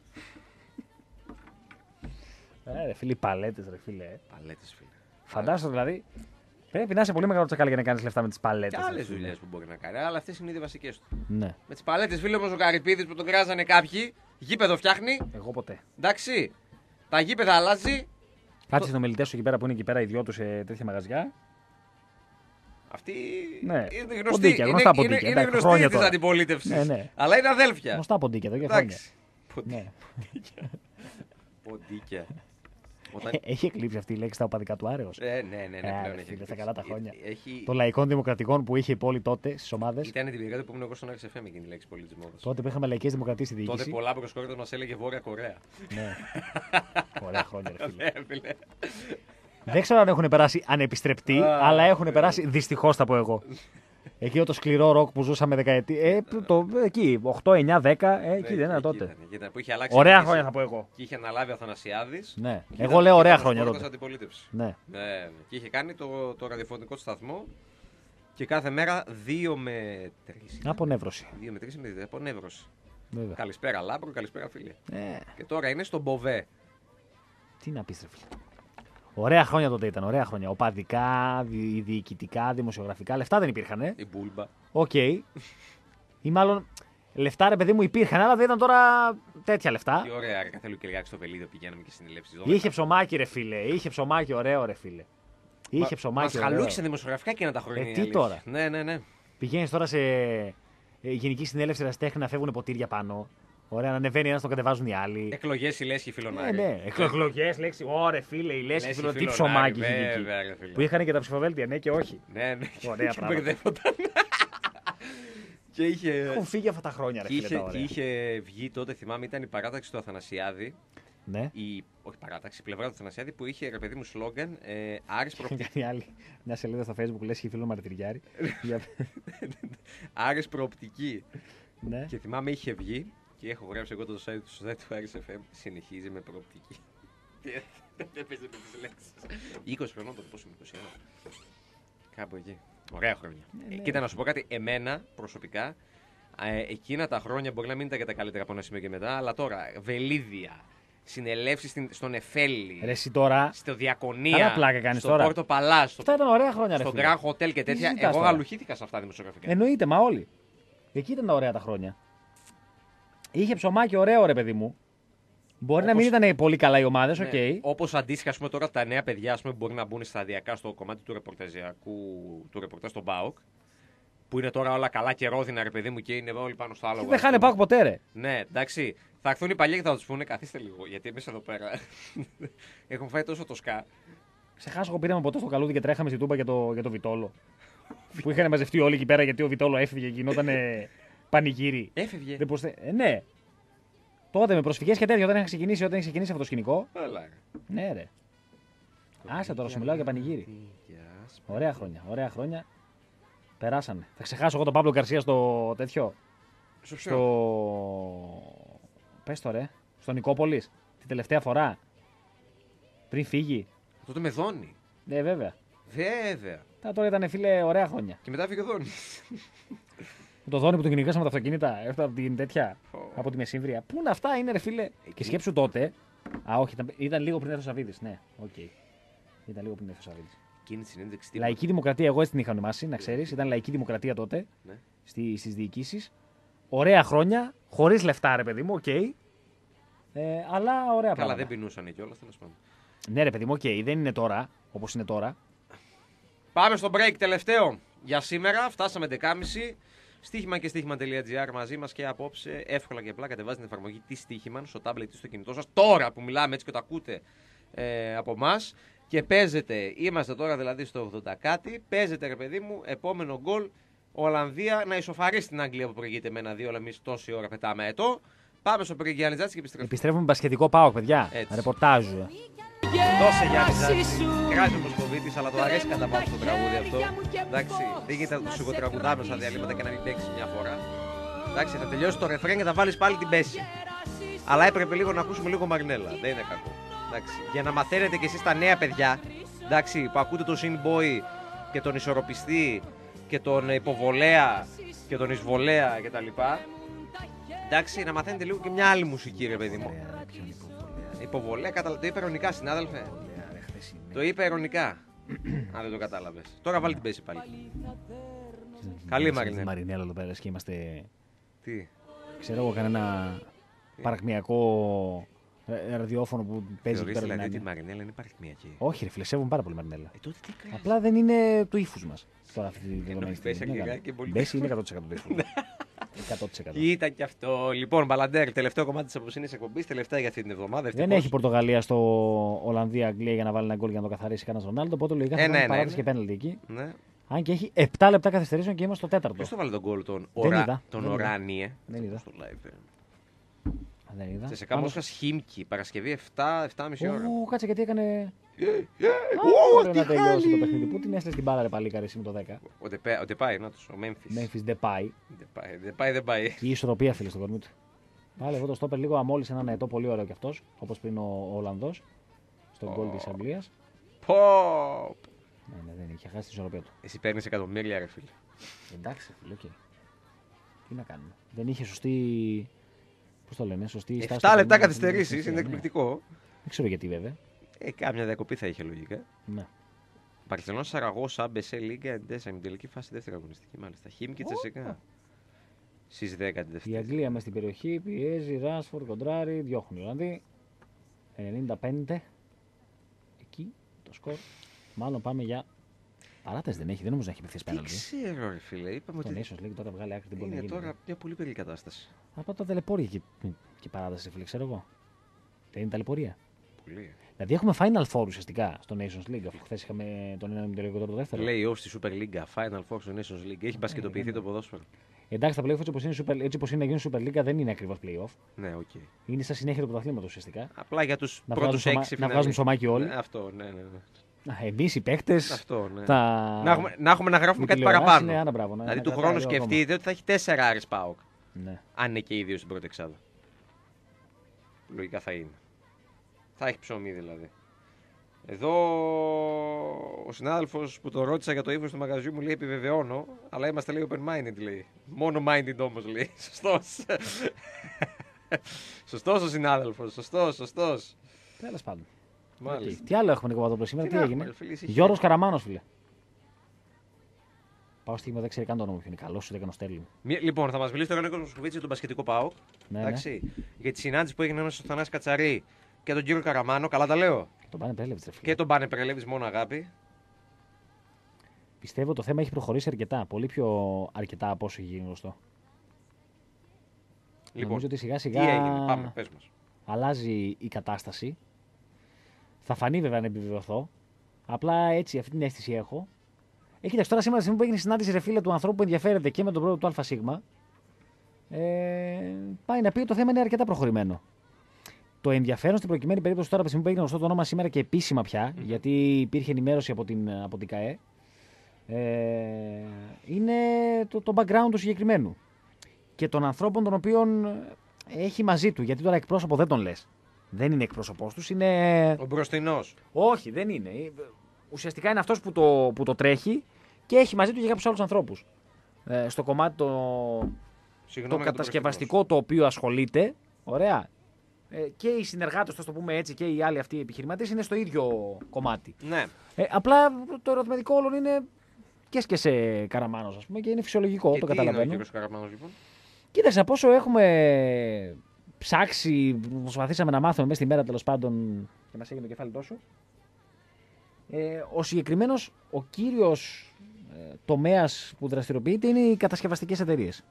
Speaker 2: Ε, ρε φίλοι, παλέτες, ρε φίλε.
Speaker 1: Παλέτες, φίλε.
Speaker 2: Φαντάζομαι δηλαδή. Πρέπει να είσαι πολύ μεγάλο τσακάλι για να κάνει λεφτά με τις παλέτες.
Speaker 1: Και άλλες δουλειές που μπορεί να κάνει, αλλά αυτές είναι ήδη βασικές του.
Speaker 2: Ναι.
Speaker 1: Με τις παλέτες, φίλε, όμως ο Καρυπίδης που τον κράζανε κάποιοι, γήπεδο φτιάχνει.
Speaker 2: Εγώ ποτέ.
Speaker 1: Εντάξει. Τα γήπεδα αλλάζει.
Speaker 2: Κάτσε το... συνομιλητές σου εκεί πέρα που είναι εκεί πέρα οι δυο του σε τέτοια μαγαζιά.
Speaker 1: Αυτή
Speaker 2: ναι.
Speaker 1: είναι γνωστή,
Speaker 2: ποντίκια, γνωστά
Speaker 1: είναι,
Speaker 2: ποντίκια,
Speaker 1: είναι, είναι γνωστή της αντιπολίτευσης.
Speaker 2: Ναι, ναι.
Speaker 1: Αλλά είναι αδέλφια.
Speaker 2: Γνωστά ποντίκια εδώ και χρόνια.
Speaker 1: Ναι. Ποντίκια.
Speaker 2: Όταν... Έχει εκλείψει αυτή η λέξη στα οπαδικά του Άρεος.
Speaker 1: Ε, ναι, ναι, ναι.
Speaker 2: Ε,
Speaker 1: πλέον
Speaker 2: έχει στα καλά τα χρόνια.
Speaker 1: Έχει...
Speaker 2: Των λαϊκών δημοκρατικών που είχε η πόλη τότε στις ομάδες.
Speaker 1: Ήταν την περίοδο που ήμουν εγώ στον Άρης εφ εμ εκείνη η λέξη πολύ της μόδας.
Speaker 2: Τότε που είχαμε λαϊκές δημοκρατίες στη διοίκηση.
Speaker 1: Τότε πολλά προσκόρυτα μας έλεγε Βόρεια Κορέα.
Speaker 2: Ναι. Ωραία χρόνια, ρε
Speaker 1: φίλε.
Speaker 2: Δεν ξέρω αν έχουν περάσει ανεπιστρεπτοί, αλλά έχουν περάσει δυστυχώς, θα πω εγώ. Εκεί το σκληρό ροκ που ζούσαμε δεκαετία. Ε, το, εκεί, οκτώ, εννιά, δέκα, ε, εκεί
Speaker 1: Ναι,
Speaker 2: δεν ήταν
Speaker 1: εκεί
Speaker 2: τότε.
Speaker 1: ήταν, εκεί ήταν, που είχε αλλάξει
Speaker 2: Ωραία
Speaker 1: η
Speaker 2: χρόνια
Speaker 1: διοίκηση
Speaker 2: θα πω εγώ.
Speaker 1: Και είχε αναλάβει ο Αθανασιάδης.
Speaker 2: Ναι.
Speaker 1: Και
Speaker 2: Εγώ
Speaker 1: ήταν-
Speaker 2: λέω
Speaker 1: και
Speaker 2: ωραία
Speaker 1: ήταν ο
Speaker 2: χρόνια
Speaker 1: Σπόρτας
Speaker 2: τότε.
Speaker 1: αντιπολίτευση.
Speaker 2: Ναι.
Speaker 1: Ναι, και είχε κάνει το, το ραδιοφωνικό του σταθμό και κάθε μέρα δύο με τρεις.
Speaker 2: Απονεύρωση.
Speaker 1: δύο με τρεις με απονεύρωση.
Speaker 2: Βέβαια.
Speaker 1: Καλησπέρα Λάμπρο, καλησπέρα φίλε.
Speaker 2: Ε,
Speaker 1: Και τώρα είναι στον Μποβέ.
Speaker 2: τι να πεις, ρε φίλε. Ωραία χρόνια τότε ήταν, ωραία χρόνια. Οπαδικά, δι- διοικητικά, δημοσιογραφικά. Λεφτά δεν υπήρχαν. Ε.
Speaker 1: Η Μπούλμπα.
Speaker 2: Οκ. Ή μάλλον λεφτά, ρε παιδί μου, υπήρχαν, αλλά δεν ήταν τώρα τέτοια λεφτά.
Speaker 1: Τι ωραία, ρε, κάθε Λουκυριάκη στο Βελίδιο πηγαίναμε και συνελεύσεις.
Speaker 2: Είχε ψωμάκι, ρε φίλε. Είχε ψωμάκι, ωραίο, ρε φίλε. Είχε ψωμάκι.
Speaker 1: Μα
Speaker 2: ωραίο.
Speaker 1: χαλούχησε δημοσιογραφικά εκείνα τα χρόνια.
Speaker 2: Ε,
Speaker 1: η
Speaker 2: τι
Speaker 1: αλήθεια.
Speaker 2: τώρα.
Speaker 1: Ναι, ναι, ναι.
Speaker 2: Πηγαίνει τώρα σε ε, γενική συνέλευση ερασιτέχνη να φεύγουν ποτήρια πάνω. Ωραία, να ανεβαίνει ένα, το κατεβάζουν οι άλλοι.
Speaker 1: Εκλογέ η Λέσχη
Speaker 2: Ναι,
Speaker 1: φιλονάρη.
Speaker 2: ναι. Εκλογέ, λέξη. Ωρε φίλε, η Λέσχη, φίλο, τι ψωμάκι είχε εκεί.
Speaker 1: Βέβαια, ρε φίλε.
Speaker 2: Που είχαν και τα ψηφοδέλτια, ναι και όχι.
Speaker 1: Ναι, ναι.
Speaker 2: Ωραία
Speaker 1: Και
Speaker 2: πράγματα.
Speaker 1: μπερδεύονταν. Και είχε.
Speaker 2: Έχουν φύγει αυτά τα χρόνια, ρε
Speaker 1: Και
Speaker 2: φίλε.
Speaker 1: είχε,
Speaker 2: τα ωραία.
Speaker 1: είχε βγει τότε, θυμάμαι, ήταν η παράταξη του Αθανασιάδη.
Speaker 2: Ναι.
Speaker 1: Η, όχι παράταξη, η πλευρά του Αθανασιάδη που είχε ρε παιδί μου σλόγγαν ε, Άρης,
Speaker 2: Είχαν
Speaker 1: προοπτική,
Speaker 2: κάνει άλλη μια σελίδα στο Facebook που λες φίλο Μαρτυριάρη. Για-
Speaker 1: Άρης προοπτική.
Speaker 2: Ναι.
Speaker 1: Και θυμάμαι είχε βγει και έχω γράψει εγώ το site του, στο site του Άρης εφ εμ. Συνεχίζει με προοπτική. Δεν έπαιζε με τις λέξεις. είκοσι χρονών τότε, πόσο είμαι, είκοσι ένα. Κάπου εκεί. Ωραία χρόνια.
Speaker 2: Ναι,
Speaker 1: Ε,
Speaker 2: ναι.
Speaker 1: κοίτα να σου πω κάτι, εμένα προσωπικά, ε, εκείνα τα χρόνια μπορεί να μην ήταν και τα καλύτερα από ένα σημείο και μετά, αλλά τώρα βελίδια, συνελεύσεις στην- στον Εφέλη,
Speaker 2: Ρε εσύ τώρα.
Speaker 1: στο Διακονία,
Speaker 2: Καλά πλάκα κάνεις
Speaker 1: στο
Speaker 2: τώρα.
Speaker 1: Πόρτο Παλάς, στο,
Speaker 2: Αυτά ήταν ωραία χρόνια, ρε
Speaker 1: στο
Speaker 2: φίλε.
Speaker 1: Grand Hotel και
Speaker 2: Τι
Speaker 1: τέτοια.
Speaker 2: συζητάς
Speaker 1: Εγώ
Speaker 2: τώρα.
Speaker 1: γαλουχήθηκα σε αυτά δημοσιογραφικά.
Speaker 2: Εννοείται, μα όλοι. Εκεί ήταν τα ωραία τα χρόνια. Είχε ψωμάκι ωραίο, ρε παιδί μου. Μπορεί να μην
Speaker 1: Όπως-
Speaker 2: ήταν πολύ καλά οι ομάδε, οκ.
Speaker 1: Ναι. Όπως αντίστοιχα, ας πούμε, τώρα τα νέα παιδιά ας πούμε, μπορεί να μπουν σταδιακά στο κομμάτι του ρεπορταζιακού, του ρεπορτάζ στον ΠΑΟΚ. Που είναι τώρα όλα καλά και ρόδινα, ρε παιδί μου, και είναι όλοι πάνω στο άλογο.
Speaker 2: Δεν
Speaker 1: ας
Speaker 2: χάνε
Speaker 1: πούμε.
Speaker 2: πάω ποτέ, ρε.
Speaker 1: Ναι, εντάξει. Θα έρθουν οι παλιοί και θα του πούνε, καθίστε λίγο. Γιατί εμεί εδώ πέρα έχουμε φάει τόσο το σκά.
Speaker 2: Ξεχάσω, εγώ πήραμε ποτέ στο καλούδι και τρέχαμε στη Τούμπα για το, για το Βιτόλο. Που είχαν μαζευτεί όλοι εκεί πέρα γιατί ο Βιτόλο έφυγε και γινόταν πανηγύρι.
Speaker 1: Έφευγε.
Speaker 2: Δεν προσθε... ε, ναι. Τότε με προσφυγές και τέτοια, όταν είχα ξεκινήσει, όταν είχε ξεκινήσει αυτό το σκηνικό.
Speaker 1: Καλά.
Speaker 2: Ναι, ρε. Άσε τώρα, σου μιλάω για πανηγύρι. Ωραία χρόνια, ωραία χρόνια. Περάσανε. Θα ξεχάσω εγώ τον Παύλο Γκαρσία στο τέτοιο.
Speaker 1: Στο
Speaker 2: Στο. Πες το ρε. Στο Νικόπολης. Την τελευταία φορά. Πριν φύγει.
Speaker 1: Τότε με δόνει.
Speaker 2: Ναι, βέβαια.
Speaker 1: Βέβαια.
Speaker 2: Τα τώρα ήταν φίλε ωραία χρόνια.
Speaker 1: Και μετά φύγε ο δόνη.
Speaker 2: Το δόνι που τον κυνηγάσαμε τα αυτοκίνητα. Έφτα από την τέτοια.
Speaker 1: Ω.
Speaker 2: Από τη Μεσύμβρια. Πού είναι αυτά, είναι ρε φίλε. Και σκέψου τότε. Α, όχι, ήταν, ήταν λίγο πριν έρθει ο Σαββίδης. Ναι, οκ. Ήταν λίγο πριν έρθει ο Σαββίδης.
Speaker 1: Εκείνη τη συνέντευξη. τίποτα.
Speaker 2: Λαϊκή δημοκρατία, εγώ έτσι την είχα ονομάσει, να ξέρει. Ήταν λαϊκή δημοκρατία τότε
Speaker 1: Ναι.
Speaker 2: στι, στις διοικήσεις. Ωραία χρόνια, χωρίς λεφτά, ρε παιδί μου, οκ. Ε, αλλά ωραία
Speaker 1: Καλά,
Speaker 2: πράγματα.
Speaker 1: δεν πεινούσαν κιόλα, τέλο πάντων.
Speaker 2: Ναι, ρε παιδί μου, οκ, δεν είναι τώρα όπως είναι τώρα.
Speaker 1: Πάμε στο break τελευταίο για σήμερα. Φτάσαμε δεκάμιση. Στοίχημα και στοίχημα.gr μαζί μας και απόψε. Εύκολα και απλά κατεβάζετε την εφαρμογή τη Στοίχημαν στο tablet ή στο κινητό σας. Τώρα που μιλάμε έτσι και το ακούτε ε, από εμά. Και παίζετε, είμαστε τώρα δηλαδή στο ογδόντα κάτι. Παίζετε, ρε παιδί μου, επόμενο γκολ. Ολλανδία να ισοφαρίσει την Αγγλία που προηγείται με ένα δύο, αλλά εμεί τόση ώρα πετάμε ετώ. Πάμε στο break Γιάννη Τζάτση και επιστρέφουμε.
Speaker 2: Επιστρέφουμε με μπασχετικό ΠΑΟΚ, παιδιά.
Speaker 1: Έτσι.
Speaker 2: Ρεπορτάζ.
Speaker 1: Δώσε Γιάννη Τζάτση. Κράζει ο Μοσχοβίτης, αλλά το αρέσει κατά βάθος το τραγούδι αυτό. Εντάξει, δεν γίνεται να το σιγοτραγουδάμε στα διαλύματα και να μην παίξει μια φορά. Εντάξει, θα τελειώσει το ρεφρέν και θα βάλεις πάλι την πέση. Αλλά έπρεπε λίγο να ακούσουμε λίγο Μαρινέλα. Δεν είναι κακό. Εντάξει, για να μαθαίνετε κι εσείς τα νέα παιδιά, εντάξει, που ακούτε τον Sinboy και τον ισορροπιστή και τον υποβολέα και τον εισβολέα κτλ. Εντάξει, να μαθαίνετε λίγο και μια άλλη μουσική, ρε παιδί μου. Υποβολέα, κατα... το είπε ειρωνικά, συνάδελφε. Το είπε ειρωνικά. Αν δεν το κατάλαβες. Τώρα βάλει την πέση πάλι. Καλή Μαρινέλα.
Speaker 2: Μαρινέλα εδώ πέρα και είμαστε.
Speaker 1: Τι.
Speaker 2: Ξέρω εγώ κανένα παρακμιακό ε, ραδιόφωνο που παίζει εκεί
Speaker 1: Θεωρείς
Speaker 2: πέρα.
Speaker 1: δηλαδή
Speaker 2: την
Speaker 1: ότι η
Speaker 2: Άνια.
Speaker 1: Μαρινέλα είναι παριθμιακή.
Speaker 2: Όχι, ρε φίλε, σέβομαι πάρα πολύ Μαρινέλα.
Speaker 1: Ε, τότε τι κάνεις.
Speaker 2: Απλά δεν είναι του ύφου μα. Τώρα αυτή τη δεδομένη
Speaker 1: η Μπέση
Speaker 2: στιγμή.
Speaker 1: αγγλικά
Speaker 2: Ναι,
Speaker 1: και πολύ-
Speaker 2: η Μπέση είναι εκατό τοις εκατό του ύφου. εκατό τοις εκατό.
Speaker 1: Ήταν και αυτό. Λοιπόν, Μπαλαντέρ, τελευταίο κομμάτι της απόψινής εκπομπής, τελευταία για αυτή την εβδομάδα.
Speaker 2: Δεν
Speaker 1: ευτυχώς.
Speaker 2: έχει Πορτογαλία στο Ολλανδία-Αγγλία για να βάλει ένα γκολ για να το καθαρίσει κανένα Ρονάλντο. Οπότε λογικά θα
Speaker 1: Ε,
Speaker 2: κάνει
Speaker 1: ναι, ναι,
Speaker 2: παράδοση
Speaker 1: ναι.
Speaker 2: και πέναλτι εκεί.
Speaker 1: Ναι.
Speaker 2: Αν και έχει επτά λεπτά καθυστερήσεων και είμαστε στο τέταρτο.
Speaker 1: Ποιος το βάλε τον γκολ τον,
Speaker 2: Δεν
Speaker 1: ορα...
Speaker 2: είδα,
Speaker 1: τον
Speaker 2: δεν είδα.
Speaker 1: Οράνιε.
Speaker 2: Δεν είδα.
Speaker 1: Στο live. ε.
Speaker 2: Δεν είδα.
Speaker 1: Σε κάμπο
Speaker 2: Πάντως-
Speaker 1: Χίμκι, Παρασκευή επτά, επτά και μισή ώρα.
Speaker 2: Ω, κάτσε γιατί έκανε. Μπορεί να τελειώσει το παιχνίδι. Πού την έστειλε την μπάλα, ρε παλίκαρη, εσύ με το δέκα.
Speaker 1: Ο Ντεπάι, να τους, ο Μέμφις.
Speaker 2: Μέμφις Ντεπάι.
Speaker 1: Ντεπάι δεν πάει.
Speaker 2: Και η ισορροπία, φίλε, στο κορμί του. Πάλι εγώ το στόπερ λίγο αμόλυσε έναν ετώ πολύ ωραίο κι αυτός, όπως πριν ο Ολλανδός, στον γκολ της Αγγλίας.
Speaker 1: Πω!
Speaker 2: Ναι, ναι, δεν είχε χάσει την ισορροπία του.
Speaker 1: Εσύ παίρνεις εκατομμύρια, ρε φίλε.
Speaker 2: Εντάξει, φίλε, οκ. Τι να κάνουμε. Δεν είχε σωστή. Πώς το λένε, σωστή στάση.
Speaker 1: Εφτά λεπτά
Speaker 2: του-
Speaker 1: καθυστερήσεις,
Speaker 2: ναι.
Speaker 1: είναι εκπληκτικό.
Speaker 2: Δεν ξέρω γιατί βέβαια.
Speaker 1: Ε, κάμια διακοπή θα είχε λογικά.
Speaker 2: Ναι.
Speaker 1: Παρσελόνα Σαραγώσα, Μπεσέ, Λίγκα, Εντέσα, με τελική φάση δεύτερη αγωνιστική μάλιστα. Χίμκι, Τσεσικά. Στις δέκα τη
Speaker 2: Η
Speaker 1: Δευτέρα.
Speaker 2: Αγγλία μες στην περιοχή πιέζει, Ράσφορντ, κοντράρι, διώχνει οι Ολλανδοί. ενενήντα πέντε. Εκεί το σκορ. Μάλλον πάμε για. Παράταση δεν έχει, δεν νομίζω να έχει πεθύσει
Speaker 1: Τι
Speaker 2: πέναλτι.
Speaker 1: ξέρω, ρε φίλε. Είπαμε
Speaker 2: Το
Speaker 1: ότι
Speaker 2: Nations League τώρα βγάλει άκρη, δεν μπορεί να
Speaker 1: είναι
Speaker 2: γίνει.
Speaker 1: τώρα μια πολύ περίεργη κατάσταση.
Speaker 2: Από τα ταλαιπώρια και, και παράταση, φίλε, ξέρω εγώ. Δεν είναι ταλαιπωρία.
Speaker 1: Πολύ.
Speaker 2: Δηλαδή έχουμε Final Four ουσιαστικά στο Nations League, αφού χθε είχαμε τον έναν τελικό τώρα το δεύτερο.
Speaker 1: Play-off στη Super League, Final Four στο Nations League. Έχει μπασκετοποιηθεί
Speaker 2: ναι.
Speaker 1: το ποδόσφαιρο.
Speaker 2: Εντάξει, τα playoff έτσι όπως είναι, super, έτσι όπως είναι να γίνουν Super League δεν είναι ακριβώς playoff.
Speaker 1: Ναι, οκ. Okay.
Speaker 2: Είναι στα συνέχεια του πρωταθλήματος ουσιαστικά.
Speaker 1: Απλά για τους
Speaker 2: Να
Speaker 1: πρώτους
Speaker 2: βγάζουν,
Speaker 1: έξι
Speaker 2: σωμα... να βγάζουν σωμάκι όλοι.
Speaker 1: Ναι, αυτό, ναι, ναι. ναι.
Speaker 2: Εμείς οι παίκτες.
Speaker 1: Αυτό, ναι.
Speaker 2: Τα...
Speaker 1: Να, έχουμε, να έχουμε να γράφουμε
Speaker 2: η
Speaker 1: κάτι
Speaker 2: τηλεόραση
Speaker 1: παραπάνω.
Speaker 2: είναι, άνα, μπράβο, να-
Speaker 1: δηλαδή
Speaker 2: να
Speaker 1: του
Speaker 2: κρατάει
Speaker 1: χρόνου
Speaker 2: λίγο ακόμα.
Speaker 1: σκεφτείτε ότι θα έχει τέσσερα Άρης ΠΑΟΚ.
Speaker 2: Ναι.
Speaker 1: Αν είναι και οι δύο στην πρώτη εξάδα. Λογικά θα είναι. Θα έχει ψωμί δηλαδή. Εδώ ο συνάδελφος που το ρώτησα για το ύφος του μαγαζιού μου λέει επιβεβαιώνω, αλλά είμαστε λέει open-minded λέει. Μόνο minded όμως λέει. Σωστός. Σωστός ο συνάδελφος. Σωστός, σωστός.
Speaker 2: Τέλος πάντων.
Speaker 1: Μάλιστα.
Speaker 2: Okay. Τι άλλο έχουμε Νικοπαδόπουλο σήμερα,
Speaker 1: Τι
Speaker 2: τι,
Speaker 1: να
Speaker 2: έγινε.
Speaker 1: έχουμε, ρε φίλε, είχε-
Speaker 2: Γιώργος Καραμάνος, φίλε. Πάω στιγμή, δεν ξέρει καν το όνομα ποιο είναι. Καλό σου, δεν έκανε στέλνει.
Speaker 1: Μη- Λοιπόν, θα μας μιλήσει τώρα ο Νίκος Μοσχοβίτης για τον μπασκετικό ΠΑΟΚ.
Speaker 2: Ναι,
Speaker 1: Εντάξει. Για τη συνάντηση που έγινε ανάμεσα στον Θανάση Κατσαρή και τον κύριο Καραμάνο. Καλά τα λέω.
Speaker 2: Τον πάνε πρέλευε, φίλε.
Speaker 1: Και τον Πάνε Πρελέβης μόνο αγάπη.
Speaker 2: Πιστεύω το θέμα έχει προχωρήσει αρκετά. Πολύ πιο αρκετά από όσο έχει γίνει γνωστό.
Speaker 1: Λοιπόν,
Speaker 2: Νομίζω ότι σιγά
Speaker 1: τι
Speaker 2: σιγά
Speaker 1: έγινε, πάμε, πες μας.
Speaker 2: αλλάζει η κατάσταση. Θα φανεί βέβαια να επιβεβαιωθώ. Απλά έτσι αυτή την αίσθηση έχω. Ε, κοίταξε τώρα σήμερα, στιγμή που έγινε η συνάντηση ρε φίλε του ανθρώπου που ενδιαφέρεται και με τον πρόεδρο του ΑΣ, ε, πάει να πει ότι το θέμα είναι αρκετά προχωρημένο. Το ενδιαφέρον στην προκειμένη περίπτωση τώρα, από τη στιγμή που έγινε γνωστό το όνομα σήμερα και επίσημα πια, mm-hmm. γιατί υπήρχε ενημέρωση από την, από την ΚΑΕ, ε, είναι το, το background του συγκεκριμένου. Και των ανθρώπων των οποίων έχει μαζί του. Γιατί τώρα εκπρόσωπο δεν τον λες. Δεν είναι εκπρόσωπός τους, είναι.
Speaker 1: Ο μπροστινός.
Speaker 2: Όχι, δεν είναι. Ουσιαστικά είναι αυτός που το, που το τρέχει και έχει μαζί του και κάποιους άλλους ανθρώπους. Ε, στο κομμάτι το,
Speaker 1: Συγγνώμη
Speaker 2: το
Speaker 1: για
Speaker 2: κατασκευαστικό το οποίο ασχολείται. Ωραία. Ε, και οι συνεργάτες, θα το πούμε έτσι, και οι άλλοι αυτοί οι επιχειρηματίες είναι στο ίδιο κομμάτι.
Speaker 1: Ναι.
Speaker 2: Ε, απλά το ερωτηματικό όλων είναι και έσκεσε Καραμάνος, ας πούμε, και είναι φυσιολογικό,
Speaker 1: Και
Speaker 2: το
Speaker 1: τι
Speaker 2: καταλαβαίνω.
Speaker 1: είναι ο κύριος Καραμάνος, λοιπόν.
Speaker 2: Κοίταξε, από όσο έχουμε ψάξει, προσπαθήσαμε να μάθουμε μέσα στη μέρα τέλος πάντων και μας έγινε το κεφάλι τόσο. Ε, ο συγκεκριμένος, ο κύριος ε, τομέας που δραστηριοποιείται είναι οι κατασκευαστικές εταιρείες.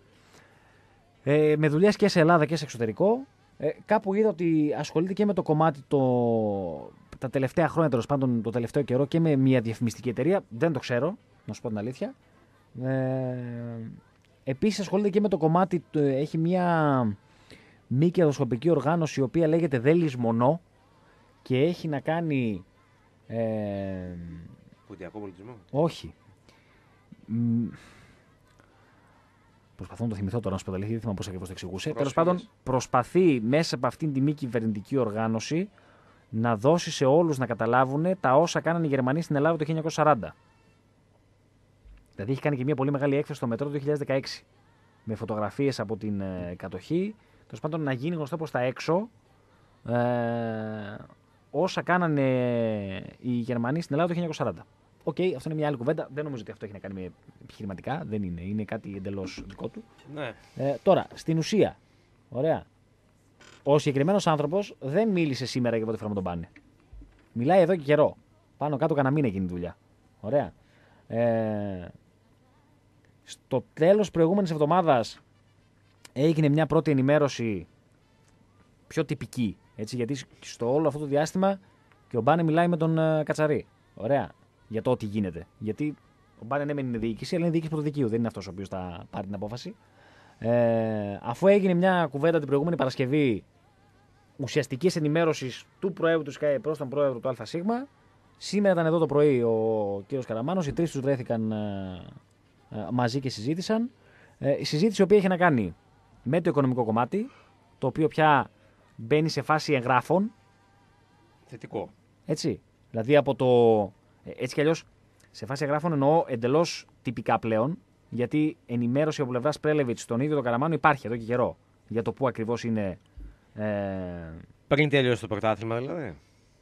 Speaker 2: Ε, με δουλειές και σε Ελλάδα και σε εξωτερικό. Ε, κάπου είδα ότι ασχολείται και με το κομμάτι το, τα τελευταία χρόνια, τέλος πάντων το τελευταίο καιρό, και με μια διαφημιστική εταιρεία. Δεν το ξέρω, να σου πω την αλήθεια. Ε, επίσης ασχολείται και με το κομμάτι, το, έχει μια μη κερδοσκοπική οργάνωση η οποία λέγεται Δεν Λησμονώ και έχει να κάνει. Ε,
Speaker 1: Πουντιακό πολιτισμό.
Speaker 2: όχι. Μ, προσπαθώ να το θυμηθώ τώρα, να σου πω τα αλήθεια, δεν θυμάμαι πώς ακριβώς το εξηγούσε. Τέλος πάντων, προσπαθεί μέσα από αυτήν τη μη κυβερνητική οργάνωση να δώσει σε όλους να καταλάβουν τα όσα κάνανε οι Γερμανοί στην Ελλάδα το χίλια εννιακόσια σαράντα. Δηλαδή έχει κάνει και μια πολύ μεγάλη έκθεση στο μετρό το δύο χιλιάδες δεκαέξι. Με φωτογραφίες από την ε, κατοχή. Τέλος πάντων, να γίνει γνωστό προς τα έξω ε, όσα κάνανε οι Γερμανοί στην Ελλάδα το χίλια εννιακόσια σαράντα. Οκ, okay, αυτό είναι μια άλλη κουβέντα. Δεν νομίζω ότι αυτό έχει να κάνει με επιχειρηματικά. Δεν είναι. Είναι κάτι εντελώς δικό του.
Speaker 1: Ναι.
Speaker 2: Ε, τώρα, στην ουσία. Ωραία. Ο συγκεκριμένος άνθρωπος δεν μίλησε σήμερα για πρώτη φορά με τον Πάνε. Μιλάει εδώ και καιρό. Πάνω κάτω κανένα μήνα εκείνη η δουλειά. Ωραία. Ε, στο τέλος προηγούμενης εβδομάδας έγινε μια πρώτη ενημέρωση πιο τυπική. Έτσι, γιατί στο όλο αυτό το διάστημα και ο Μπάνε μιλάει με τον uh, Κατσαρή. Ωραία. Για το τι γίνεται. Γιατί ο Μπάνε ναι, μεν είναι διοίκηση, αλλά είναι διοίκηση πρωτοδικείου. Δεν είναι αυτός ο οποίος θα πάρει την απόφαση. Ε, αφού έγινε μια κουβέντα την προηγούμενη Παρασκευή ουσιαστικής ενημέρωσης του Προέδρου του ΣΚΑΕ προς τον Πρόεδρο του ΑΣ. Σήμερα ήταν εδώ το πρωί ο κύριος Καραμάνος, οι τρεις τους βρέθηκαν ε, ε, μαζί και συζήτησαν. Ε, η συζήτηση η οποία έχει να κάνει με το οικονομικό κομμάτι, το οποίο πια μπαίνει σε φάση εγγράφων.
Speaker 1: Θετικό.
Speaker 2: Έτσι. Δηλαδή από το. Έτσι κι αλλιώς, σε φάση εγγράφων εννοώ εντελώς τυπικά πλέον, γιατί ενημέρωση από πλευράς Πρέλεβιτς στον ίδιο τον Καραμάνο υπάρχει εδώ και καιρό για το πού ακριβώς είναι. Ε...
Speaker 1: Πριν τελειώσει το πρωτάθλημα, δηλαδή.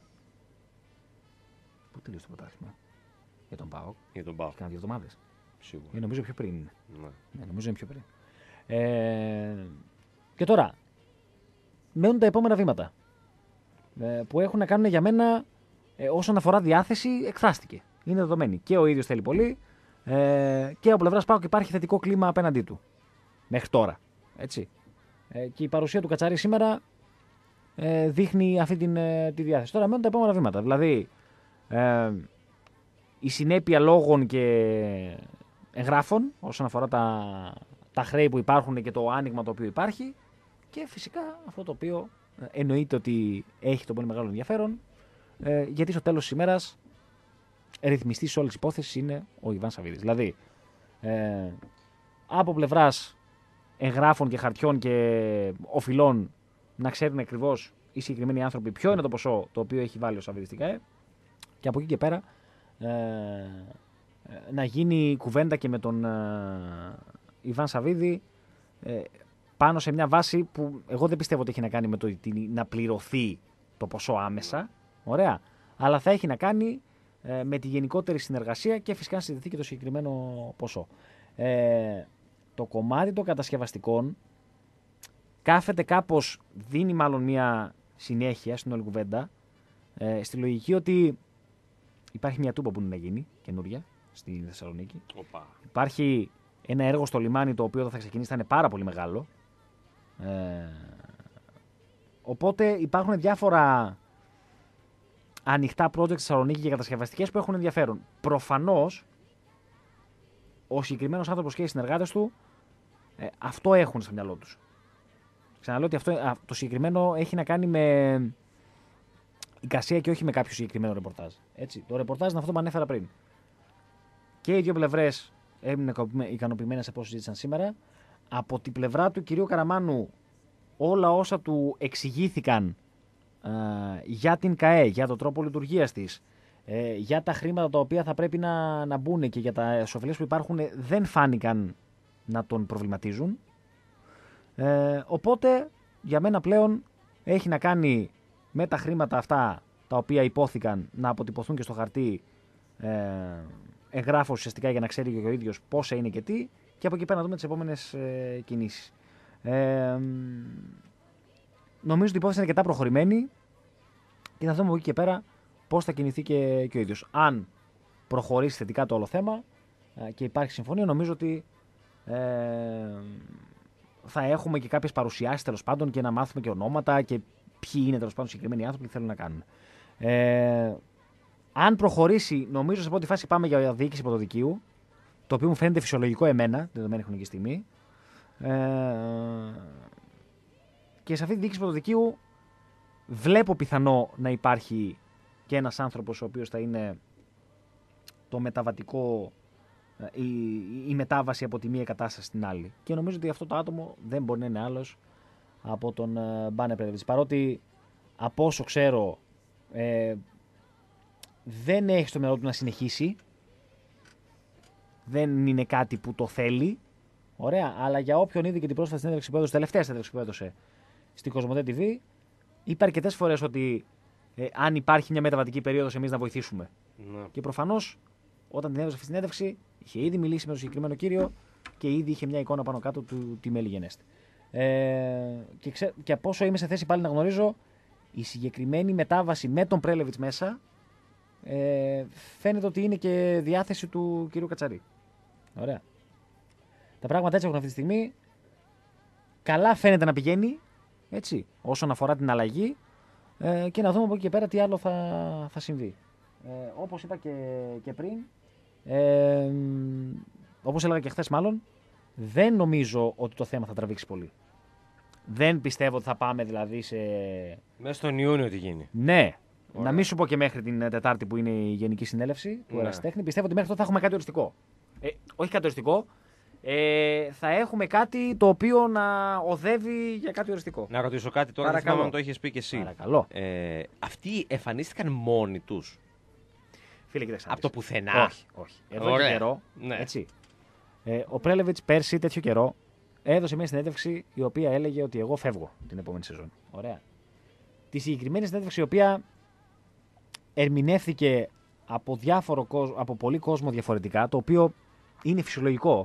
Speaker 2: Πού τελείωσε το πρωτάθλημα? Για τον ΠΑΟΚ.
Speaker 1: Για τον ΠΑΟΚ.
Speaker 2: Κάνα δύο εβδομάδες.
Speaker 1: Σίγουρα.
Speaker 2: Ε, νομίζω πιο πριν είναι.
Speaker 1: Ναι.
Speaker 2: Ναι, νομίζω είναι πιο πριν. Ε... Και τώρα, μένουν τα επόμενα βήματα. Ε, που έχουν να κάνουν για μένα ε, όσον αφορά διάθεση, εκφράστηκε. Είναι δεδομένη. Και ο ίδιος θέλει πολύ ε, και από πλευράς ΠΑΟΚ υπάρχει θετικό κλίμα απέναντί του. Μέχρι τώρα. Έτσι. Ε, και η παρουσία του Κατσαρή σήμερα ε, δείχνει αυτή την, ε, τη διάθεση. Τώρα μένουν τα επόμενα βήματα. Δηλαδή, ε, η συνέπεια λόγων και εγγράφων όσον αφορά τα, τα χρέη που υπάρχουν και το άνοιγμα το οποίο υπάρχει και φυσικά αυτό το οποίο ε, εννοείται ότι έχει το πολύ μεγάλο ενδιαφέρον ε, γιατί στο τέλος της ημέρας ρυθμιστής σε όλες τις υπόθεσεις είναι ο Ιβάν Σαββίδης. Δηλαδή, ε, από πλευράς εγγράφων και χαρτιών και οφειλών να ξέρουν ακριβώς οι συγκεκριμένοι άνθρωποι ποιο είναι το ποσό το οποίο έχει βάλει ο Σαββίδης στην ΚΑΕ και από εκεί και πέρα ε, να γίνει κουβέντα και με τον ε, Ιβάν Σαββίδη ε, πάνω σε μια βάση που εγώ δεν πιστεύω ότι έχει να κάνει με το ότι να πληρωθεί το ποσό άμεσα, ωραία, αλλά θα έχει να κάνει ε, με τη γενικότερη συνεργασία και φυσικά να συζητηθεί και το συγκεκριμένο ποσό. Ε, το κομμάτι των κατασκευαστικών κάθεται κάπως, δίνει μάλλον μια συνέχεια στην όλη κουβέντα, ε, στη λογική ότι υπάρχει μια τούμπα που είναι να γίνει, καινούρια, στη Θεσσαλονίκη.
Speaker 1: Οπα.
Speaker 2: Υπάρχει ένα έργο στο λιμάνι το οποίο θα ξεκινήσει, θα είναι πάρα πολύ μεγάλο. Ε, οπότε υπάρχουν διάφορα ανοιχτά project στη Θεσσαλονίκη και κατασκευαστικές που έχουν ενδιαφέρον. Προφανώς, ο συγκεκριμένος άνθρωπος και οι συνεργάτες του ε, αυτό έχουν στο μυαλό τους. Ξαναλέω ότι αυτό, το συγκεκριμένο έχει να κάνει με εικασία και όχι με κάποιο συγκεκριμένο ρεπορτάζ. Έτσι. Το ρεπορτάζ είναι αυτό που ανέφερα πριν. Και οι δύο πλευρές έμειναν ικανοποιημένες από όσο συζήτησαν σήμερα. Από την πλευρά του κυρίου Καραμάνου, όλα όσα του εξηγήθηκαν ε, για την ΚΑΕ, για τον τρόπο λειτουργίας της, ε, για τα χρήματα τα οποία θα πρέπει να, να μπουν και για τα οφειλές που υπάρχουν, δεν φάνηκαν να τον προβληματίζουν. Ε, οπότε, για μένα πλέον έχει να κάνει με τα χρήματα αυτά τα οποία υπόθηκαν να αποτυπωθούν και στο χαρτί ε, εγγράφω ουσιαστικά για να ξέρει και ο ίδιος πόσα είναι και τι, και από εκεί πέρα να δούμε τις επόμενες ε, κινήσεις. Ε, νομίζω ότι η υπόθεση είναι αρκετά προχωρημένη και θα δούμε από εκεί και πέρα πώς θα κινηθεί και, και ο ίδιος. Αν προχωρήσει θετικά το όλο θέμα ε, και υπάρχει συμφωνία, νομίζω ότι ε, θα έχουμε και κάποιες παρουσιάσεις τέλος πάντων και να μάθουμε και ονόματα και ποιοι είναι τέλος πάντων συγκεκριμένοι άνθρωποι που θέλουν να κάνουν. Ε, αν προχωρήσει, νομίζω σε πρώτη φάση πάμε για διοίκηση πρωτοδικείου, το οποίο μου φαίνεται φυσιολογικό εμένα, δεδομένη χρονική στιγμή. Ε, και σε αυτή τη διοίκηση πρωτοδικείου βλέπω πιθανό να υπάρχει και ένας άνθρωπος ο οποίος θα είναι το μεταβατικό, η, η μετάβαση από τη μία κατάσταση στην άλλη. Και νομίζω ότι αυτό το άτομο δεν μπορεί να είναι άλλος από τον Μπάνε Πρέλεβιτς. Παρότι από όσο ξέρω ε, δεν έχει στο μυαλό του να συνεχίσει. Δεν είναι κάτι που το θέλει. Ωραία, αλλά για όποιον είδε και την πρόσφατη συνέντευξη που έδωσε, τελευταία συνέντευξη που έδωσε στην Κοσμοτέ τι βι, είπε αρκετές φορές ότι ε, αν υπάρχει μια μεταβατική περίοδος, εμείς να βοηθήσουμε. Ναι. Και προφανώς όταν την έδωσε αυτή τη συνέντευξη, είχε ήδη μιλήσει με τον συγκεκριμένο κύριο και ήδη είχε μια εικόνα πάνω κάτω του τι μέλη γενέστε. Ε, και, ξέ, και από όσο είμαι σε θέση πάλι να γνωρίζω, η συγκεκριμένη μετάβαση με τον Πρέλεβιτς μέσα ε, φαίνεται ότι είναι και διάθεση του κυρίου Κατσαρή. Ωραία. Τα πράγματα έτσι έχουν αυτή τη στιγμή. Καλά φαίνεται να πηγαίνει, έτσι, όσον αφορά την αλλαγή ε, και να δούμε από εκεί και πέρα τι άλλο θα, θα συμβεί. Ε, όπως είπα και, και πριν, ε, όπως έλεγα και χθες μάλλον, δεν νομίζω ότι το θέμα θα τραβήξει πολύ. Δεν πιστεύω ότι θα πάμε δηλαδή σε.
Speaker 1: Μέσα στον Ιούνιο τι γίνει.
Speaker 2: Ναι.
Speaker 1: Ωραία.
Speaker 2: Να μην σου πω και μέχρι την Τετάρτη που είναι η Γενική Συνέλευση του
Speaker 1: Ναι.
Speaker 2: Ερασιτέχνη. Πιστεύω ότι μέχρι τότε θα έχουμε κάτι οριστικό. Ε, όχι κάτι οριστικό. Ε, θα έχουμε κάτι το οποίο να οδεύει για κάτι οριστικό.
Speaker 1: Να ρωτήσω κάτι τώρα, δεν
Speaker 2: Παρακαλώ.
Speaker 1: θυμάμαι αν το έχεις πει και εσύ.
Speaker 2: Παρακαλώ.
Speaker 1: Ε, αυτοί εμφανίστηκαν μόνοι τους.
Speaker 2: Φίλε, κοίταξε. να
Speaker 1: Από το
Speaker 2: δεις.
Speaker 1: πουθενά.
Speaker 2: Όχι, όχι. Εδώ
Speaker 1: Ωραία.
Speaker 2: και καιρό.
Speaker 1: Ναι.
Speaker 2: Έτσι. Ε, ο Πρέλεβιτς πέρσι τέτοιο καιρό έδωσε μια συνέντευξη η οποία έλεγε ότι εγώ φεύγω την επόμενη σεζόν. Ωραία. Τη συγκεκριμένη συνέντευξη η οποία ερμηνεύθηκε από, διάφορο κόσμο, από πολύ κόσμο διαφορετικά, το οποίο είναι φυσιολογικό.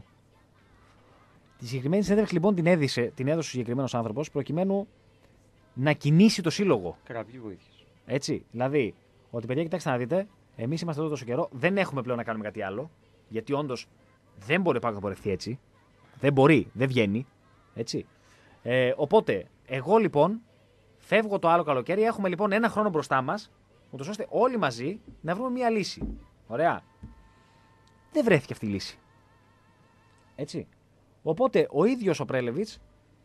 Speaker 2: Τη συγκεκριμένη συνέντευξη λοιπόν την, έδισε, την έδωσε ο συγκεκριμένο άνθρωπο προκειμένου να κινήσει το σύλλογο.
Speaker 1: Κραυγή βοήθειας.
Speaker 2: Έτσι. Δηλαδή, ότι παιδιά, κοιτάξτε να δείτε, εμεί είμαστε εδώ τόσο καιρό, δεν έχουμε πλέον να κάνουμε κάτι άλλο. Γιατί όντω δεν μπορεί να πορευτεί έτσι. Δεν μπορεί, δεν βγαίνει. Έτσι. Ε, οπότε, εγώ λοιπόν φεύγω το άλλο καλοκαίρι. Έχουμε λοιπόν ένα χρόνο μπροστά μα, ούτως ώστε όλοι μαζί να βρούμε μία λύση. Ωραία. Δεν βρέθηκε αυτή η λύση. Έτσι. Οπότε ο ίδιος ο Πρέλεβιτς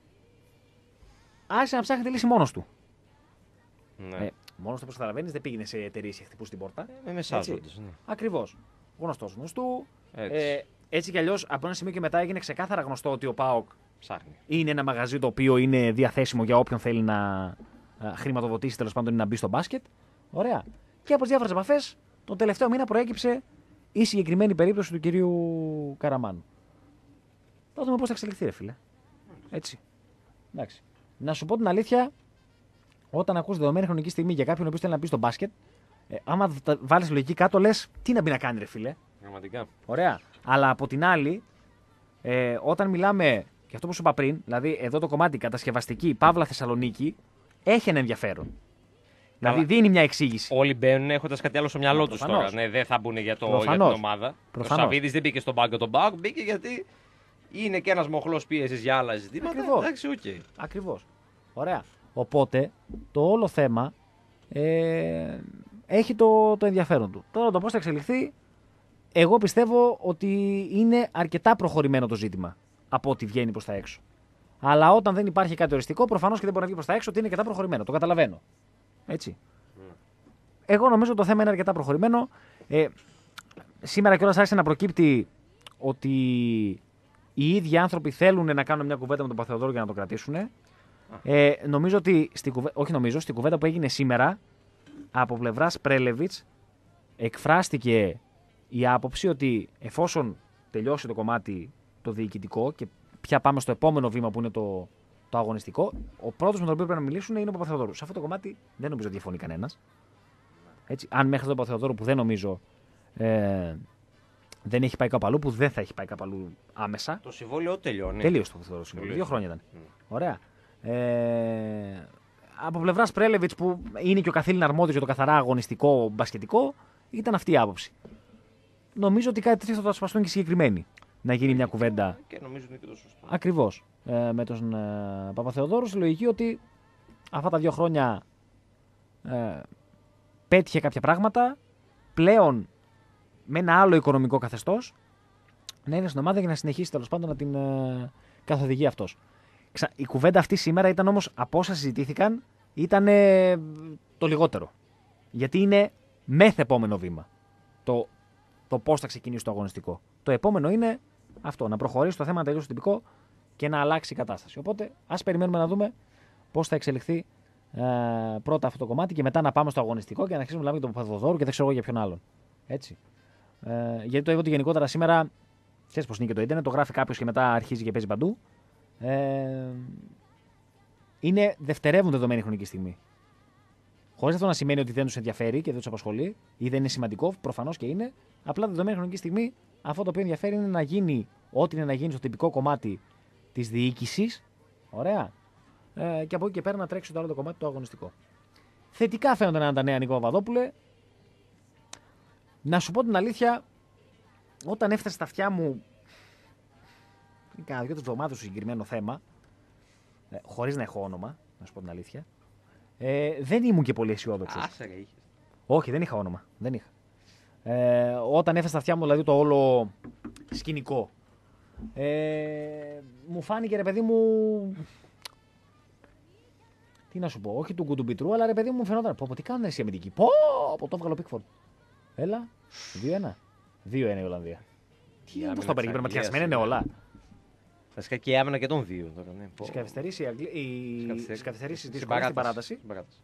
Speaker 2: άρχισε να ψάχνει τη λύση μόνος του.
Speaker 1: Ναι.
Speaker 2: Ε, μόνος του, όπως καταλαβαίνεις, δεν πήγαινε σε εταιρείες και χτυπούσε την πόρτα.
Speaker 1: Ε, με μεσάζοντες. Ναι.
Speaker 2: Ακριβώς. Γνωστός γνωστού.
Speaker 1: Έτσι.
Speaker 2: Ε, έτσι κι αλλιώς από ένα σημείο και μετά έγινε ξεκάθαρα γνωστό ότι ο ΠΑΟΚ
Speaker 1: Ψάχνει.
Speaker 2: είναι ένα μαγαζί το οποίο είναι διαθέσιμο για όποιον θέλει να α, χρηματοδοτήσει, τέλος πάντων, ή να μπει στο μπάσκετ. Ωραία. Και από τις διάφορες επαφές, τον τελευταίο μήνα προέκυψε η συγκεκριμένη περίπτωση του κυρίου Καραμάνου. Θα δούμε πώς θα εξελιχθεί, ρε φίλε. Έτσι. Εντάξει. Να σου πω την αλήθεια, όταν ακούς δεδομένη χρονική στιγμή για κάποιον ο οποίος θέλει να μπει στο μπάσκετ, ε, άμα βάλεις λογική κάτω, λες τι να μπει να κάνει, ρε φίλε.
Speaker 1: Πραγματικά.
Speaker 2: Ωραία. Αλλά από την άλλη, ε, όταν μιλάμε και αυτό που σου είπα πριν, δηλαδή εδώ το κομμάτι κατασκευαστική Παύλα Θεσσαλονίκη έχει ένα ενδιαφέρον.
Speaker 1: Καλά.
Speaker 2: Δηλαδή δίνει μια εξήγηση.
Speaker 1: Όλοι μπαίνουν έχοντας κάτι άλλο στο μυαλό τους
Speaker 2: Προφανώς.
Speaker 1: τώρα. Ναι, δεν θα μπουν για, το, για
Speaker 2: Προφανώς.
Speaker 1: την ομάδα.
Speaker 2: Προφανώς.
Speaker 1: Ο Σαββίδης δεν μπήκε στον πάγκο τον Πάοκ, μπήκε γιατί είναι και ένας μοχλός πίεσης για άλλα ζητήματα.
Speaker 2: Ακριβώς.
Speaker 1: Εντάξει, οκ. Okay.
Speaker 2: Ακριβώς. Ωραία. Οπότε το όλο θέμα ε, έχει το, το ενδιαφέρον του. Τώρα το πώς θα εξελιχθεί, εγώ πιστεύω ότι είναι αρκετά προχωρημένο το ζήτημα από ό,τι βγαίνει προς τα έξω. Αλλά όταν δεν υπάρχει κάτι οριστικό, προφανώς και δεν μπορεί να βγει προς τα έξω ότι είναι αρκετά προχωρημένο. Το καταλαβαίνω. Έτσι. Mm. Εγώ νομίζω ότι το θέμα είναι αρκετά προχωρημένο. Ε, σήμερα κιόλας άρχισε να προκύπτει ότι οι ίδιοι άνθρωποι θέλουν να κάνουν μια κουβέντα με τον Παπαθεοδόρου για να το κρατήσουν. Ε, νομίζω ότι, στην κουβέ... όχι νομίζω, στην κουβέντα που έγινε σήμερα από πλευράς Πρέλεβιτς εκφράστηκε η άποψη ότι εφόσον τελειώσει το κομμάτι το διοικητικό και πια πάμε στο επόμενο βήμα που είναι το, το αγωνιστικό, ο πρώτος με τον οποίο πρέπει να μιλήσουν είναι ο Παπαθεοδόρου. Σε αυτό το κομμάτι δεν νομίζω ότι διαφωνεί κανένας. Έτσι, αν μέχρι τον Παπαθεοδόρου που δεν νομίζω ε, δεν έχει πάει κάπου αλλού, που δεν θα έχει πάει κάπου αλλού άμεσα.
Speaker 1: Το συμβόλαιο τελειώνει.
Speaker 2: Τελείωσε το Παπαθεοδόρου συμβόλαιο. Δύο χρόνια ήταν. Mm. Ωραία. Ε, από πλευράς Πρέλεβιτς που είναι και ο καθήλυνα αρμόδιος για το καθαρά αγωνιστικό μπασκετικό, ήταν αυτή η άποψη. Νομίζω ότι κάτι τέτοιο θα το ασπαστούν και συγκεκριμένοι. Να γίνει μια κουβέντα.
Speaker 1: Και νομίζω είναι και το σωστό.
Speaker 2: Ακριβώς. Ε, με τον ε, Παπαθεοδόρου, στη λογική ότι αυτά τα δύο χρόνια ε, πέτυχε κάποια πράγματα. Πλέον με ένα άλλο οικονομικό καθεστώς να είναι στην ομάδα για να συνεχίσει τέλος πάντων να την ε, καθοδηγεί αυτός. Η κουβέντα αυτή σήμερα ήταν όμως, από όσα συζητήθηκαν, ήταν ε, το λιγότερο. Γιατί είναι μεθεπόμενο βήμα το, το πώς θα ξεκινήσει το αγωνιστικό. Το επόμενο είναι αυτό, να προχωρήσει το θέμα, να τελειώσει το τυπικό και να αλλάξει η κατάσταση. Οπότε ας περιμένουμε να δούμε πώς θα εξελιχθεί ε, πρώτα αυτό το κομμάτι και μετά να πάμε στο αγωνιστικό και να αρχίσουμε να μιλάμε για τον Παπαθεοδόρου και δεν ξέρω εγώ για ποιον άλλον. Έτσι. Ε, γιατί το είπα ότι γενικότερα σήμερα, ξέρεις πώς είναι και το ίντερνετ, το γράφει κάποιος και μετά αρχίζει και παίζει παντού. Ε, είναι δευτερεύουν δεδομένη χρονική στιγμή. Χωρίς αυτό να σημαίνει ότι δεν τους ενδιαφέρει και δεν τους απασχολεί ή δεν είναι σημαντικό, προφανώς και είναι. Απλά δεδομένη χρονική στιγμή αυτό το οποίο ενδιαφέρει είναι να γίνει ό,τι είναι να γίνει στο τυπικό κομμάτι της διοίκησης. Ωραία. Ε, και από εκεί και πέρα να τρέξει το άλλο το κομμάτι το αγωνιστικό. Θετικά φαίνονται να είναι τα νέα, Νίκο Παπαδόπουλε. Να σου πω την αλήθεια, όταν έφτασε στα αυτιά μου κάνα δύο εβδομάδες στο συγκεκριμένο θέμα, ε, χωρίς να έχω όνομα, να σου πω την αλήθεια, ε, δεν ήμουν και πολύ αισιόδοξος.
Speaker 1: Άσε ρε, είχες.
Speaker 2: Όχι, δεν είχα όνομα. Δεν είχα. Ε, όταν έφτασε στα αυτιά μου δηλαδή το όλο σκηνικό, ε, μου φάνηκε ρε παιδί μου Τι να σου πω, όχι του Κουντουμπιτρού, αλλά ρε παιδί μου φαινόταν. Πω, πω, τι κάνουν εσύ αμυντική. Πω, πω, το έβγαλε ο Πίκφορντ. Έλα, δύο ένα. δύο ένα η Ολλανδία. Τι είναι το στο περίπου, ματιασμένα είναι όλα.
Speaker 1: Βασικά και η άμυνα και των δύο. Ναι.
Speaker 2: Στι καθυστερήσει τη
Speaker 1: στην
Speaker 2: παράταση.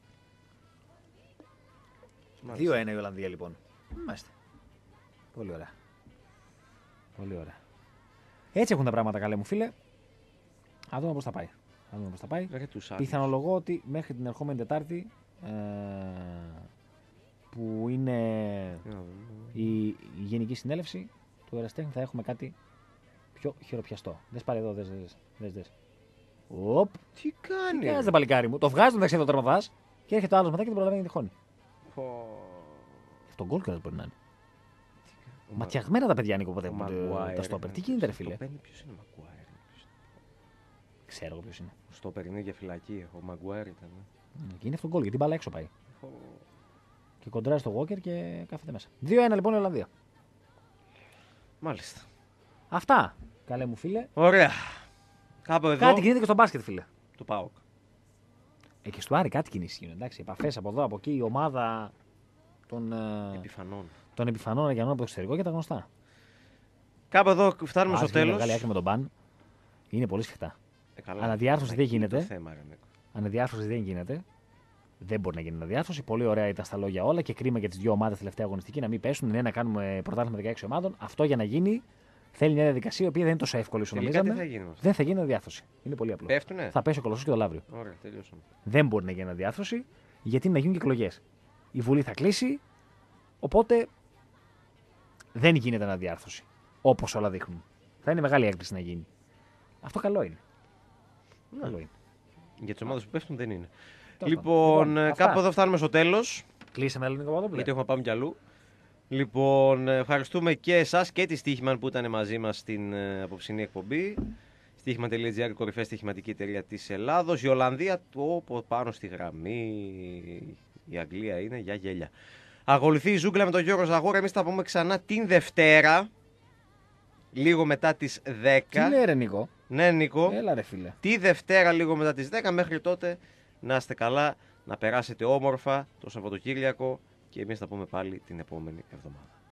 Speaker 2: δύο ένα η Ολλανδία λοιπόν. Μάλιστα. Πολύ ωραία. Πολύ ωραία. Έτσι έχουν τα πράγματα, καλέ μου φίλε. Α δούμε πώς θα πάει. Θα δούμε πώς θα πάει. Πιθανολογώ ότι μέχρι την ερχόμενη Τετάρτη ε, που είναι η, η Γενική Συνέλευση του Εραστέχνη θα έχουμε κάτι πιο χειροπιαστό. Δες πάρε εδώ, δες, δες, δες, δες. Οπ.
Speaker 1: Τι κάνει.
Speaker 2: Τι κάνεις δε παλικάρι μου. Το βγάζει τον δεξιό το τερμαθάς και έρχεται ο άλλος μετά και την προλαβαίνει τη χώνη. Αυτό γκολ κιόλας μπορεί να είναι. Ματιαγμένα τα παιδιά, Νίκο, ποτέ τα στόπερ. Τι γίνεται, ρε φίλε.
Speaker 1: Ποιος είναι ο Μαγκουάιρ.
Speaker 2: Ξέρω εγώ ποιος είναι.
Speaker 1: Ο στόπερ είναι για φυλακή. Ο Μαγκουάιρ ήταν.
Speaker 2: Και είναι αυτό γκολ γιατί η μπάλα έξω πάει. Και κοντράζει στο Walker και κάθεται μέσα. δύο ένα λοιπόν η Ολλανδία.
Speaker 1: Μάλιστα.
Speaker 2: Αυτά, καλέ μου φίλε.
Speaker 1: Ωραία. Κάπου εδώ.
Speaker 2: Κάτι γίνεται και στο μπάσκετ, φίλε.
Speaker 1: Του ΠΑΟΚ.
Speaker 2: Ε, και στο Άρη κάτι κινήσει γίνονται. Εντάξει, επαφές από εδώ, από εκεί, η ομάδα των
Speaker 1: επιφανών.
Speaker 2: Των επιφανών Αγιανών από το εξωτερικό και τα γνωστά.
Speaker 1: Κάπου εδώ φτάνουμε στο τέλος.
Speaker 2: Μεγάλη άκρη με τον μπαν. Είναι πολύ σφιχτά.
Speaker 1: Ε, καλά,
Speaker 2: αναδιάρθρωση δεν γίνεται.
Speaker 1: Θέμα,
Speaker 2: αναδιάρθρωση δεν γίνεται. Δεν μπορεί να γίνει αναδιάρθρωση. Πολύ ωραία ήταν στα λόγια όλα και κρίμα για τις δύο ομάδες τελευταία αγωνιστική να μην πέσουν. Ναι, να κάνουμε πρωτάθλημα δεκαέξι ομάδων. Αυτό για να γίνει θέλει μια διαδικασία η οποία δεν είναι τόσο εύκολη όσο νομίζαμε.
Speaker 1: Δεν θα γίνει,
Speaker 2: δεν θα γίνει αναδιάρθρωση. Είναι πολύ απλό.
Speaker 1: Πέφτουνε.
Speaker 2: Θα πέσει ο Κολοσσός και το Λαύριο.
Speaker 1: Ωραία, τελειώσαμε.
Speaker 2: Δεν μπορεί να γίνει αναδιάρθρωση γιατί να γίνουν και εκλογές. Η Βουλή θα κλείσει. Οπότε δεν γίνεται αναδιάρθρωση. Όπως όλα δείχνουν. Θα είναι μεγάλη έκπληξη να γίνει. Αυτό καλό είναι.
Speaker 1: Ναι.
Speaker 2: Καλό είναι.
Speaker 1: Για τις ομάδες που πέφτουν δεν είναι.
Speaker 2: Τόσο.
Speaker 1: Λοιπόν,
Speaker 2: λοιπόν
Speaker 1: κάπου εδώ φτάνουμε στο τέλος.
Speaker 2: Κλείσαμε ελληνικό Παπαδόπουλο.
Speaker 1: Γιατί έχουμε πάμε κι αλλού. Λοιπόν, ευχαριστούμε και εσάς και τη Στοίχημαν που ήταν μαζί μας στην uh, απόψινή εκπομπή. στοίχημαν τελεία τζι άρ, κορυφαία στοιχηματική εταιρεία της Ελλάδος. Η Ολλανδία, το πάνω στη γραμμή. Η Αγγλία είναι για γέλια. Ακολουθεί η ζούγκλα με τον Γιώργο Ζαγόρα. Εμείς θα πούμε ξανά την Δευτέρα. Λίγο μετά τις δέκα.
Speaker 2: Τι λέει ρε Νίκο.
Speaker 1: Ναι Νίκο.
Speaker 2: Έλα ρε φίλε.
Speaker 1: Τη Δευτέρα λίγο μετά τις δέκα. Μέχρι τότε να είστε καλά, να περάσετε όμορφα το Σαββατοκύριακο και εμείς θα πούμε πάλι την επόμενη εβδομάδα.